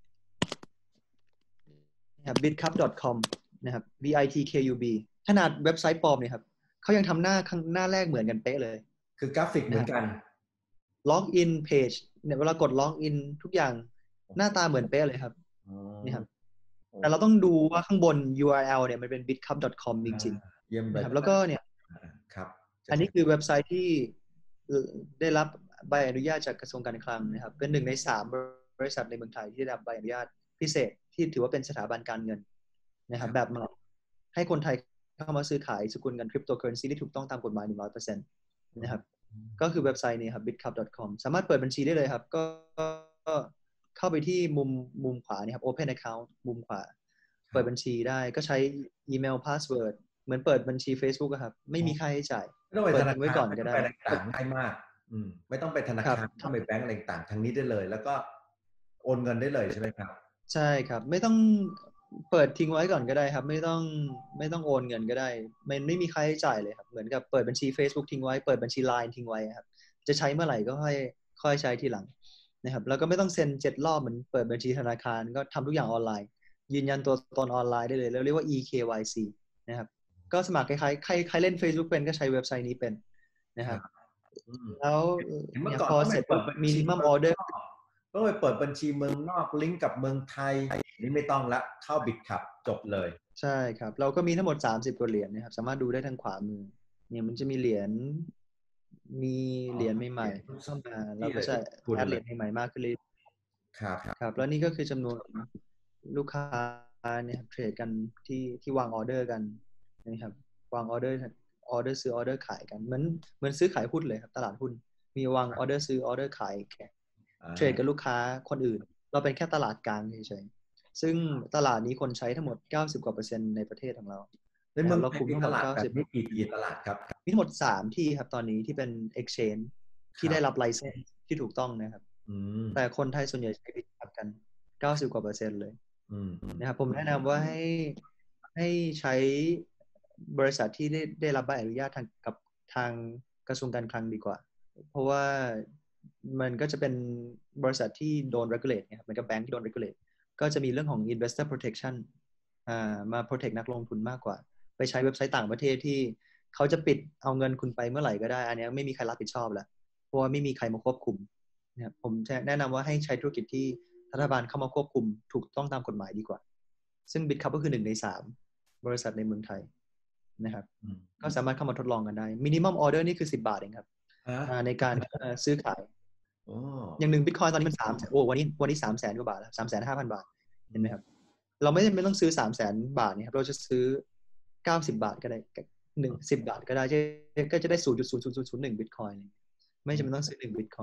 ครับ บิตคับ ดอท คอม นะครับ บิ ที คับ ขนาดเว็บไซต์ปลอมเนี่ยครับเขายังทำหน้าข้างหน้าแรกเหมือนกันเป๊ะเลยคือกราฟิกเหมือนกันล็อกอินเพจเนี่ยเวลากดล็อกอินทุกอย่างหน้าตาเหมือนเป๊ะเลยครับนี่ครับแต่เราต้องดูว่าข้างบน ยู อาร์ แอล เนี่ยมันเป็น บิตคับ ดอท คอม จริงๆเยี่ยมเลยครับแล้วก็เนี่ยครับอันนี้คือเว็บไซต์ที่ได้รับใบอนุญาตจากกระทรวงการคลังนะครับเป็นหนึ่งในสามบริษัทในเมืองไทยที่ได้รับใบอนุญาตพิเศษที่ถือว่าเป็นสถาบันการเงินนะครับแบบมาให้คนไทยเข้ามาซื้อขายสกุลเงินคริปโตเคอเรนซีที่ถูกต้องตามกฎหมาย หนึ่งร้อยเปอร์เซ็นต์ นะครับก็คือเว็บไซต์นี้ครับ บิตคับ ดอท คอม สามารถเปิดบัญชีได้เลยครับก็เข้าไปที่มุมมุมขวานี่ครับ Open Account มุมขวาเปิดบัญชีได้ก็ใช้อีเมลพาสเวิร์ดเหมือนเปิดบัญชี Facebook ครับไม่มีค่าใช้จ่ายเปิดไว้ก่อนก็ได้ต่างง่ายมากอืมไม่ต้องไปธนาคารทำไปแบงก์อะไรต่างทางนี้ได้เลยแล้วก็โอนเงินได้เลยใช่ไหมครับใช่ครับไม่ต้องเปิดทิ้งไว้ก่อนก็ได้ครับไม่ต้องไม่ต้องโอนเงินก็ได้มันไม่มีค่าใช้จ่ายเลยครับเหมือนกับเปิดบัญชี Facebook ทิ้งไว้เปิดบัญชี ไลน์ ทิ้งไว้ครับจะใช้เมื่อไหร่ก็ค่อยค่อยใช้ทีหลังนะครับแล้วก็ไม่ต้องเซ็นเจ็ดรอบเหมือนเปิดบัญชีธนาคารก็ทำทุกอย่างออนไลน์ยืนยันตัวตนออนไลน์ได้เลยแล้วเรียกว่า อี เค วาย ซี นะครับก็สมัครคล้ายๆใครใครเล่น Facebook เป็นก็ใช้เว็บไซต์นี้เป็นนะครับแล้วเนี่ยพอเสร็จมีมินิมัมออเดอร์ต้องไปเปิดบัญชีเมืองนอกลิงก์กับเมืองไทยนี่ไม่ต้องละเข้าบิตคับจบเลยใช่ครับเราก็มีทั้งหมดสามสิบกว่าเหรียญนะครับสามารถดูได้ทางขวามือเนี่ยมันจะมีเหรียญมีเหรียญใหม่ๆเข้ามาเราก็จะแอดเหรียญใหม่ๆมากขึ้นเลยครับครับแล้วนี่ก็คือจำนวนลูกค้าเนี่ยเทรดกันที่ที่วางออเดอร์กันนะครับวางออเดอร์ออเดอร์ซื้อออเดอร์ขายกันเหมือนเหมือนซื้อขายหุ้นเลยครับตลาดหุ้นมีวางออเดอร์ซื้อออเดอร์ขายเทรดกับลูกค้าคนอื่นเราเป็นแค่ตลาดกลางเฉยๆซึ่งตลาดนี้คนใช้ทั้งหมดเก้าสิบกว่าเปอร์เซ็นต์ในประเทศของเราในเมืองเราคุมทั้งหมดเก้าสิบมีกี่กี่ตลาดครับมีทั้งหมดสามที่ครับตอนนี้ที่เป็น exchange ที่ได้รับไลเซนส์ที่ถูกต้องนะครับแต่คนไทยส่วนใหญ่ใช้บิตคับกันเก้าสิบกว่าเปอร์เซ็นต์เลยนะครับผมแนะนำว่าให้ให้ใช้บริษัทที่ได้ได้รับใบอนุญาตทางกับทางกระทรวงการคลังดีกว่าเพราะว่ามันก็จะเป็นบริษัทที่โดน regulate นะครับเหมือนกับแบงก์ที่โดน regulate ก็จะมีเรื่องของ investor protection อ่ามา protect นักลงทุนมากกว่าไปใช้เว็บไซต์ต่างประเทศที่เขาจะปิดเอาเงินคุณไปเมื่อไหร่ก็ได้อันนี้ไม่มีใครรับผิดชอบแล้วเพราะว่าไม่มีใครมาควบคุมนะครับผมแนะนำว่าให้ใช้ธุรกิจที่รัฐบาลเข้ามาควบคุมถูกต้องตามกฎหมายดีกว่าซึ่ง BitCup ก็คือหนึ่งในสามบริษัทในเมืองไทยนะครับก็สามารถเข้ามาทดลองกันได้ minimum order นี่คือสิบบาทเองครับในการซื้อขายอย่างหนึ่ง Bitcoin ตอนนี้มันสามโอ้วันนี้วันนี้สามแสนกว่าบาทแล้วสามแสนห้าพันบาทเห็นไหมครับเราไม่ไม่ต้องซื้อสามแสนบาทเนี่ยครับเราจะซื้อเก้าสิบบาทก็ได้หนึ่งสิบบาทก็ได้ก็จะได้ศูนย์จุดศูนย์ศูนย์ศูนย์ศูนย์หนึ่ง Bitcoin ไม่จำเป็นต้องซื้อหนึ่ง Bitcoin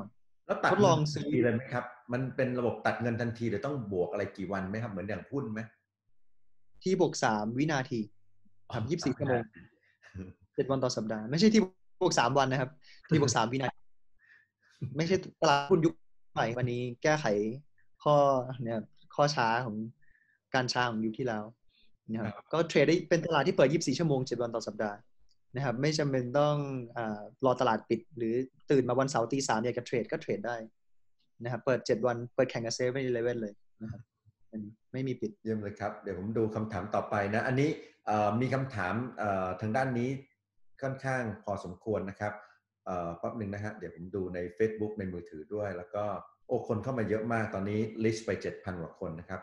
แล้วตัทดเงินดลองซื้อทันทีเลยไหมครับมันเป็นระบบตัดเงินทันทีหรือต้องบวกอะไรกี่วันไหมครับเหมือนอย่างหุ้นไหมที่บวกสามวินาทีอ๋อครับยี่สิบสามสี่ชั่วโมงวินาทีเจ็ดวันต่อสัปดาห์ไม่ใช่ที่บวกสามวันนะครับที่บวกสามวินาทีไม่ใช่ตลาดหุ้นยุคใหม่วันนี้แก้ไขข้อเนี่ยข้อช้าของการช้าของยุคที่แล้วนะครับก็เทรดได้เป็นตลาดที่เปิดยี่สิบสี่ชั่วโมงเจ็ดวันต่อสัปดาห์นะครับไม่จำเป็นต้องอ่ารอตลาดปิดหรือตื่นมาวันเสาร์ตีสามอยากจะเทรดก็เทรดได้นะครับเปิดเจ็ดวันเปิดแข่งกับเซเว่นอีเลฟเว่นเลยนะครับอันนี้ไม่มีปิดเยี่ยมเลยครับเดี๋ยวผมดูคำถามต่อไปนะอันนี้มีคำถามทางด้านนี้ค่อนข้างพอสมควรนะครับแป๊บหนึ่งนะฮะเดี๋ยวผมดูใน Facebook ในมือถือด้วยแล้วก็โอ้คนเข้ามาเยอะมากตอนนี้ลิสต์ไป เจ็ดพัน กว่าคนนะครับ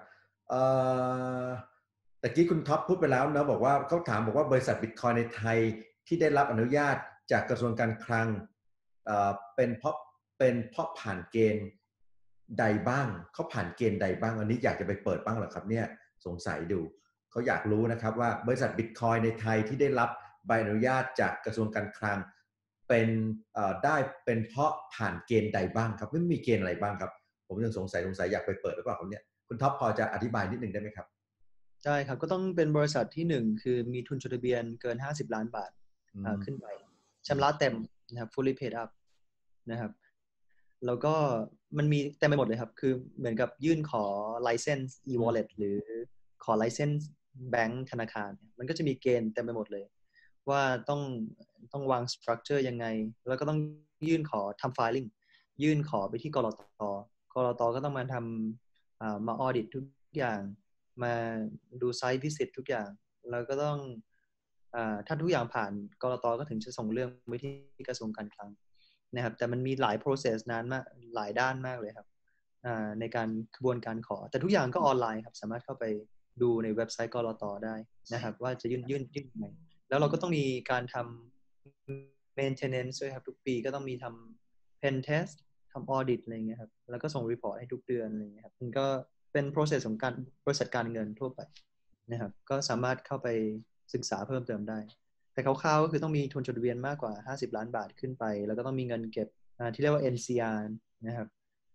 ตะกี้คุณท็อปพูดไปแล้วนะบอกว่าเขาถามบอกว่าบริษัทบิตคอยในไทยที่ได้รับอนุญาตจากกระทรวงการคลังเป็นเพราะเป็นเพราะผ่านเกณฑ์ใดบ้างเขาผ่านเกณฑ์ใดบ้างอันนี้อยากจะไปเปิดบ้างเหรอครับเนี่ยสงสัยดูเขาอยากรู้นะครับว่าบริษัทบิตคอยในไทยที่ได้รับใบอนุญาตจากกระทรวงการคลังเป็นได้เป็นเพราะผ่านเกณฑ์ใดบ้างครับไม่มีเกณฑ์อะไรบ้างครับผมยังสงสัยสงสัยอยากไปเปิดหรือเปล่าครับเนี่ยคุณท็อปพอจะอธิบายนิดนึงได้ไหมครับใช่ครับก็ต้องเป็นบริษัทที่หนึ่งคือมีทุนจดทะเบียนเกินห้าสิบล้านบาทขึ้นไปชำระเต็มนะครับ fully paid up นะครับแล้วก็มันมีเต็มไปหมดเลยครับคือเหมือนกับยื่นขอ license e-wallet หรือขอ license แบงก์ธนาคารมันก็จะมีเกณฑ์เต็มไปหมดเลยว่าต้องต้องวาง structure ยังไงแล้วก็ต้องยื่นขอทำ filing ยื่นขอไปที่กลตกลตก็ต้องมาทำมา audit ทุกอย่างมาดูไซต์ visit ทุกอย่างแล้วก็ต้องถ้าทุกอย่างผ่านกลตก็ถึงจะส่งเรื่องไปที่กระทรวงการคลังนะครับแต่มันมีหลาย process นานมากหลายด้านมากเลยครับในการกระบวนการขอแต่ทุกอย่างก็ออนไลน์ครับสามารถเข้าไปดูในเว็บไซต์กลตได้นะครับว่าจะยื่นยื่นยื่นยังไงแล้วเราก็ต้องมีการทำ maintenance ด้วยครับทุกปีก็ต้องมีทำ pen test ทำ audit อะไรเงี้ยครับแล้วก็ส่ง report ให้ทุกเดือนอะไรเงี้ยครับมันก็เป็น process ของการบริษัทการเงินทั่วไปนะครับก็สามารถเข้าไปศึกษาเพิ่มเติมได้แต่คร่าวๆก็คือต้องมีทุนจดทะเบียนมากกว่าห้าสิบล้านบาทขึ้นไปแล้วก็ต้องมีเงินเก็บที่เรียกว่า เอ็น ซี อาร์ นะครับ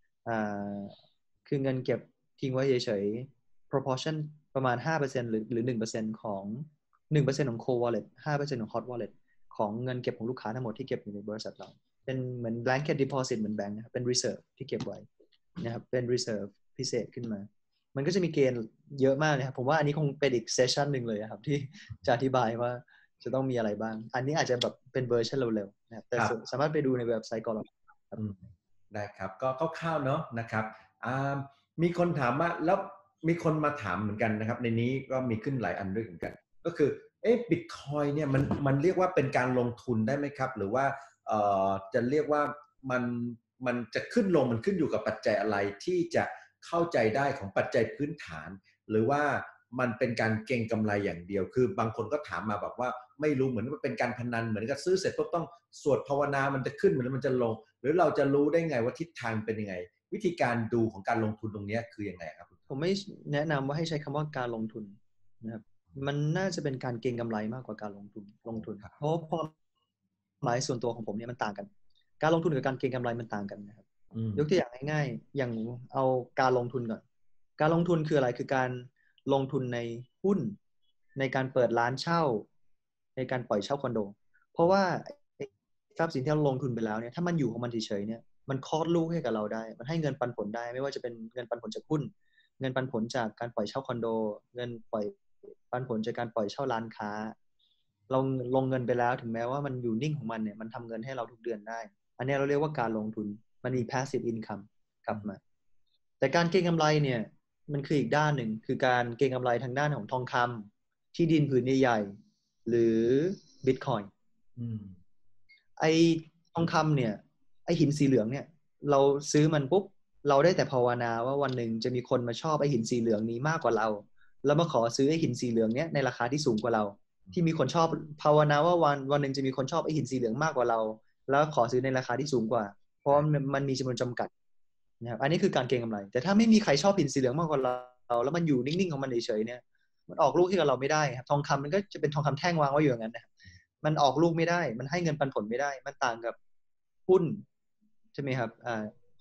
คือเงินเก็บทิ้งไว้เฉยๆ proportion ประมาณ ห้าเปอร์เซ็นต์ หรือหรือ หนึ่งเปอร์เซ็นต์ ของ หนึ่งเปอร์เซ็นต์ ของ cold wallet ห้าเปอร์เซ็นต์ ของ hot wallet ของเงินเก็บของลูกค้าทั้งหมดที่เก็บอยู่ในบริษัทเราเป็นเหมือน blanket deposit เหมือนแบงค์นะครับเป็น reserve ที่เก็บไว้นะครับเป็น reserve พิเศษขึ้นมามันก็จะมีเกณฑ์เยอะมากนะครับผมว่าอันนี้คงเป็นอีกเซสชันหนึ่งเลยครับที่จะอธิบายว่าจะต้องมีอะไรบ้างอันนี้อาจจะแบบเป็นเวอร์ชันเร็วๆนะครับแต่สามารถไปดูในเว็บไซต์กลตครับได้ครับก็คร่าวๆเนาะนะครับมีคนถามว่าแล้วมีคนมาถามเหมือนกันนะครับในนี้ก็มีขึ้นหลายอันด้วยเหมือนกันก็คือเอ๊ะบิตคอยเนี่ยมันมันเรียกว่าเป็นการลงทุนได้ไหมครับหรือว่าเอ่อจะเรียกว่ามันมันจะขึ้นลงมันขึ้นอยู่กับปัจจัยอะไรที่จะเข้าใจได้ของปัจจัยพื้นฐานหรือว่ามันเป็นการเก็งกำไรอย่างเดียวคือบางคนก็ถามมาแบบว่าไม่รู้เหมือนว่าเป็นการพนันเหมือนกับซื้อเสร็จปุ๊บต้องสวดภาวนามันจะขึ้นเหมือนมันจะลงหรือเราจะรู้ได้ไงว่าทิศทางเป็นยังไงวิธีการดูของการลงทุนตรงนี้คือยังไงครับผมไม่แนะนำว่าให้ใช้คำว่าการลงทุนนะครับมันน่าจะเป็นการเก็งกำไรมากกว่าการลงทุนลงทุนเพราะความหมายส่วนตัวของผมเนี่ยมันต่างกันการลงทุนกับการเก็งกำไรมันต่างกันนะครับยกตัวอย่างง่ายๆอย่างเอาการลงทุนก่อนการลงทุนคืออะไรคือการลงทุนในหุ้นในการเปิดร้านเช่าในการปล่อยเช่าคอนโดเพราะว่าทรัพย์สินที่เราลงทุนไปแล้วเนี่ยถ้ามันอยู่ของมันเฉยๆเนี่ยมันคลอดลูกให้กับเราได้มันให้เงินปันผลได้ไม่ว่าจะเป็นเงินปันผลจากหุ้นเงินปันผลจากการปล่อยเช่าคอนโดเงินปล่อยปันผลจากการปล่อยเช่าร้านค้าเราลงเงินไปแล้วถึงแม้ว่ามันอยู่นิ่งของมันเนี่ยมันทำเงินให้เราทุกเดือนได้อันนี้เราเรียกว่าการลงทุนมันมี passive income กลับมาแต่การเก็งกำไรเนี่ยมันคืออีกด้านหนึ่งคือการเก็งกำไรทางด้านของทองคำที่ดินผืนใหญ่ๆหรือ Bitcoin ไอ้ทองคำเนี่ยไอ้หินสีเหลืองเนี่ยเราซื้อมันปุ๊บเราได้แต่ภาวนาว่าวันหนึ่งจะมีคนมาชอบไอ้หินสีเหลืองนี้มากกว่าเราแล้วมาขอซื้อไอ้หินสีเหลืองเนี้ยในราคาที่สูงกว่าเราที่มีคนชอบภาวนาว่าวันวันหนึ่งจะมีคนชอบไอ้หินสีเหลืองมากกว่าเราแล้วขอซื้อในราคาที่สูงกว่าเพราะมันมีจำนวนจำกัดนะครับอันนี้คือการเก็งกำไรแต่ถ้าไม่มีใครชอบหินสีเหลืองมากกว่าเราแล้วมันอยู่นิ่งๆของมันเฉยๆเนี่ยมันออกลูกให้กับเราไม่ได้ครับทองคำมันก็จะเป็นทองคำแท่งวางไว้อยู่อย่างนั้นนะครับมันออกลูกไม่ได้มันให้เงินปันผลไม่ได้มันต่างกับหุ้นใช่ไหมครับอ่า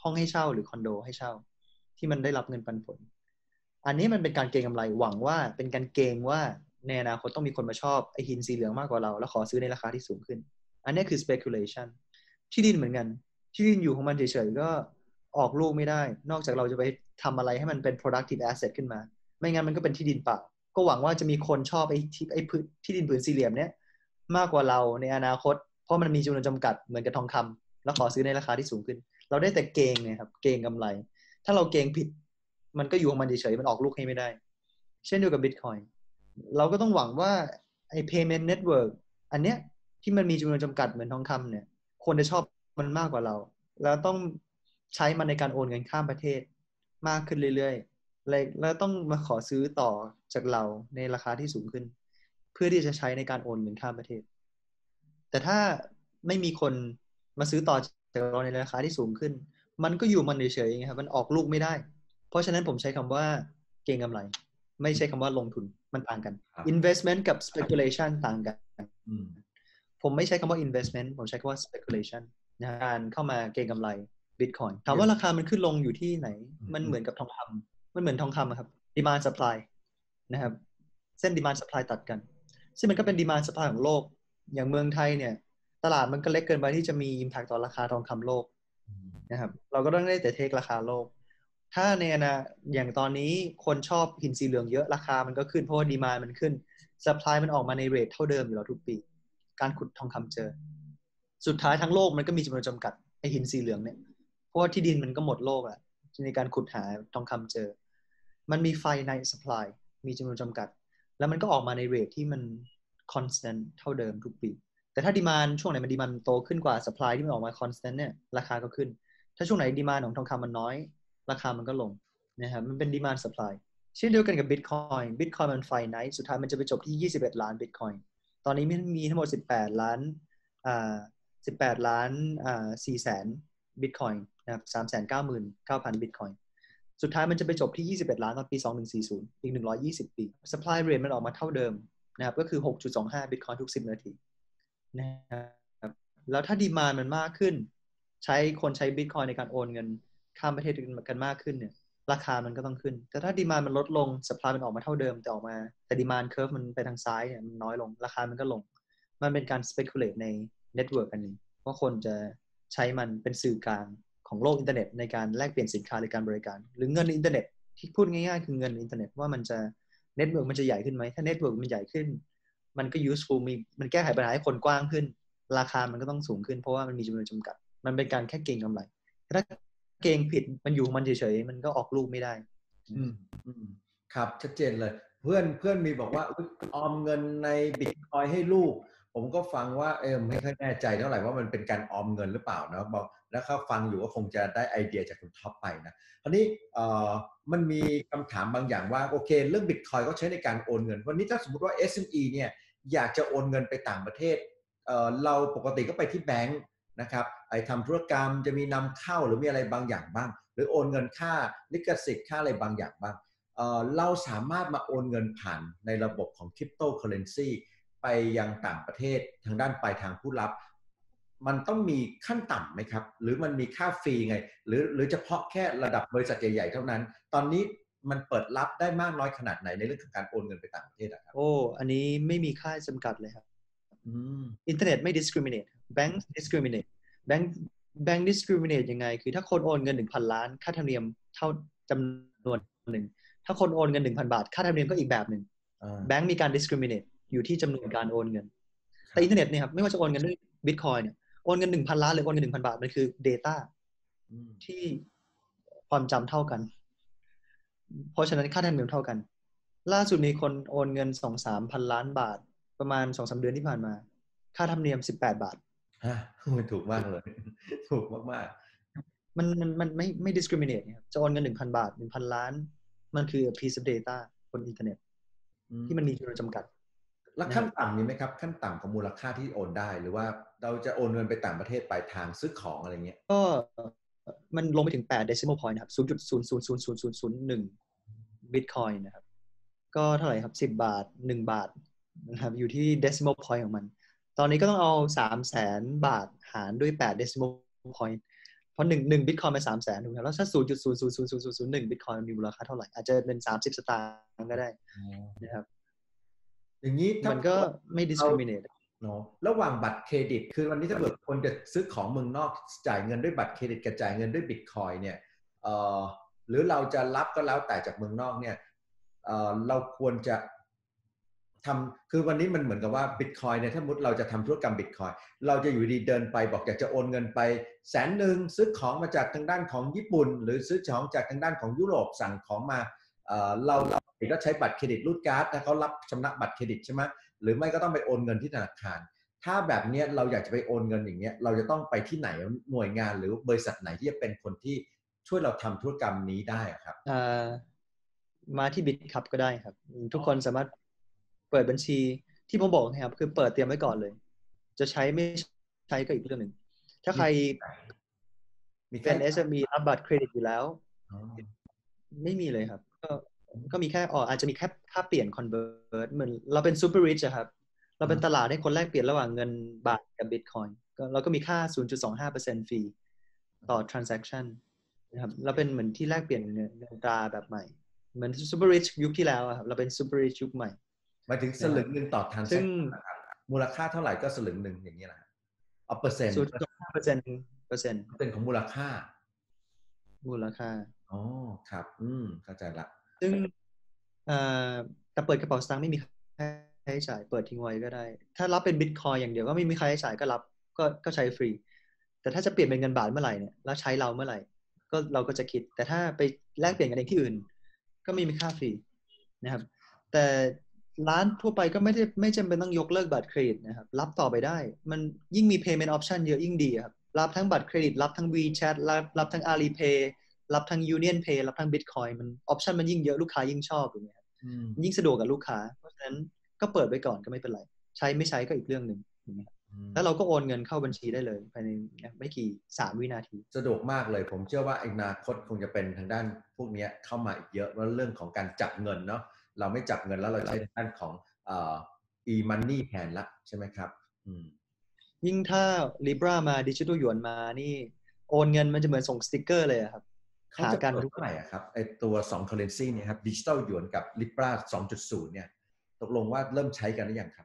ห้องให้เช่าหรือคอนโดให้เช่าที่มันได้รับเงินปันผลอันนี้มันเป็นการเก็งกำไรหวังว่าเป็นการเก็งว่าในอนาคตต้องมีคนมาชอบไอหินสีเหลืองมากกว่าเราแล้วขอซื้อในราคาที่สูงขึ้นอันนี้คือ speculation ที่ดินเหมือนกันที่ดินอยู่ของมันเฉยๆก็ออกลูกไม่ได้นอกจากเราจะไปทำอะไรให้มันเป็น productive asset ขึ้นมาไม่งั้นมันก็เป็นที่ดินเปล่าก็หวังว่าจะมีคนชอบไอ้ที่ไอ้พื้นที่ดินผืนสี่เหลี่ยมเนี้ยมากกว่าเราในอนาคตเพราะมันมีจำนวนจำกัดเหมือนกับทองคำแล้วขอซื้อในราคาที่สูงขึ้นเราได้แต่เกงไงครับเกงกำไรถ้าเราเกงผิดมันก็อยู่ของมันเฉยๆมันออกลูกให้ไม่ได้เช่นเดียวกับ Bitcoin เราก็ต้องหวังว่าไอ้ payment network อันเนี้ยที่มันมีจำนวนจำกัดเหมือนทองคำเนี่ยคนจะชอบมันมากกว่าเราแล้วต้องใช้มันในการโอนเงินข้ามประเทศมากขึ้นเรื่อยๆแล้วต้องมาขอซื้อต่อจากเราในราคาที่สูงขึ้นเพื่อที่จะใช้ในการโอนเงินข้ามประเทศแต่ถ้าไม่มีคนมาซื้อต่อจากเราในราคาที่สูงขึ้นมันก็อยู่มันเฉยๆครับมันออกลูกไม่ได้เพราะฉะนั้นผมใช้คำว่าเก็งกำไรไม่ใช่คำว่าลงทุนมันต่างกัน investment กับ speculation ต่างกันผมไม่ใช้คำว่า investment ผมใช้คำว่า speculation การเข้ามาเก็งกำไร Bitcoin ถามว่าราคามันขึ้นลงอยู่ที่ไหนมันเหมือนกับทองคำมันเหมือนทองคำครับ demand supply นะครับเส้น demand supply ตัดกันซึ่งมันก็เป็น demand supply ของโลกอย่างเมืองไทยเนี่ยตลาดมันก็เล็กเกินไปที่จะมี impact ต่อราคาทองคำโลกนะครับเราก็ต้องได้แต่เทคราคาโลกถ้าในอนาอย่างตอนนี้คนชอบหินสีเหลืองเยอะราคามันก็ขึ้นเพราะว่า demand มันขึ้น supply มันออกมาในเรทเท่าเดิมอยู่แล้วทุกปีการขุดทองคำเจอสุดท้ายทั้งโลกมันก็มีจำนวนจำกัดไอหินสีเหลืองเนี่ยเพราะว่าที่ดินมันก็หมดโลกอะในการขุดหาทองคำเจอมันมี finite supply มีจำนวนจำกัดแล้วมันก็ออกมาในเรทที่มัน constant เท่าเดิมทุกปีแต่ถ้า demand ช่วงไหนมัน demand โตขึ้นกว่า supply ที่มันออกมา constant เนี่ยราคาก็ขึ้นถ้าช่วงไหน demand ของทองคำมันน้อยราคามันก็ลงนะครับมันเป็น demand supply เช่นเดียวกันกับ Bitcoin Bitcoin มัน finite สุดท้ายมันจะไปจบที่ยี่สิบเอ็ดล้าน Bitcoin ตอนนี้มันมีทั้งหมดสิบแปดล้านอ่าสิบแปดล้านอ่าสี่แสน Bitcoin นะครับ สามแสนเก้าหมื่นเก้าพัน Bitcoin สุดท้ายมันจะไปจบที่ยี่สิบเอ็ดล้านตอนปีสองพันหนึ่งร้อยสี่สิบอีกหนึ่งร้อยยี่สิบปี supply rate มันออกมาเท่าเดิมนะครับก็คือ หกจุดสองห้า Bitcoin ทุกสิบนาทีนะครับแล้วถ้า demand มันมากขึ้นใช้คนใช้ Bitcoin ในการโอนเงินข้ามประเทศกันมากขึ้นเนี่ยราคามันก็ต้องขึ้นแต่ถ้า demand มันลดลง supply มันออกมาเท่าเดิมแต่ออกมาแต่ demand curve มันไปทางซ้ายเนี่ยมันน้อยลงราคามันก็ลงมันเป็นการ speculate ใน network อันนี้ว่าคนจะใช้มันเป็นสื่อกลางของโลกอินเทอร์เน็ตในการแลกเปลี่ยนสินค้าหรือการบริการหรือเงินอินเทอร์เน็ตที่พูดง่ายๆคือเงินอินเทอร์เน็ตว่ามันจะเน็ตเวิร์กมันจะใหญ่ขึ้นไหมถ้าเน็ตเวิร์กมันใหญ่ขึ้นมันก็ useful มีมันแก้ไขปัญหาให้คนกว้างขึ้นราคามันก็ต้องสูงขึ้นเพราะว่ามันมีจำนวนจำกัดมันเป็นการแค่เก็งกำไรถ้าเก็งผิดมันอยู่มันเฉยๆมันก็ออกลูกไม่ได้อืมอืมครับชัดเจนเลยเพื่อนเพื่อนมีบอกว่าออมเงินในบิตคอยให้ลูกผมก็ฟังว่าเออไม่ค่อยแน่ใจเท่าไหร่ว่ามันเป็นการออมเงินหรือเปล่านะบอกแล้วเขาฟังอยู่ก็คงจะได้ไอเดียจากคุณท็อปไปนะคราวนี้เอ่อมันมีคำถามบางอย่างว่าโอเคเรื่องบิตคอยก็ใช้ในการโอนเงินวันนี้ถ้าสมมติว่า เอส เอ็ม อี เนี่ยอยากจะโอนเงินไปต่างประเทศเอ่อเราปกติก็ไปที่แบงค์นะครับไอ้ทำธุรกรรมจะมีนำเข้าหรือมีอะไรบางอย่างบ้างหรือโอนเงินค่าลิขสิทธิ์ค่าอะไรบางอย่างบ้าง เอ่อ เราสามารถมาโอนเงินผ่านในระบบของคริปโตเคอเรนซีไปยังต่างประเทศทางด้านปลายทางผู้รับมันต้องมีขั้นต่ำไหมครับหรือมันมีค่าฟรีไงหรือหรือเฉพาะแค่ระดับบริษัทใหญ่ๆเท่านั้นตอนนี้มันเปิดรับได้มากน้อยขนาดไหนในเรื่องของการโอนเงินไปต่างประเทศครับโอ้อันนี้ไม่มีค่าจำกัดเลยครับอินเทอร์เน็ตไม่ discriminate แบงค์ discriminate แบงค์แบงค์ discriminate ยังไงคือถ้าคนโอนเงิน หนึ่งพัน ล้านค่าธรรมเนียมเท่าจำนวนหนึ่งถ้าคนโอนเงิน หนึ่งพัน บาทค่าธรรมเนียมก็อีกแบบหนึ่งแบงค์มีการ discriminate อยู่ที่จำนวนการโอนเงินแต่อินเทอร์เน็ตเนี่ยครับไม่ว่าจะโอนเงินด้วย Bitcoin เนี่ยโอนเงิน หนึ่งพัน ล้านหรือโอนเงิน หนึ่งพัน บาทมันคือ data ที่ความจำเท่ากันเพราะฉะนั้นค่าธรรมเนียมเท่ากันล่าสุดมีคนโอนเงิน สองถึงสาม พันล้านบาทประมาณ สองถึงสาม เดือนที่ผ่านมาค่าธรรมเนียมสิบแปดบาทฮะมันถูกมากเลยถูกมากๆมันมันมันไม่ไม่ discriminate ครับจะโอนเงิน หนึ่งพัน บาท หนึ่งพัน ล้านมันคือ a piece of data บนอินเทอร์เน็ตที่มันมีจำนวนจำกัดแล้วขั้นต่ำมีไหมครับขั้นต่ำของมูลค่าที่โอนได้หรือว่าเราจะโอนเงินไปต่างประเทศปลายทางซื้อของอะไรเงี้ยก็มันลงไปถึงแปด decimal point นะครับ ศูนย์จุดศูนย์ศูนย์ศูนย์ศูนย์ศูนย์ศูนย์หนึ่ง Bitcoin นะครับก็เท่าไหร่ครับสิบบาทหนึ่งบาทนะครับอยู่ที่ decimal point ของมันตอนนี้ก็ต้องเอา สามแสน บาทหารด้วยแปด decimal point เพราะหนึ่งหนึ่งบิตคอยน์มันสามแสนถูกไหมแล้วถ้าศูนย์จุดศูนย์ศูนย์ศูนย์ศูนย์ศูนย์หนึ่งบิตคอยน์มันมีมูลค่าเท่าไหร่อาจจะเป็นสามสิบสตางค์ก็ได้นะครับอย่างนี้มันก็ไม่ discriminate เนาะระหว่างบัตรเครดิตคือวันนี้ถ้าเกิดคนจะซื้อของเมืองนอกจ่ายเงินด้วยบัตรเครดิตกับจ่ายเงินด้วยบิตคอยน์เนี่ยเอ่อหรือเราจะรับก็แล้วแต่จากเมืองนอกเนี่ยเอ่อเราควรจะทำคือวันนี้มันเหมือนกับว่าบิตคอยน์เนี่ยถ้ามุดเราจะทำธุรกรรมบิตคอยน์เราจะอยู่ดีเดินไปบอกอยากจะโอนเงินไปแสนหนึ่งซื้อของมาจากทางด้านของญี่ปุ่นหรือซื้อของจากทางด้านของยุโรปสั่งของมาเอ่อเราเราก็ใช้บัตรเครดิตรูดการ์ดถ้าเขารับชำระบัตรเครดิตใช่ไหมหรือไม่ก็ต้องไปโอนเงินที่ธนาคารถ้าแบบนี้เราอยากจะไปโอนเงินอย่างเงี้ยเราจะต้องไปที่ไหนหน่วยงานหรือบริษัทไหนที่จะเป็นคนที่ช่วยเราทำธุรกรรมนี้ได้ครับมาที่บิตครับก็ได้ครับทุกคนสามารถเปิดบัญชีที่ผมบอกนะครับคือเปิดเตรียมไว้ก่อนเลยจะใช้ไม่ใช้ก็อีกเรื่องหนึ่งถ้าใครเป็น เอส เอ็ม อี รับบัตรเครดิตอยู่แล้วไม่มีเลยครับก็ก็มีแค่อ๋ออาจจะมีแค่ค่าเปลี่ยน convert เหมือนเราเป็น super rich อะครับเราเป็นตลาดให้คนแลกเปลี่ยนระหว่างเงินบาทกับ Bitcoin ก็เราก็มีค่า ศูนย์จุดสองห้าเปอร์เซ็นต์ ฟรีต่อ transaction นะครับเราเป็นเหมือนที่แลกเปลี่ยนเงินเงินตราแบบใหม่เหมือน super rich ยุคที่แล้วครับเราเป็น super rich ยุคใหม่หมายถึงสลึงหนึ่งต่อ transaction นะครับมูลค่าเท่าไหร่ก็สลึงหนึ่งอย่างนี้แหละเอาเปอร์เซ็นต์ศูนย์จุดสองห้าเปอร์เซ็นต์เปอร์เซ็นต์เป็นของมูลค่ามูลค่าอ๋อครับอืมเข้าใจละซึ่งแต่เปิดกระเป๋าสตางค์ไม่มีค่าใช้จ่ายเปิดทิ้งไว้ก็ได้ถ้ารับเป็นบิตคอยอย่างเดียวก็ไม่มีค่าใช้จ่ายก็รับก็ก็ใช้ฟรีแต่ถ้าจะเปลี่ยนเป็นเงินบาทเมื่อไหร่เนี่ยแล้วใช้เราเมื่อไหร่ก็เราก็จะคิดแต่ถ้าไปแลกเปลี่ยนกันเองที่อื่นก็ไม่มีค่าฟรีนะครับแต่ร้านทั่วไปก็ไม่ได้ไม่จำเป็นต้องยกเลิกบัตรเครดิตนะครับรับต่อไปได้มันยิ่งมี payment option เยอะยิ่งดีครับรับทั้งบัตรเครดิตรับทั้ง WeChat รับรับทั้ง Alipay รับทั้ง Union Pay รับทั้ง Bitcoin มัน option มันยิ่งเยอะลูกค้ายิ่งชอบถูกไหมครับยิ่งสะดวกกับลูกค้าเพราะฉะนั้นก็เปิดไว้ก่อนก็ไม่เป็นไรใช้ไม่ใช้ก็อีกเรื่องหนึ่งแล้วเราก็โอนเงินเข้าบัญชีได้เลยภายในไม่กี่สามวินาทีสะดวกมากเลยผมเชื่อว่าอนาคตคงจะเป็นทางด้านพวกนี้เข้ามาอีกเยอะว่าเรื่องของการจับเงินเนาะเราไม่จับเงินแล้วเราใช้ด้านของเอ่อ e-money แทนละใช่ไหมครับยิ่งถ้า Libra มาดิจิทัลหยวนมานี่โอนเงินมันจะเหมือนส่งสติ๊กเกอร์เลยครับหากันทุกเท่าไหร่ครับไอตัวสอง currency เนี่ยครับดิจิทัลหยวนกับ Libra สองจุดศูนย์ เนี่ยตกลงว่าเริ่มใช้กันหรือยังครับ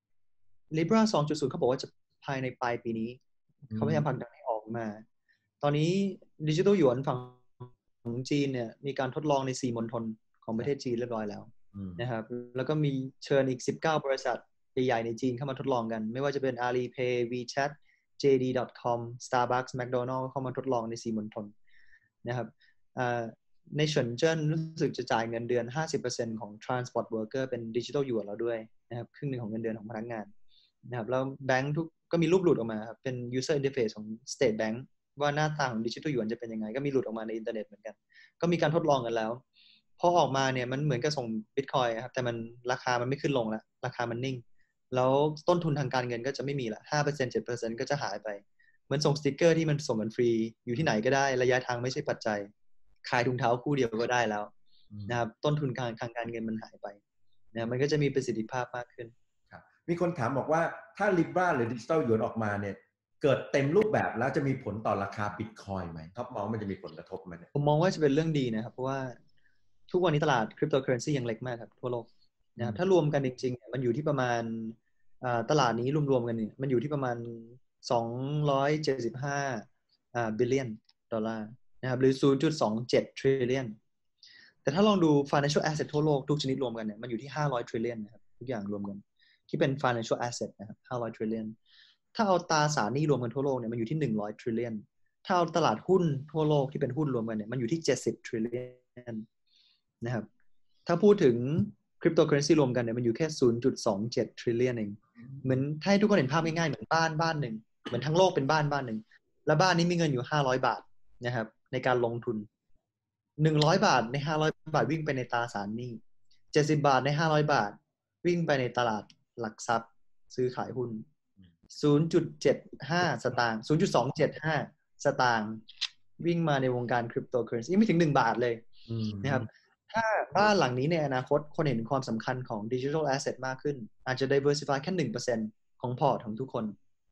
Libra สองจุดศูนย์ เขาบอกว่าจะภายในปลายปีนี้เขาพยายามผลักดันให้ออกมาตอนนี้ดิจิทัลหยวนฝั่งของจีนเนี่ยมีการทดลองในสี่มณฑลของประเทศจีนเรียบร้อยแล้วนะครับแล้วก็มีเชิญอีกสิบเก้าบริษัทใหญ่ๆในจีนเข้ามาทดลองกันไม่ว่าจะเป็น Alipay WeChat เจ ดี ดอท คอม Starbucks McDonald's เข้ามาทดลองในสี่มณฑลนะครับในเฉินเจิ้นรู้สึกจะจ่ายเงินเดือน ห้าสิบเปอร์เซ็นต์ ของ transport worker เป็นดิจิทัลหยวนแล้วด้วยนะครับครึ่งหนึ่งของเงินเดือนของพนักงานนะครับแล้วแบงค์ทุกก็มีรูปหลุดออกมาครับเป็น user interface ของ State Bank ว่าหน้าตาของดิจิทัลหยวนจะเป็นยังไงก็มีหลุดออกมาในอินเทอร์เน็ตเหมือนกันก็มีการทดลองกันแล้วพอออกมาเนี่ยมันเหมือนกับส่ง Bitcoin ครับแต่มันราคามันไม่ขึ้นลงแล้วราคามันนิ่งแล้วต้นทุนทางการเงินก็จะไม่มีละ ห้าเปอร์เซ็นต์ เจ็ดเปอร์เซ็นต์ ก็จะหายไปเหมือนส่งสติ๊กเกอร์ที่มันส่งกันฟรีอยู่ที่ไหนก็ได้ระยะทางไม่ใช่ปัจจัยขายถุงเท้าคู่เดียวก็ได้แล้วนะครับต้นทุนทางทางการเงินมันหายไปนะมันก็จะมีประสิทธิภาพมากขึ้นครับมีคนถามบอกว่าถ้า Libra หรือดิจิทัลหยวนออกมาเนี่ยเกิดเต็มรูปแบบแล้วจะมีผลต่อราคา Bitcoin ไหมท็อปมองมันจะมีผลกระทบไหมผมมองว่าจะเป็นเรื่องดีนะครับเพราะว่าทุกวันนี้ตลาดคริปโตเคอเรนซียังเล็กมากครับทั่วโลกนะครับถ้ารวมกันจริงๆมันอยู่ที่ประมาณตลาดนี้รวมๆกันเนี่ยมันอยู่ที่ประมาณสองร้อยเจ็ดสิบห้าอ่า billion ดอลลาร์นะครับหรือ ศูนย์จุดสองเจ็ด trillion แต่ถ้าลองดู financial asset ทั่วโลกทุกชนิดรวมกันเนี่ยมันอยู่ที่ห้าร้อย trillion นะครับทุกอย่างรวมกันที่เป็น financial asset นะครับห้าร้อย trillion ถ้าเอาตราสารหนี้รวมกันทั่วโลกเนี่ยมันอยู่ที่หนึ่งร้อย trillion ถ้าเอาตลาดหุ้นทั่วโลกที่เป็นหุ้นรวมกันเนี่ยมันอยู่ที่เจ็ดสิบ trillion นะครับถ้าพูดถึงคริปโตเคอเรนซีรวมกันเนี่ยมันอยู่แค่ ศูนย์จุดสองเจ็ด trillion เองเหมือนถ้าให้ทุกคนเห็นภาพง่ายๆเหมือนบ้านบ้านหนึ่งเหมือนทั้งโลกเป็นบ้านบ้านหนึ่งแล้วบ้านนี้มีเงินอยู่ห้าร้อยบาทนะครับในการลงทุนหนึ่งร้อยบาทในห้าร้อยบาทวิ่งไปในตราสารหนี้เจ็ดสิบบาทในห้าร้อยบาทวิ่งไปในตลาดหลักทรัพย์ซื้อขายหุ้น ศูนย์จุดเจ็ดห้า สตางค์ ศูนย์จุดสองเจ็ดห้า สตางค์วิ่งมาในวงการคริปโตเคอเรนซีไม่ถึงหนึ่งบาทเลยนะครับถ้าบ้านหลังนี้ในอนาคตคนเห็นความสำคัญของ Digital Asset มากขึ้นอาจจะ diversify แค่ หนึ่งเปอร์เซ็นต์ ของพอร์ตของทุกคน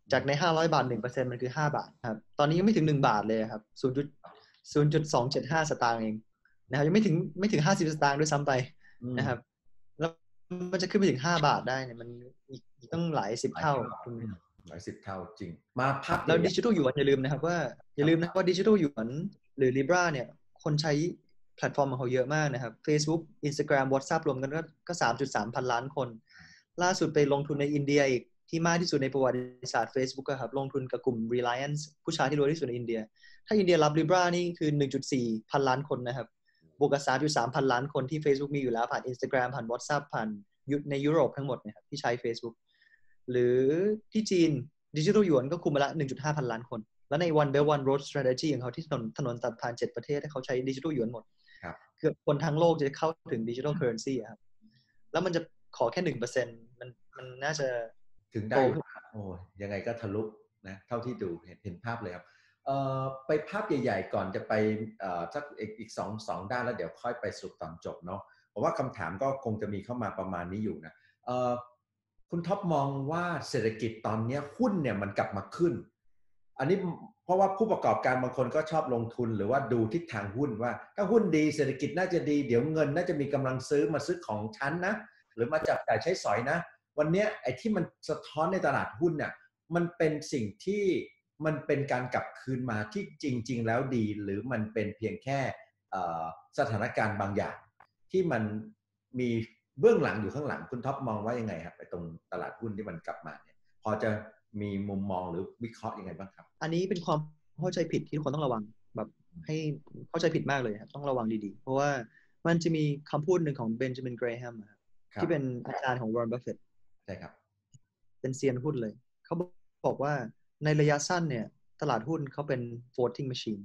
จากในห้าร้อยบาท หนึ่งเปอร์เซ็นต์ มันคือห้าบาทครับตอนนี้ยังไม่ถึงหนึ่งบาทเลยครับศูนย์จุดสองเจ็ดห้า สตางค์เองนะครับยังไม่ถึงไม่ถึงห้าสิบสตางค์ด้วยซ้ำไปนะครับแล้วมันจะขึ้นไปถึงห้าบาทได้เนี่ยมันอีกต้องหลายสิบเท่าหลายสิบเท่าจริงมาพับแล้วดิจิทัลหยวนอย่าลืมนะครับว่าอย่าลืมนะว่าดิจิทัลหยวนหรือ Libra เนี่ยคนใช้แพลตฟอร์มของเขาเยอะมากนะครับ Facebook Instagram WhatsApp รวมกันก็ก็ สามจุดสาม พันล้านคนล่าสุดไปลงทุนในอินเดียอีกที่มากที่สุดในประวัติศาสตร์ Facebook ครับลงทุนกับกลุ่ม Reliance ผู้ชายที่รวยที่สุดในอินเดียถ้าอินเดียรับ Libra นี่คือ หนึ่งจุดสี่ พันล้านคนนะครับบวกกับ สามจุดสาม พันล้านคนที่ Facebook มีอยู่แล้วผ่าน Instagram ผ่าน WhatsApp ผ่านในยุโรปทั้งหมดนะครับที่ใช้ Facebook หรือที่จีนดิจิทัลหยวนก็คุมมาละ หนึ่งจุดห้า พันล้านคนแล้วใน One Belt One Road Strategy ของเขาที่ถนนถนนตัดผ่านเจ็ดประเทศเขาใช้ดิจิทัลหยวนหมดเกือบคนทั้งโลกจะเข้าถึงดิจิทัลเคอเรนซีครับแล้วมันจะขอแค่ หนึ่งเปอร์เซ็นต์ มันมันน่าจะถึงได้โอ้ยังไงก็ทะลุนะเท่าที่ดูเห็นเห็นภาพเลยครับเอ่อไปภาพใหญ่ๆก่อนจะไปเอ่อสักอีกอีกสองสองด้านแล้วเดี๋ยวค่อยไปสรุปตอนจบเนาะผมว่าคำถามก็คงจะมีเข้ามาประมาณนี้อยู่นะเอ่อคุณท็อปมองว่าเศรษฐกิจตอนนี้หุ้นเนี่ยมันกลับมาขึ้นอันนี้เพราะว่าผู้ประกอบการบางคนก็ชอบลงทุนหรือว่าดูทิศทางหุ้นว่าถ้าหุ้นดีเศรษฐกิจน่าจะดีเดี๋ยวเงินน่าจะมีกำลังซื้อมาซื้อของชั้นนะหรือมาจับจ่ายใช้สอยนะวันนี้ไอ้ที่มันสะท้อนในตลาดหุ้นเนี่ยมันเป็นสิ่งที่มันเป็นการกลับคืนมาที่จริงๆแล้วดีหรือมันเป็นเพียงแค่สถานการณ์บางอย่างที่มันมีเบื้องหลังอยู่ข้างหลังคุณท็อปมองว่ายังไงครับไอ้ตรงตลาดหุ้นที่มันกลับมาเนี่ยพอจะมีมุมมองหรือวิเคราะห์ยังไงบ้างครับอันนี้เป็นความเข้าใจผิดที่ทุกคนต้องระวังแบบให้เข้าใจผิดมากเลยครับต้องระวังดีๆเพราะว่ามันจะมีคำพูดหนึ่งของเบนจามินเกรแฮมที่เป็นอาจารย์ของวอร์เรน บัฟเฟตต์ใช่ครับเป็นเซียนหุ้นเลยเขาบอกว่าในระยะสั้นเนี่ยตลาดหุ้นเขาเป็น voting machine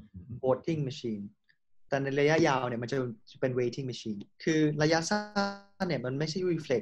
voting machine แต่ในระยะยาวเนี่ยมันจะเป็น waiting machine คือระยะสั้นเนี่ยมันไม่ใช่ reflect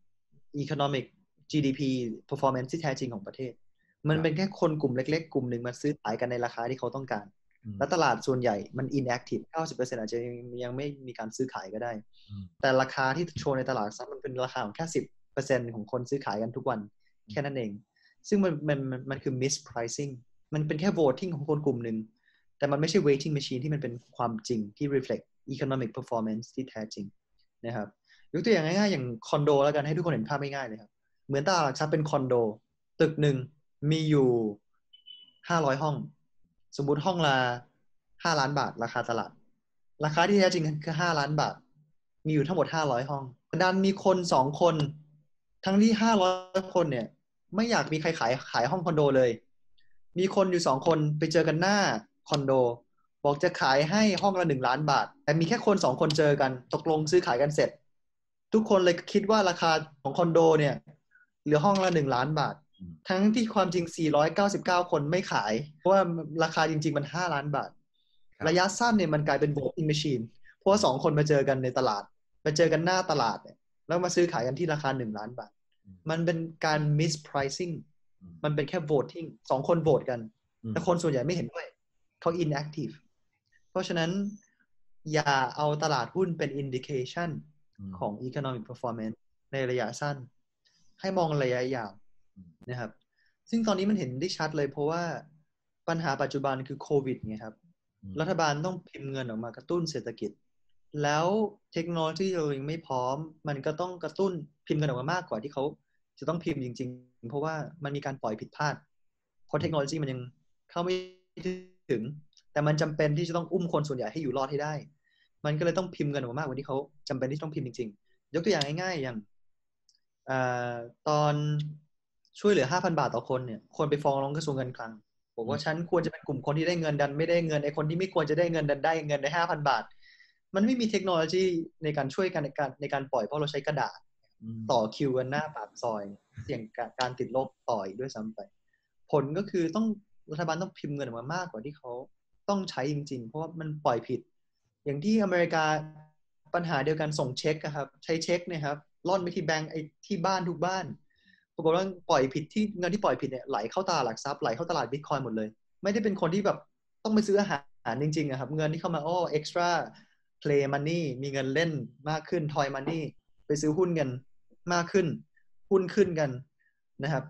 economic จี ดี พี performance ที่แท้จริงของประเทศมันเป็นแค่คนกลุ่มเล็กๆกลุ่มหนึ่งมาซื้อขายกันในราคาที่เขาต้องการและตลาดส่วนใหญ่มัน inactive เก้าสิบเปอร์เซ็นต์ อาจจะยังไม่มีการซื้อขายก็ได้แต่ราคาที่โชว์ในตลาดซับมันเป็นราคาของแค่ สิบเปอร์เซ็นต์ ของคนซื้อขายกันทุกวันแค่นั้นเองซึ่งมันมันมันคือ mispricing มันเป็นแค่ voting ของคนกลุ่มหนึ่งแต่มันไม่ใช่ weighting machine ที่มันเป็นความจริงที่ reflect economic performance ที่แท้จริงนะครับยกตัวอย่างง่ายๆอย่างคอนโดแล้วกันให้ทุกคนเห็นภาพง่ายๆเลยครับเหมือนตลาดหลักทรัพย์เป็นคอนโดตึกหนึ่งมีอยู่ห้าร้อยห้องสมมุติห้องละห้าล้านบาทราคาตลาดราคาที่แท้จริงคือห้าล้านบาทมีอยู่ทั้งหมดห้าร้อยห้องดันมีคนสองคนทั้งที่ห้าร้อยคนเนี่ยไม่อยากมีใครขายขายห้องคอนโดเลยมีคนอยู่สองคนไปเจอกันหน้าคอนโดบอกจะขายให้ห้องละหนึ่งล้านบาทแต่มีแค่คนสองคนเจอกันตกลงซื้อขายกันเสร็จทุกคนเลยคิดว่าราคาของคอนโดเนี่ยเหลือห้องละหนึ่งล้านบาททั้งที่ความจริงสี่ร้อยเก้าสิบเก้าคนไม่ขายเพราะว่าราคาจริงๆมันห้าล้านบาทระยะสั้นเนี่ยมันกลายเป็น voting machine เพราะว่าสองคนมาเจอกันในตลาดมาเจอกันหน้าตลาดเนี่ยแล้วมาซื้อขายกันที่ราคาหนึ่งล้านบาทมันเป็นการ mispricing มันเป็นแค่ voting สองคนโหวตกันแต่คนส่วนใหญ่ไม่เห็นด้วยเขา inactive เพราะฉะนั้นอย่าเอาตลาดหุ้นเป็น indication ของ economic performance ในระยะสั้นให้มองระยะยาวนะครับซึ่งตอนนี้มันเห็นได้ชัดเลยเพราะว่าปัญหาปัจจุบันคือโควิดไงครับรัฐบาลต้องพิมพ์เงินออกมากระตุ้นเศรษฐกิจแล้วเทคโนโลยีเรายังไม่พร้อมมันก็ต้องกระตุ้นพิมพ์เงินออกมามากกว่าที่เขาจะต้องพิมพ์จริงๆเพราะว่ามันมีการปล่อยผิดพลาดเพราะเทคโนโลยีมันยังเข้าไม่ถึงแต่มันจำเป็นที่จะต้องอุ้มคนส่วนใหญ่ให้อยู่รอดให้ได้มันก็เลยต้องพิมพ์เงินออกมามากกว่าที่เขาจำเป็นที่ต้องพิมพ์จริงๆยกตัวอย่างง่ายๆอย่างตอนช่วยเหลือ ห้าพัน บาทต่อคนเนี่ยคนไปฟ้องร้องกระทรวงการคลังบอกว่าฉันควรจะเป็นกลุ่มคนที่ได้เงินดันไม่ได้เงินไอ้คนที่ไม่ควรจะได้เงินดันได้เงินได้ ห้าพัน บาทมันไม่มีเทคโนโลยีในการช่วยกันในการในการปล่อยเพราะเราใช้กระดาษต่อคิวกันหน้าปากซอยเสี่ยงการติดโรคต่อยด้วยซ้ำไปผลก็คือต้องรัฐบาลต้องพิมพ์เงินออกมามากกว่าที่เขาต้องใช้จริงๆเพราะว่ามันปล่อยผิดอย่างที่อเมริกาปัญหาเดียวกันส่งเช็คครับใช้เช็คเนี่ยครับล่อนไปที่แบงก์ไอ้ที่บ้านทุกบ้านปรากฏว่าปล่อยผิดที่เงินที่ปล่อยผิดเนี่ยไหลเข้าตลาดหลักทรัพย์ไหลเข้าตลาดบิตคอยน์หมดเลยไม่ได้เป็นคนที่แบบต้องไปซื้ออาหารจริงๆครับเงินที่เข้ามาอ้อ extra play money มีเงินเล่นมากขึ้น toy money ไปซื้อหุ้นกันมากขึ้นหุ้นขึ้นกันนะครับ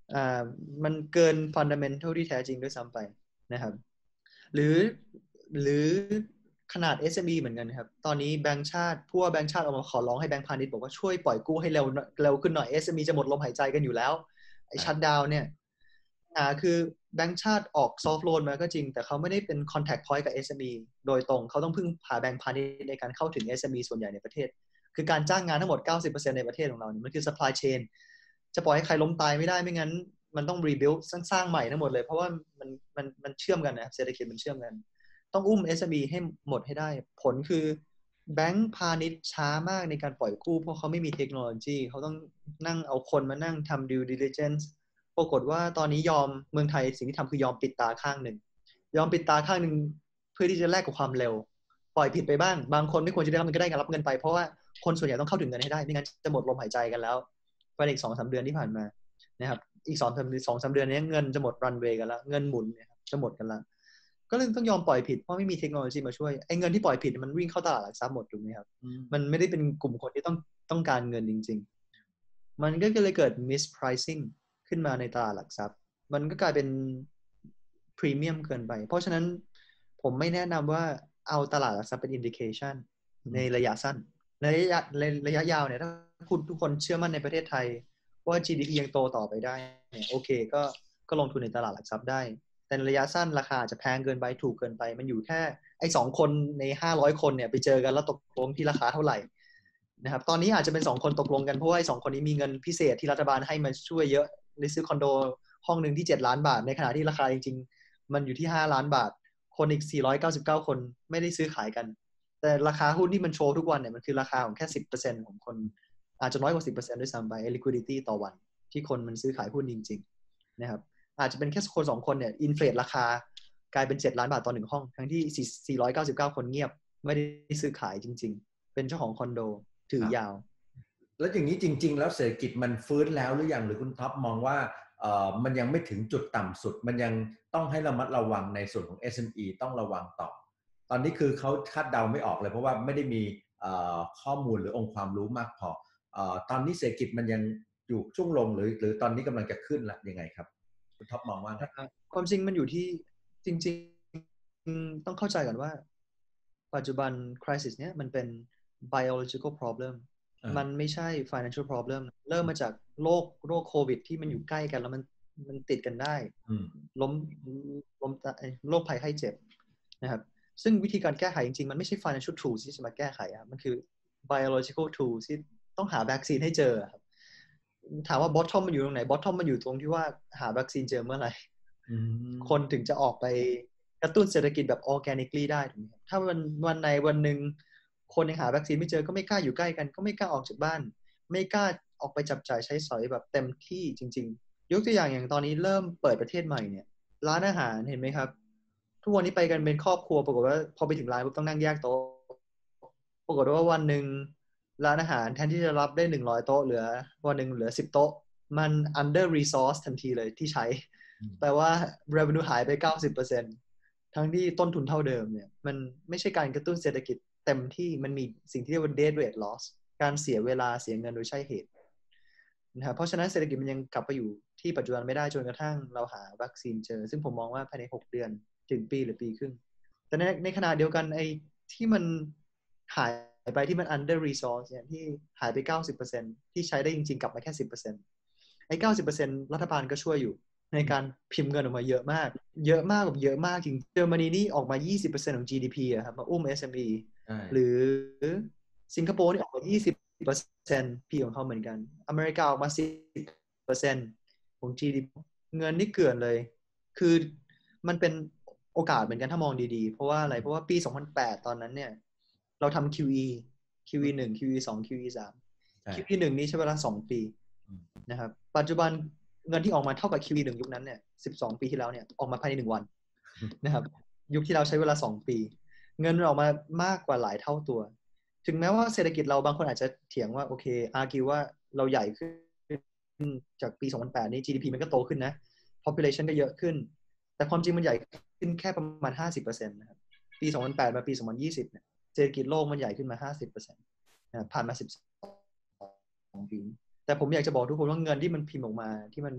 อ่ามันเกิน fundamental ที่แท้จริงด้วยซ้ำไปนะครับหรือหรือขนาด เอส เอ็ม อี เหมือนกันครับตอนนี้แบงก์ชาติพวกแบงก์ชาติออกมาขอร้องให้แบงก์พาณิชย์บอกว่าช่วยปล่อยกู้ให้เร็วเร็วขึ้นหน่อย เอส เอ็ม อี จะหมดลมหายใจกันอยู่แล้วไอ้ชัตดาวน์เนี่ยอ่าคือแบงก์ชาติออก soft loan มาก็จริงแต่เขาไม่ได้เป็น contact point กับ เอส เอ็ม อี โดยตรงเขาต้องพึ่งพาแบงก์พาณิชย์ในการเข้าถึง เอส เอ็ม อี ส่วนใหญ่ในประเทศคือการจ้างงานทั้งหมด เก้าสิบเปอร์เซ็นต์ ในประเทศของเราเนี่ยมันคือ supply chain จะปล่อยให้ใครล้มตายไม่ได้ไม่งั้นมันต้อง rebuild สร้างใหม่ทั้งหมดเลยเพราะว่ามันมันมันเชื่อมกันนะเศรษฐกิจมันเชื่อมกันต้องอุ้ม เอส เอ็ม อี ให้หมดให้ได้ผลคือแบงก์พาณิชย์ช้ามากในการปล่อยกู้เพราะเขาไม่มีเทคโนโลยีเขาต้องนั่งเอาคนมานั่งทำ due diligence ปรากฏว่าตอนนี้ยอมเมืองไทยสิ่งที่ทำคือยอมปิดตาข้างหนึ่งยอมปิดตาข้างหนึ่งเพื่อที่จะแลกกับความเร็วปล่อยผิดไปบ้างบางคนไม่ควรจะได้รับเงินก็ได้การรับเงินไปเพราะว่าคนส่วนใหญ่ต้องเข้าถึงเงินให้ได้ไม่งั้นจะหมดลมหายใจกันแล้วภายในอีกสองสามเดือนที่ผ่านมานะครับอีกสองสามสองสามเดือนนี้เงินจะหมดรันเวย์กันแล้วเงินหมุนนะครับจะหมดกันแล้วก็เลยต้องยอมปล่อยผิดเพราะไม่มีเทคโนโลยีมาช่วยไอ้เงินที่ปล่อยผิดมันวิ่งเข้าตลาดหลักทรัพย์หมดถูกไหมครับมันไม่ได้เป็นกลุ่มคนที่ต้องต้องการเงินจริงๆมันก็เลยเกิด mispricing ขึ้นมาในตลาดหลักทรัพย์มันก็กลายเป็นพรีเมียมเกินไปเพราะฉะนั้นผมไม่แนะนำว่าเอาตลาดหลักทรัพย์เป็น indication ในระยะสั้นในระยะในระยะยาวเนี่ยถ้าคุณทุกคนเชื่อมั่นในประเทศไทยว่า จี ดี พี ยังโตต่อไปได้เนี่ยโอเคก็ก็ลงทุนในตลาดหลักทรัพย์ได้แต่ในระยะสั้นราคาจะแพงเกินไปถูกเกินไปมันอยู่แค่ไอ้สองคนในห้าร้อยคนเนี่ยไปเจอกันแล้วตกลงที่ราคาเท่าไหร่นะครับตอนนี้อาจจะเป็นสองคนตกลงกันเพราะว่าไอ้สองคนนี้มีเงินพิเศษที่รัฐบาลให้มาช่วยเยอะได้ซื้อคอนโดห้องนึงที่เจ็ดล้านบาทในขณะที่ราคาจริงๆมันอยู่ที่ห้าล้านบาทคนอีกสี่ร้อยเก้าสิบเก้าคนไม่ได้ซื้อขายกันแต่ราคาหุ้นที่มันโชว์ทุกวันเนี่ยมันคือราคาของแค่ สิบเปอร์เซ็นต์ ของคนอาจจะน้อยกว่า สิบเปอร์เซ็นต์ ด้วยซ้ำไป liquidity ต่อวันที่คนมันซื้อขายหุ้นจริงๆนะครับอาจจะเป็นแค่คนสองคนเนี่ยอินเฟลตราคากลายเป็นเจ็ดล้านบาทต่อหนึ่งห้องทั้งที่สี่ร้อยเก้าสิบเก้าคนเงียบไม่ได้ซื้อขายจริงๆเป็นเจ้าของคอนโดถือยาวแล้วอย่างนี้จริงๆแล้วเศรษฐกิจมันฟื้นแล้วหรือยังหรือคุณท็อปมองว่าเอ่อมันยังไม่ถึงจุดต่ำสุดมันยังต้องให้ระมัดระวังในส่วนของ เอส เอ็ม อี ต้องระวังต่อตอนนี้คือเขาคาดเดาไม่ออกเลยเพราะว่าไม่ได้มีข้อมูลหรือองค์ความรู้มากพอตอนนี้เศรษฐกิจมันยังอยู่ช่วงลงหรือหรือตอนนี้กำลังจะขึ้นละยังไงครับคุณท็อปมองว่าไงความจริงมันอยู่ที่จริงๆต้องเข้าใจก่อนว่าปัจจุบัน crisis เนี้ยมันเป็น biological problem มันไม่ใช่ financial problem เริ่มมาจากโรคโรคโควิดที่มันอยู่ใกล้กันแล้วมันมันติดกันได้ล้มล้มโรคภัยไข้เจ็บนะครับซึ่งวิธีการแก้ไขจริงๆมันไม่ใช่ financial tools ที่จะมาแก้ไขครับมันคือ biological tools ที่ต้องหาวัคซีนให้เจอครับถามว่า bottom มันอยู่ตรงไหน bottom มันอยู่ตรงที่ว่าหาวัคซีนเจอเมื่อไหร่คนถึงจะออกไปกระตุ้นเศรษฐกิจแบบ organically ได้ถูกไหมครับถ้าวันวันในวันหนึ่งคนยังหาวัคซีนไม่เจอก็ไม่กล้าอยู่ใกล้กันก็ไม่กล้าออกจากบ้านไม่กล้าออกไปจับจ่ายใช้สอยแบบเต็มที่จริงๆยกตัวอย่างอย่างตอนนี้เริ่มเปิดประเทศใหม่เนี่ยร้านอาหารเห็นไหมครับทุกวันนี้ไปกันเป็นครอบครัวปรากฏว่าพอไปถึงร้านปุ๊บต้องนั่งแยกโต๊ะปรากฏว่าวันหนึ่งร้านอาหารแทนที่จะรับได้หนึ่งร้อยโต๊ะเหลือวันหนึ่งเหลือสิบโต๊ะมัน under resource ทันทีเลยที่ใช้แปลว่า revenue หายไป เก้าสิบเปอร์เซ็นต์ ทั้งที่ต้นทุนเท่าเดิมเนี่ยมันไม่ใช่การกระตุ้นเศรษฐกิจเต็มที่มันมีสิ่งที่เรียกว่า dead weight loss การเสียเวลาเสียเงินโดยใช่เหตุนะครับเพราะฉะนั้นเศรษฐกิจมันยังกลับไปอยู่ที่ปัจจุบันไม่ได้จนกระทั่งเราหาวัคซีนเจอซึ่งผมมองว่าภายในหกเดือนถึงปีหรือปีครึ่งแต่ในในขณะเดียวกันไอ้ที่มันหายไปที่มัน under resource เนี่ยที่หายไป เก้าสิบเปอร์เซ็นต์ ที่ใช้ได้จริงๆกลับมาแค่ สิบเปอร์เซ็นต์ ไอ้ เก้าสิบเปอร์เซ็นต์ รัฐบาลก็ช่วยอยู่ในการพิมพ์เงินออกมาเยอะมากเยอะมากแบบเยอะมากจริงเยอรมนีนี่ออกมา ยี่สิบเปอร์เซ็นต์ ของ จี ดี พี อะครับมาอุ้ม เอส เอ็ม อี หรือสิงคโปร์นี่ออกมา ยี่สิบเปอร์เซ็นต์ พีของเขาเหมือนกันอเมริกาออกมา สิบเปอร์เซ็นต์ ของ จี ดี พี เงินนี่เกลื่อนเลยคือมันเป็นโอกาสเหมือนกันถ้ามองดีๆเพราะว่าอะไรเพราะว่าปีสองพันแปดตอนนั้นเนี่ยเราทำ คิว อี คิว อี หนึ่ง คิว อี สอง คิว อี สาม คิว อี หนึ่งนี่ใช้เวลาสองปีนะครับปัจจุบันเงินที่ออกมาเท่ากับ คิว อี หนึ่งยุคนั้นเนี่ยสิบสองปีที่แล้วเนี่ยออกมาภายในหนึ่งวันนะครับยุคที่เราใช้เวลาสองปีเงินมันออกมามากกว่าหลายเท่าตัวถึงแม้ว่าเศรษฐกิจเราบางคนอาจจะเถียงว่าโอเคอาร์กิวว่าเราใหญ่ขึ้นจากปีสองพันแปดนี่ จี ดี พี มันก็โตขึ้นนะ population ก็เยอะขึ้นแต่ความจริงมันใหญ่ขึ้นแค่ประมาณ ห้าสิบเปอร์เซ็นต์ นะครับปีสองพันแปดมาปีสองพันยี่สิบเนี่ยเศรษฐกิจโลกมันใหญ่ขึ้นมา ห้าสิบเปอร์เซ็นต์ นะผ่านมาสิบสองปีแต่ผมอยากจะบอกทุกคนว่าเงินที่มันพิมพ์ออกมาที่มัน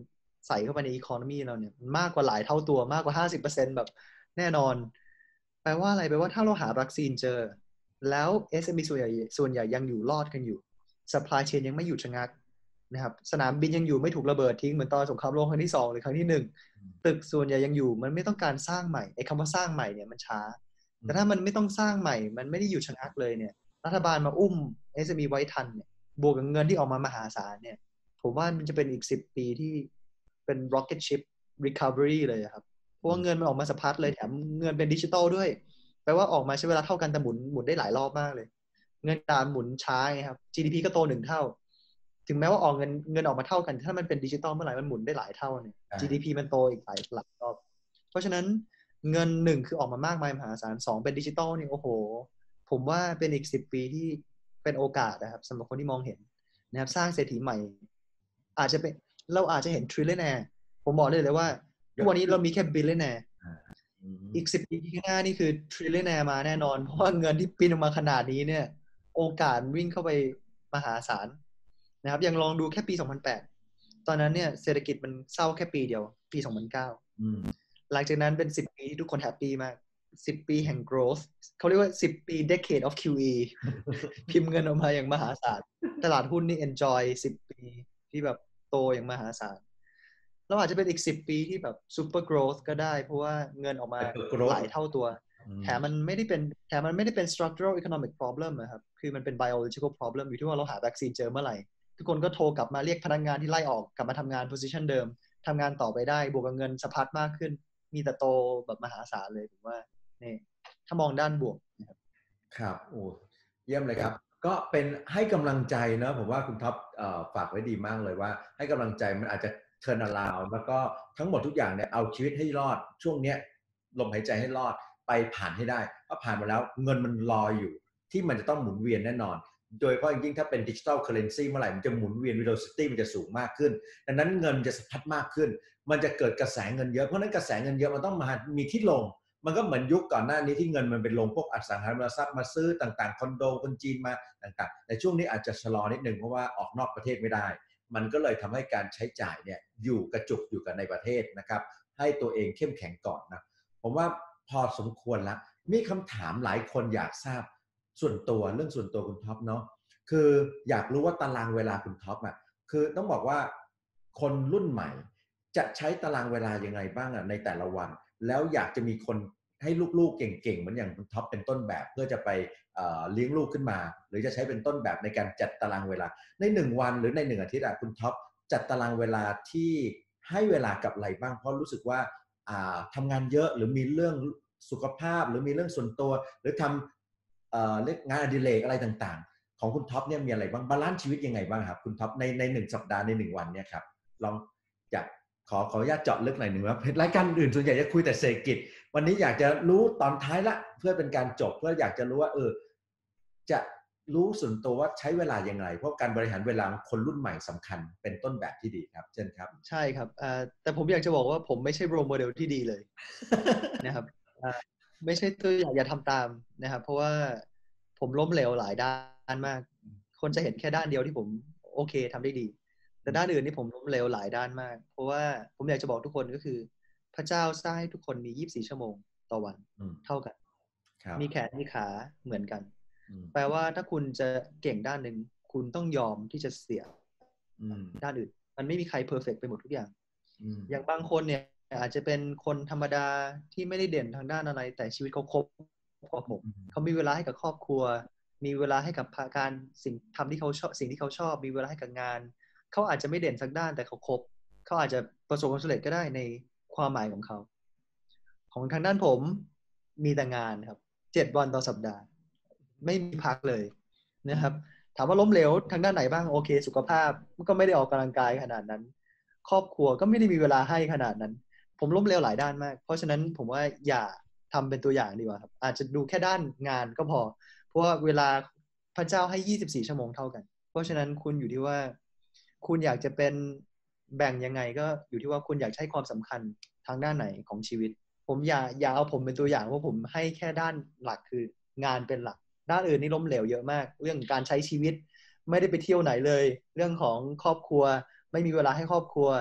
ใส่เข้าไปในอีโคโนมีเราเนี่ยมากกว่าหลายเท่าตัวมากกว่า ห้าสิบเปอร์เซ็นต์ แบบแน่นอนแปลว่าอะไรแปลว่าถ้าเราหาวัคซีนเจอแล้ว เอส เอ็ม อี ส่วนใหญ่ส่วนใหญ่ยังอยู่รอดกันอยู่ supply chain ยังไม่หยุดชะงักนะครับสนามบินยังอยู่ไม่ถูกระเบิดทิ้งเหมือนตอนสงครามโลกครั้งที่สองหรือครั้งที่หนึ่งตึกส่วนใหญ่ยังอยู่มันไม่ต้องการสร้างใหม่ไอ้คำว่าสร้างใหม่เนี่ยมันช้าแต่ถ้ามันไม่ต้องสร้างใหม่มันไม่ได้หยุดชะงักเลยเนี่ยรัฐบาลมาอุ้ม เอส เอ็ม อี ไว้ทันเนี่ยบวกกับเงินที่ออกมามหาศาลเนี่ยผมว่ามันจะเป็นอีกสิบปีที่เป็น rocket ship recovery เลยครับเพราะว่าเงินมันออกมาสะพัดเลยแถมเงินเป็นดิจิตอลด้วยแปลว่าออกมาใช้เวลาเท่ากันแต่หมุนหมุนได้หลายรอบมากเลยเงินตามหมุนช้าไงครับ จี ดี พี ก็โตหนึ่งเท่าถึงแม้ว่าออกเงินเงินออกมาเท่ากันถ้ามันเป็นดิจิตอลเมื่อไหร่มันหมุนได้หลายเท่าเนี่ย จี ดี พี มันโตอีกหลายหลายรอบเพราะฉะนั้นเงินหนึ่งคือออกมามากมายมหาศาลสองเป็นดิจิตอลนี่โอ้โหผมว่าเป็นอีกสิบปีที่เป็นโอกาสนะครับสำหรับคนที่มองเห็นนะครับสร้างเศรษฐีใหม่อาจจะเป็นเราอาจจะเห็นทริลเลนแนร์ผมบอกได้เลยว่าทุกวันนี้เรามีแค่บิลเลนแนร์อีกสิบปีข้างหน้านี่คือทริลเลนแนร์มาแน่นอนเพราะว่าเงินที่ปิ้นออกมาขนาดนี้เนี่ยโอกาสวิ่งเข้าไปมหาศาลนะครับยังลองดูแค่ปีสองพันแปดตอนนั้นเนี่ยเศรษฐกิจมันเศร้าแค่ปีเดียวปีสองพันเก้าอืมหลังจากนั้นเป็นสิบปีที่ทุกคนแฮปปี้มากสิบปีแห่ง growth เขาเรียกว่าสิบปี decade of คิว อี พิมพ์เงินออกมาอย่างมหาศาลตลาดหุ้นนี่ enjoy สิบปีที่แบบโตอย่างมหาศาลเราอาจจะเป็นอีกสิบปีที่แบบ super growth ก็ได้เพราะว่าเงินออกมาหลายเท่าตัวแถมมันไม่ได้เป็นแถมมันไม่ได้เป็น structural economic problem นะครับคือมันเป็น biological problem อยู่ที่ว่าเราหาวัคซีนเจอเมื่อไหร่ทุกคนก็โทรกลับมาเรียกพนักงานที่ไล่ออกกลับมาทำงาน position เดิมทำงานต่อไปได้บวกกับเงินสะพัดมากขึ้นมีแต่โตแบบมหาศาลเลยผมว่านี่ถ้ามองด้านบวกนะครับครับโอ้เยี่ยมเลยครับก็เป็นให้กำลังใจนะผมว่าคุณท็อปฝากไว้ดีมากเลยว่าให้กำลังใจมันอาจจะเทิร์นอราวด์แล้วก็ทั้งหมดทุกอย่างเนี่ยเอาชีวิตให้รอดช่วงเนี้ยลมหายใจให้รอดไปผ่านให้ได้ถ้าผ่านมาแล้วเงินมันรออยู่ที่มันจะต้องหมุนเวียนแน่นอนโดยเฉพาะยิ่งถ้าเป็นดิจิทัลเคอเรนซีเมื่อไหร่มันจะหมุนเวียน velocity มันจะสูงมากขึ้นดังนั้นเงินจะสะพัดมากขึ้นมันจะเกิดกระแสเงินเยอะเพราะนั้นกระแสเงินเยอะมันต้องมามีที่ลงมันก็เหมือนยุคก่อนหน้านี้ที่เงินมันเป็นลงพวกอสังหาริมทรัพย์มาซื้อต่างๆคอนโดคนจีนมาต่างๆในช่วงนี้อาจจะชะลอนิดนึงเพราะว่าออกนอกประเทศไม่ได้มันก็เลยทำให้การใช้จ่ายเนี่ยอยู่กระจุกอยู่กับในประเทศนะครับให้ตัวเองเข้มแข็งก่อนนะผมว่าพอสมควรแล้วมีคำถามหลายคนอยากทราบส่วนตัวเรื่องส่วนตัวคุณท็อปเนาะคืออยากรู้ว่าตารางเวลาคุณท็อปอ่ะคือต้องบอกว่าคนรุ่นใหม่จะใช้ตารางเวลายังไงบ้างอ่ะในแต่ละวันแล้วอยากจะมีคนให้ลูกๆเก่งๆเหมือนอย่างคุณท็อปเป็นต้นแบบเพื่อจะไปเอ่อเลี้ยงลูกขึ้นมาหรือจะใช้เป็นต้นแบบในการจัดตารางเวลาในหนึ่งวันหรือในหนึ่งอาทิตย์อ่ะคุณท็อปจัดตารางเวลาที่ให้เวลากับอะไรบ้างเพราะรู้สึกว่าอ่าทำงานเยอะหรือมีเรื่องสุขภาพหรือมีเรื่องส่วนตัวหรือทำเอ่อเรียกงานอดิเรกอะไรต่างๆของคุณท็อปเนี่ยมีอะไรบ้างบาลานซ์ชีวิตยังไงบ้างครับคุณท็อปในในหนึ่งสัปดาห์ในหนึ่งวันเนี่ยครับลองอยากขอขออนุญาตเจาะลึกหน่อยหนึ่งว่ารายการอื่นส่วนใหญ่จะคุยแต่เศรษฐกิจวันนี้อยากจะรู้ตอนท้ายละเพื่อเป็นการจบเพื่ออยากจะรู้ว่าเออจะรู้ส่วนตัวว่าใช้เวลายังไงเพราะการบริหารเวลาคนรุ่นใหม่สำคัญเป็นต้นแบบที่ดีครับเช่นครับใช่ครับแต่ผมอยากจะบอกว่าผมไม่ใช่โรลโมเดลที่ดีเลย นะครับไม่ใช่ตัวอย่างอย่าทำตามนะครับเพราะว่าผมล้มเหลวหลายด้านมากคนจะเห็นแค่ด้านเดียวที่ผมโอเคทำได้ดีแต่ด้านอื่นนี่ผมล้มเหลวหลายด้านมากเพราะว่าผมอยากจะบอกทุกคนก็คือพระเจ้าสร้างให้ทุกคนมียี่สิบสี่ชั่วโมงต่อวันเท่ากันมีแขนมีขาเหมือนกันแปลว่าถ้าคุณจะเก่งด้านหนึ่งคุณต้องยอมที่จะเสียด้านอื่นมันไม่มีใครเพอร์เฟกต์ไปหมดทุกอย่างอย่างบางคนเนี่ยอาจจะเป็นคนธรรมดาที่ไม่ได้เด่นทางด้านอะไรแต่ชีวิตเขาครบกว่าผมเขามีเวลาให้กับครอบครัวมีเวลาให้กับการสิ่งทำที่เขาชอบสิ่งที่เขาชอบมีเวลาให้กับงานเขาอาจจะไม่เด่นสักด้านแต่เขาครบเขาอาจจะประสบความสำเร็จก็ได้ในความหมายของเขาของทางด้านผมมีแต่งานครับเจ็ดวันต่อสัปดาห์ไม่มีพักเลยนะครับถามว่าล้มเหลวทางด้านไหนบ้างโอเคสุขภาพก็ไม่ได้ออกกำลังกายขนาดนั้นครอบครัวก็ไม่ได้มีเวลาให้ขนาดนั้นผมล้มเหลวหลายด้านมากเพราะฉะนั้นผมว่าอย่าทำเป็นตัวอย่างดีกว่าครับอาจจะดูแค่ด้านงานก็พอเพราะว่าเวลาพระเจ้าให้ยี่สิบสี่ชั่วโมงเท่ากันเพราะฉะนั้นคุณอยู่ที่ว่าคุณอยากจะเป็นแบ่งยังไงก็อยู่ที่ว่าคุณอยากให้ความสำคัญทางด้านไหนของชีวิตผมอย่าอย่าเอาผมเป็นตัวอย่างว่าผมให้แค่ด้านหลักคืองานเป็นหลักด้านอื่นนี่ล้มเหลวเยอะมากเรื่องการใช้ชีวิตไม่ได้ไปเที่ยวไหนเลยเรื่องของครอบครัวไม่มีเวลาให้ครอบครัว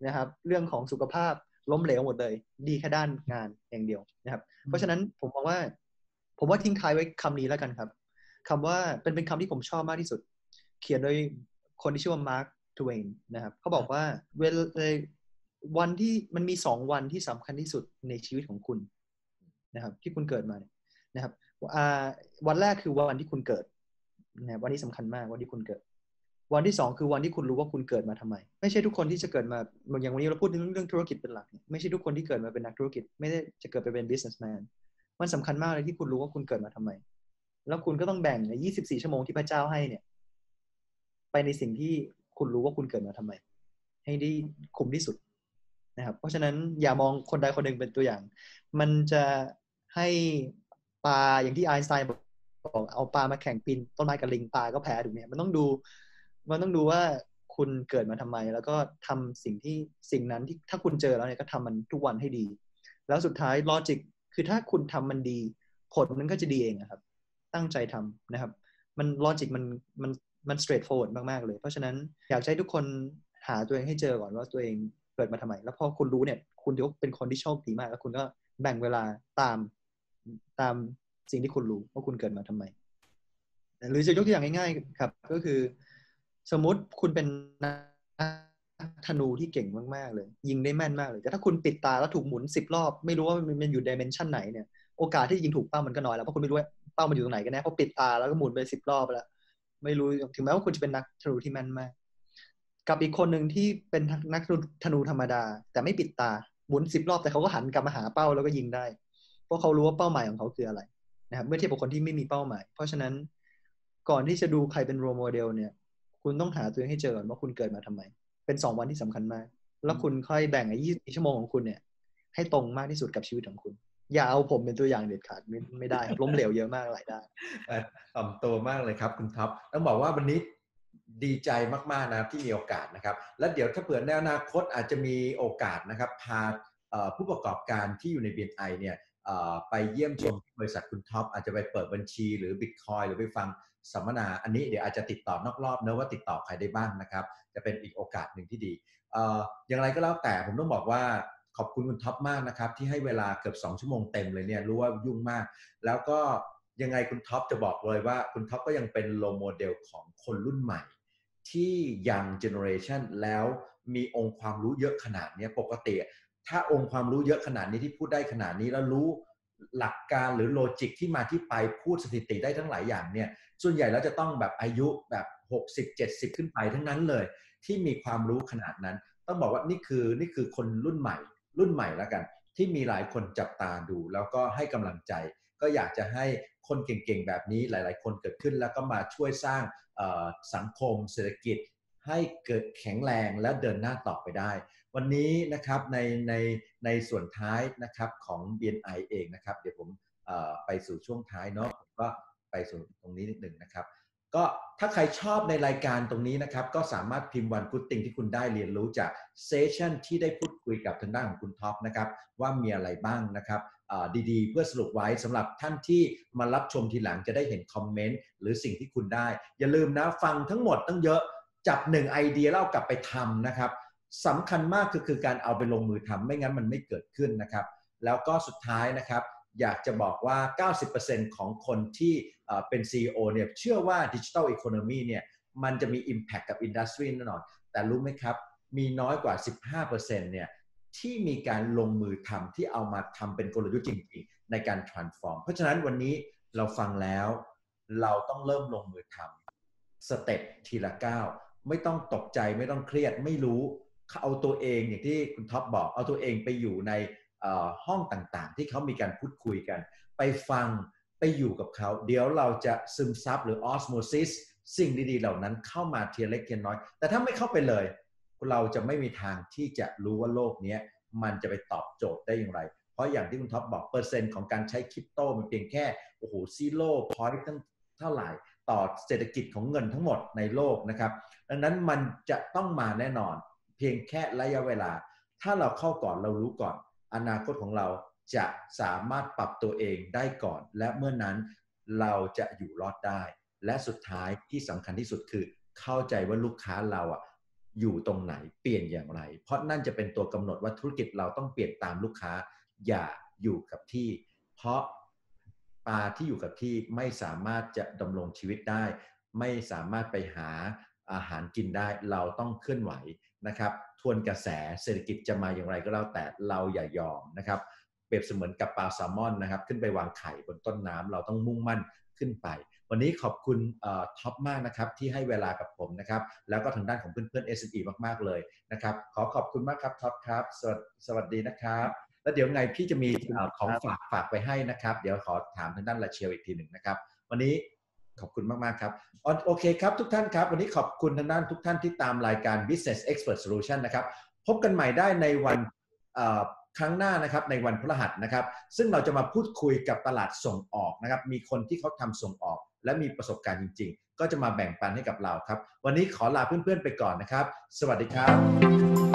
นะครับเรื่องของสุขภาพล้มเหลวหมดเลยดีแค่ด้านงานอย่างเดียวนะครับเพราะฉะนั้นผมมองว่าผมว่าทิ้งท้ายไว้คำนี้แล้วกันครับคำว่าเป็นเป็นคำที่ผมชอบมากที่สุดเขียนโดยคนที่ชื่อว่ามาร์คทเวนนะครับเขาบอกว่าเวลาวันที่มันมีสองวันที่สำคัญที่สุดในชีวิตของคุณนะครับที่คุณเกิดมานะครับวันแรกคือวันที่คุณเกิดนะวันนี้สำคัญมากวันที่คุณเกิดวันที่สองคือวันที่คุณรู้ว่าคุณเกิดมาทำไมไม่ใช่ทุกคนที่จะเกิดมาอย่างวันนี้เราพูดถึงเรื่องธุรกิจเป็นหลักไม่ใช่ทุกคนที่เกิดมาเป็นนักธุรกิจไม่ได้จะเกิดไปเป็น businessman มันสำคัญมากเลยที่คุณรู้ว่าคุณเกิดมาทำไมแล้วคุณก็ต้องแบ่งในยี่สิบสี่ชั่วโมงที่พระเจ้าให้เนี่ยไปในสิ่งที่คุณรู้ว่าคุณเกิดมาทำไมให้ได้คุ้มที่สุดนะครับเพราะฉะนั้นอย่ามองคนใดคนหนึ่งเป็นตัวอย่างมันจะให้ปลาอย่างที่ไอน์สไตน์บอกเอาปลามาแข่งปีนต้นไม้กับลิงปลาก็แพ้ถูกไหมมันต้องดูมันต้องดูว่าคุณเกิดมาทำไมแล้วก็ทำสิ่งที่สิ่งนั้นที่ถ้าคุณเจอแล้วเนี่ยก็ทำมันทุกวันให้ดีแล้วสุดท้ายลอจิกคือถ้าคุณทำมันดีผลมันก็จะดีเองครับตั้งใจทำนะครับมันลอจิกมันมันมัน straight forward มากๆเลยเพราะฉะนั้นอยากให้ทุกคนหาตัวเองให้เจอก่อนว่าตัวเองเกิดมาทำไมแล้วพอคุณรู้เนี่ยคุณถือว่าเป็นคนที่โชคดีมากแล้วคุณก็แบ่งเวลาตามตามสิ่งที่คุณรู้ว่าคุณเกิดมาทำไมหรือจะยกตัวอย่างง่ายๆครับก็คือสมมุติคุณเป็นนักธนูที่เก่งมากๆเลยยิงได้แม่นมากเลยแต่ถ้าคุณปิดตาแล้วถูกหมุนสิบรอบไม่รู้ว่ามันอยู่ดิเมนชันไหนเนี่ยโอกาสที่ยิงถูกเป้ามันก็น้อยแล้วเพราะคุณไม่รู้ว่าเป้ามันอยู่ตรงไหนกันแน่เพราะปิดตาแล้วก็หมุนไปสิบรอบแล้วไม่รู้ถึงแม้ว่าคุณจะเป็นนักธนูที่แม่นมากกับอีกคนหนึ่งที่เป็นนักธนูธรรมดาแต่ไม่ปิดตาหมุนสิบรอบแต่เขาก็หันกลับมาหาเป้าแล้วก็ยิงได้เพราะเขารู้ว่าเป้าหมายของเขาคืออะไรนะครับเมื่อเทียบกับคนที่ไม่มีเป้าหมายเพราะฉะนั้นก่อนที่จะดูใครเป็นโรลโมเดลเนี่ยคุณต้องหาตัวเองให้เจอก่อนว่าคุณเกิดมาทำไมเป็นสองวันที่สำคัญมากแล้วคุณค่อยแบ่งไอ้ยี่สิบชั่วโมงของคุณเนี่ยให้ตรงมากที่สุดกับชีวิตของคุณอย่าเอาผมเป็นตัวอย่างเด็ดขาดไม่ไม่ได้ครับล้มเหลวเยอะมากหลายด้านถ่อมตัวมากเลยครับคุณท็อปต้องบอกว่าวันนี้ดีใจมากๆนะครับที่มีโอกาสนะครับและเดี๋ยวถ้าเผื่อในอนาคตอาจจะมีโอกาสนะครับพาผู้ประกอบการที่อยู่ใน บี เอ็น ไอ เนี่ยไปเยี่ยมชมบริษัทคุณท็อปอาจจะไปเปิดบัญชีหรือ Bitcoin หรือไปฟังสัมมนาอันนี้เดี๋ยวอาจจะติดต่อนอกรอบนะว่าติดต่อใครได้บ้างนะครับจะเป็นอีกโอกาสหนึ่งที่ดีอย่างไรก็แล้วแต่ผมต้องบอกว่าขอบคุณคุณท็อปมากนะครับที่ให้เวลาเกือบสองชั่วโมงเต็มเลยเนี่ยรู้ว่ายุ่งมากแล้วก็ยังไงคุณท็อปจะบอกเลยว่าคุณท็อปก็ยังเป็นโรลโมเดลของคนรุ่นใหม่ที่ยังเจเนอเรชันแล้วมีองค์ความรู้เยอะขนาดนี้ปกติถ้าองค์ความรู้เยอะขนาดนี้ที่พูดได้ขนาดนี้แล้วรู้หลักการหรือโลจิกที่มาที่ไปพูดสถิติได้ทั้งหลายอย่างเนี่ยส่วนใหญ่แล้วจะต้องแบบอายุแบบหกสิบ เจ็ดสิบขึ้นไปทั้งนั้นเลยที่มีความรู้ขนาดนั้นต้องบอกว่านี่คือนี่คือคนรุ่นใหม่รุ่นใหม่แล้วกันที่มีหลายคนจับตาดูแล้วก็ให้กำลังใจก็อยากจะให้คนเก่งๆแบบนี้หลายๆคนเกิดขึ้นแล้วก็มาช่วยสร้างสังคมเศรษฐกิจให้เกิดแข็งแรงและเดินหน้าต่อไปได้วันนี้นะครับในในในส่วนท้ายนะครับของ บี เอ็น ไอ เองนะครับเดี๋ยวผมไปสู่ช่วงท้ายเนาะผมก็ไปสู่ตรงนี้นิดหนึ่งนะครับก็ถ้าใครชอบในรายการตรงนี้นะครับก็สามารถพิมพ์วันกู๊ดติงที่คุณได้เรียนรู้จากเซสชั่นที่ได้พูดคุยกับทางด้านของคุณท็อปนะครับว่ามีอะไรบ้างนะครับดีๆเพื่อสรุปไว้สำหรับท่านที่มารับชมทีหลังจะได้เห็นคอมเมนต์หรือสิ่งที่คุณได้อย่าลืมนะฟังทั้งหมดตั้งเยอะจับหนึ่งไอเดียแล้วกลับไปทำนะครับสำคัญมากคือคือการเอาไปลงมือทำไม่งั้นมันไม่เกิดขึ้นนะครับแล้วก็สุดท้ายนะครับอยากจะบอกว่า เก้าสิบเปอร์เซ็นต์ ของคนที่เป็น ซี อี โอ เนี่ยเชื่อว่า Digital Economy เนี่ยมันจะมี Impact กับ Industry แน่นอนแต่รู้ไหมครับมีน้อยกว่า สิบห้าเปอร์เซ็นต์ เนี่ยที่มีการลงมือทำที่เอามาทำเป็นกลยุทธ์จริงๆในการ transform เพราะฉะนั้นวันนี้เราฟังแล้วเราต้องเริ่มลงมือทำสเต็ปทีละก้าวไม่ต้องตกใจไม่ต้องเครียดไม่รู้เอาตัวเองอย่างที่คุณท็อปบอกเอาตัวเองไปอยู่ในห้องต่างๆที่เขามีการพูดคุยกันไปฟังไปอยู่กับเขาเดี๋ยวเราจะซึมซับหรือ osmosis สิ่งดีๆเหล่านั้นเข้ามาเทียเล็กเทียน้อยแต่ถ้าไม่เข้าไปเลยเราจะไม่มีทางที่จะรู้ว่าโลกนี้มันจะไปตอบโจทย์ได้อย่างไรเพราะอย่างที่คุณท็อปบอกเปอร์เซ็นต์ของการใช้คริปโตมันเพียงแค่โอ้โหซีโร่พอยต์เท่าไหร่ต่อเศรษฐกิจของเงินทั้งหมดในโลกนะครับดังนั้นมันจะต้องมาแน่นอนเพียงแค่ระยะเวลาถ้าเราเข้าก่อนเรารู้ก่อนอนาคตของเราจะสามารถปรับตัวเองได้ก่อนและเมื่อนั้นเราจะอยู่รอดได้และสุดท้ายที่สำคัญที่สุดคือเข้าใจว่าลูกค้าเราอ่ะอยู่ตรงไหนเปลี่ยนอย่างไรเพราะนั่นจะเป็นตัวกำหนดว่าธุรกิจเราต้องเปลี่ยนตามลูกค้าอย่าอยู่กับที่เพราะปลาที่อยู่กับที่ไม่สามารถจะดำรงชีวิตได้ไม่สามารถไปหาอาหารกินได้เราต้องเคลื่อนไหวนะครับทวนกระแสเศรษฐกิจจะมาอย่างไรก็แล้วแต่เราอย่ายอมนะครับเปรียบเสมือนกับปลาแซลมอนนะครับขึ้นไปวางไข่บนต้นน้ำเราต้องมุ่งมั่นขึ้นไปวันนี้ขอบคุณท็อปมากนะครับที่ให้เวลากับผมนะครับแล้วก็ทางด้านของเพื่อนๆ เอส เอ็ม อี มากๆเลยนะครับขอขอบคุณมากครับท็อปครับสวัสสวัสดีนะครับแล้วเดี๋ยวไงพี่จะมีของฝากฝากไปให้นะครับเดี๋ยวขอถามทางด้านลาเชลอีกทีหนึ่งนะครับวันนี้ขอบคุณมากๆครับโอเคครับทุกท่านครับวันนี้ขอบคุณทางด้านทุกท่านที่ตามรายการ Business Expert Solution นะครับพบกันใหม่ได้ในวันครั้งหน้านะครับในวันพฤหัสนะครับซึ่งเราจะมาพูดคุยกับตลาดส่งออกนะครับมีคนที่เขาทำส่งออกและมีประสบการณ์จริงๆก็จะมาแบ่งปันให้กับเราครับวันนี้ขอลาเพื่อนๆไปก่อนนะครับสวัสดีครับ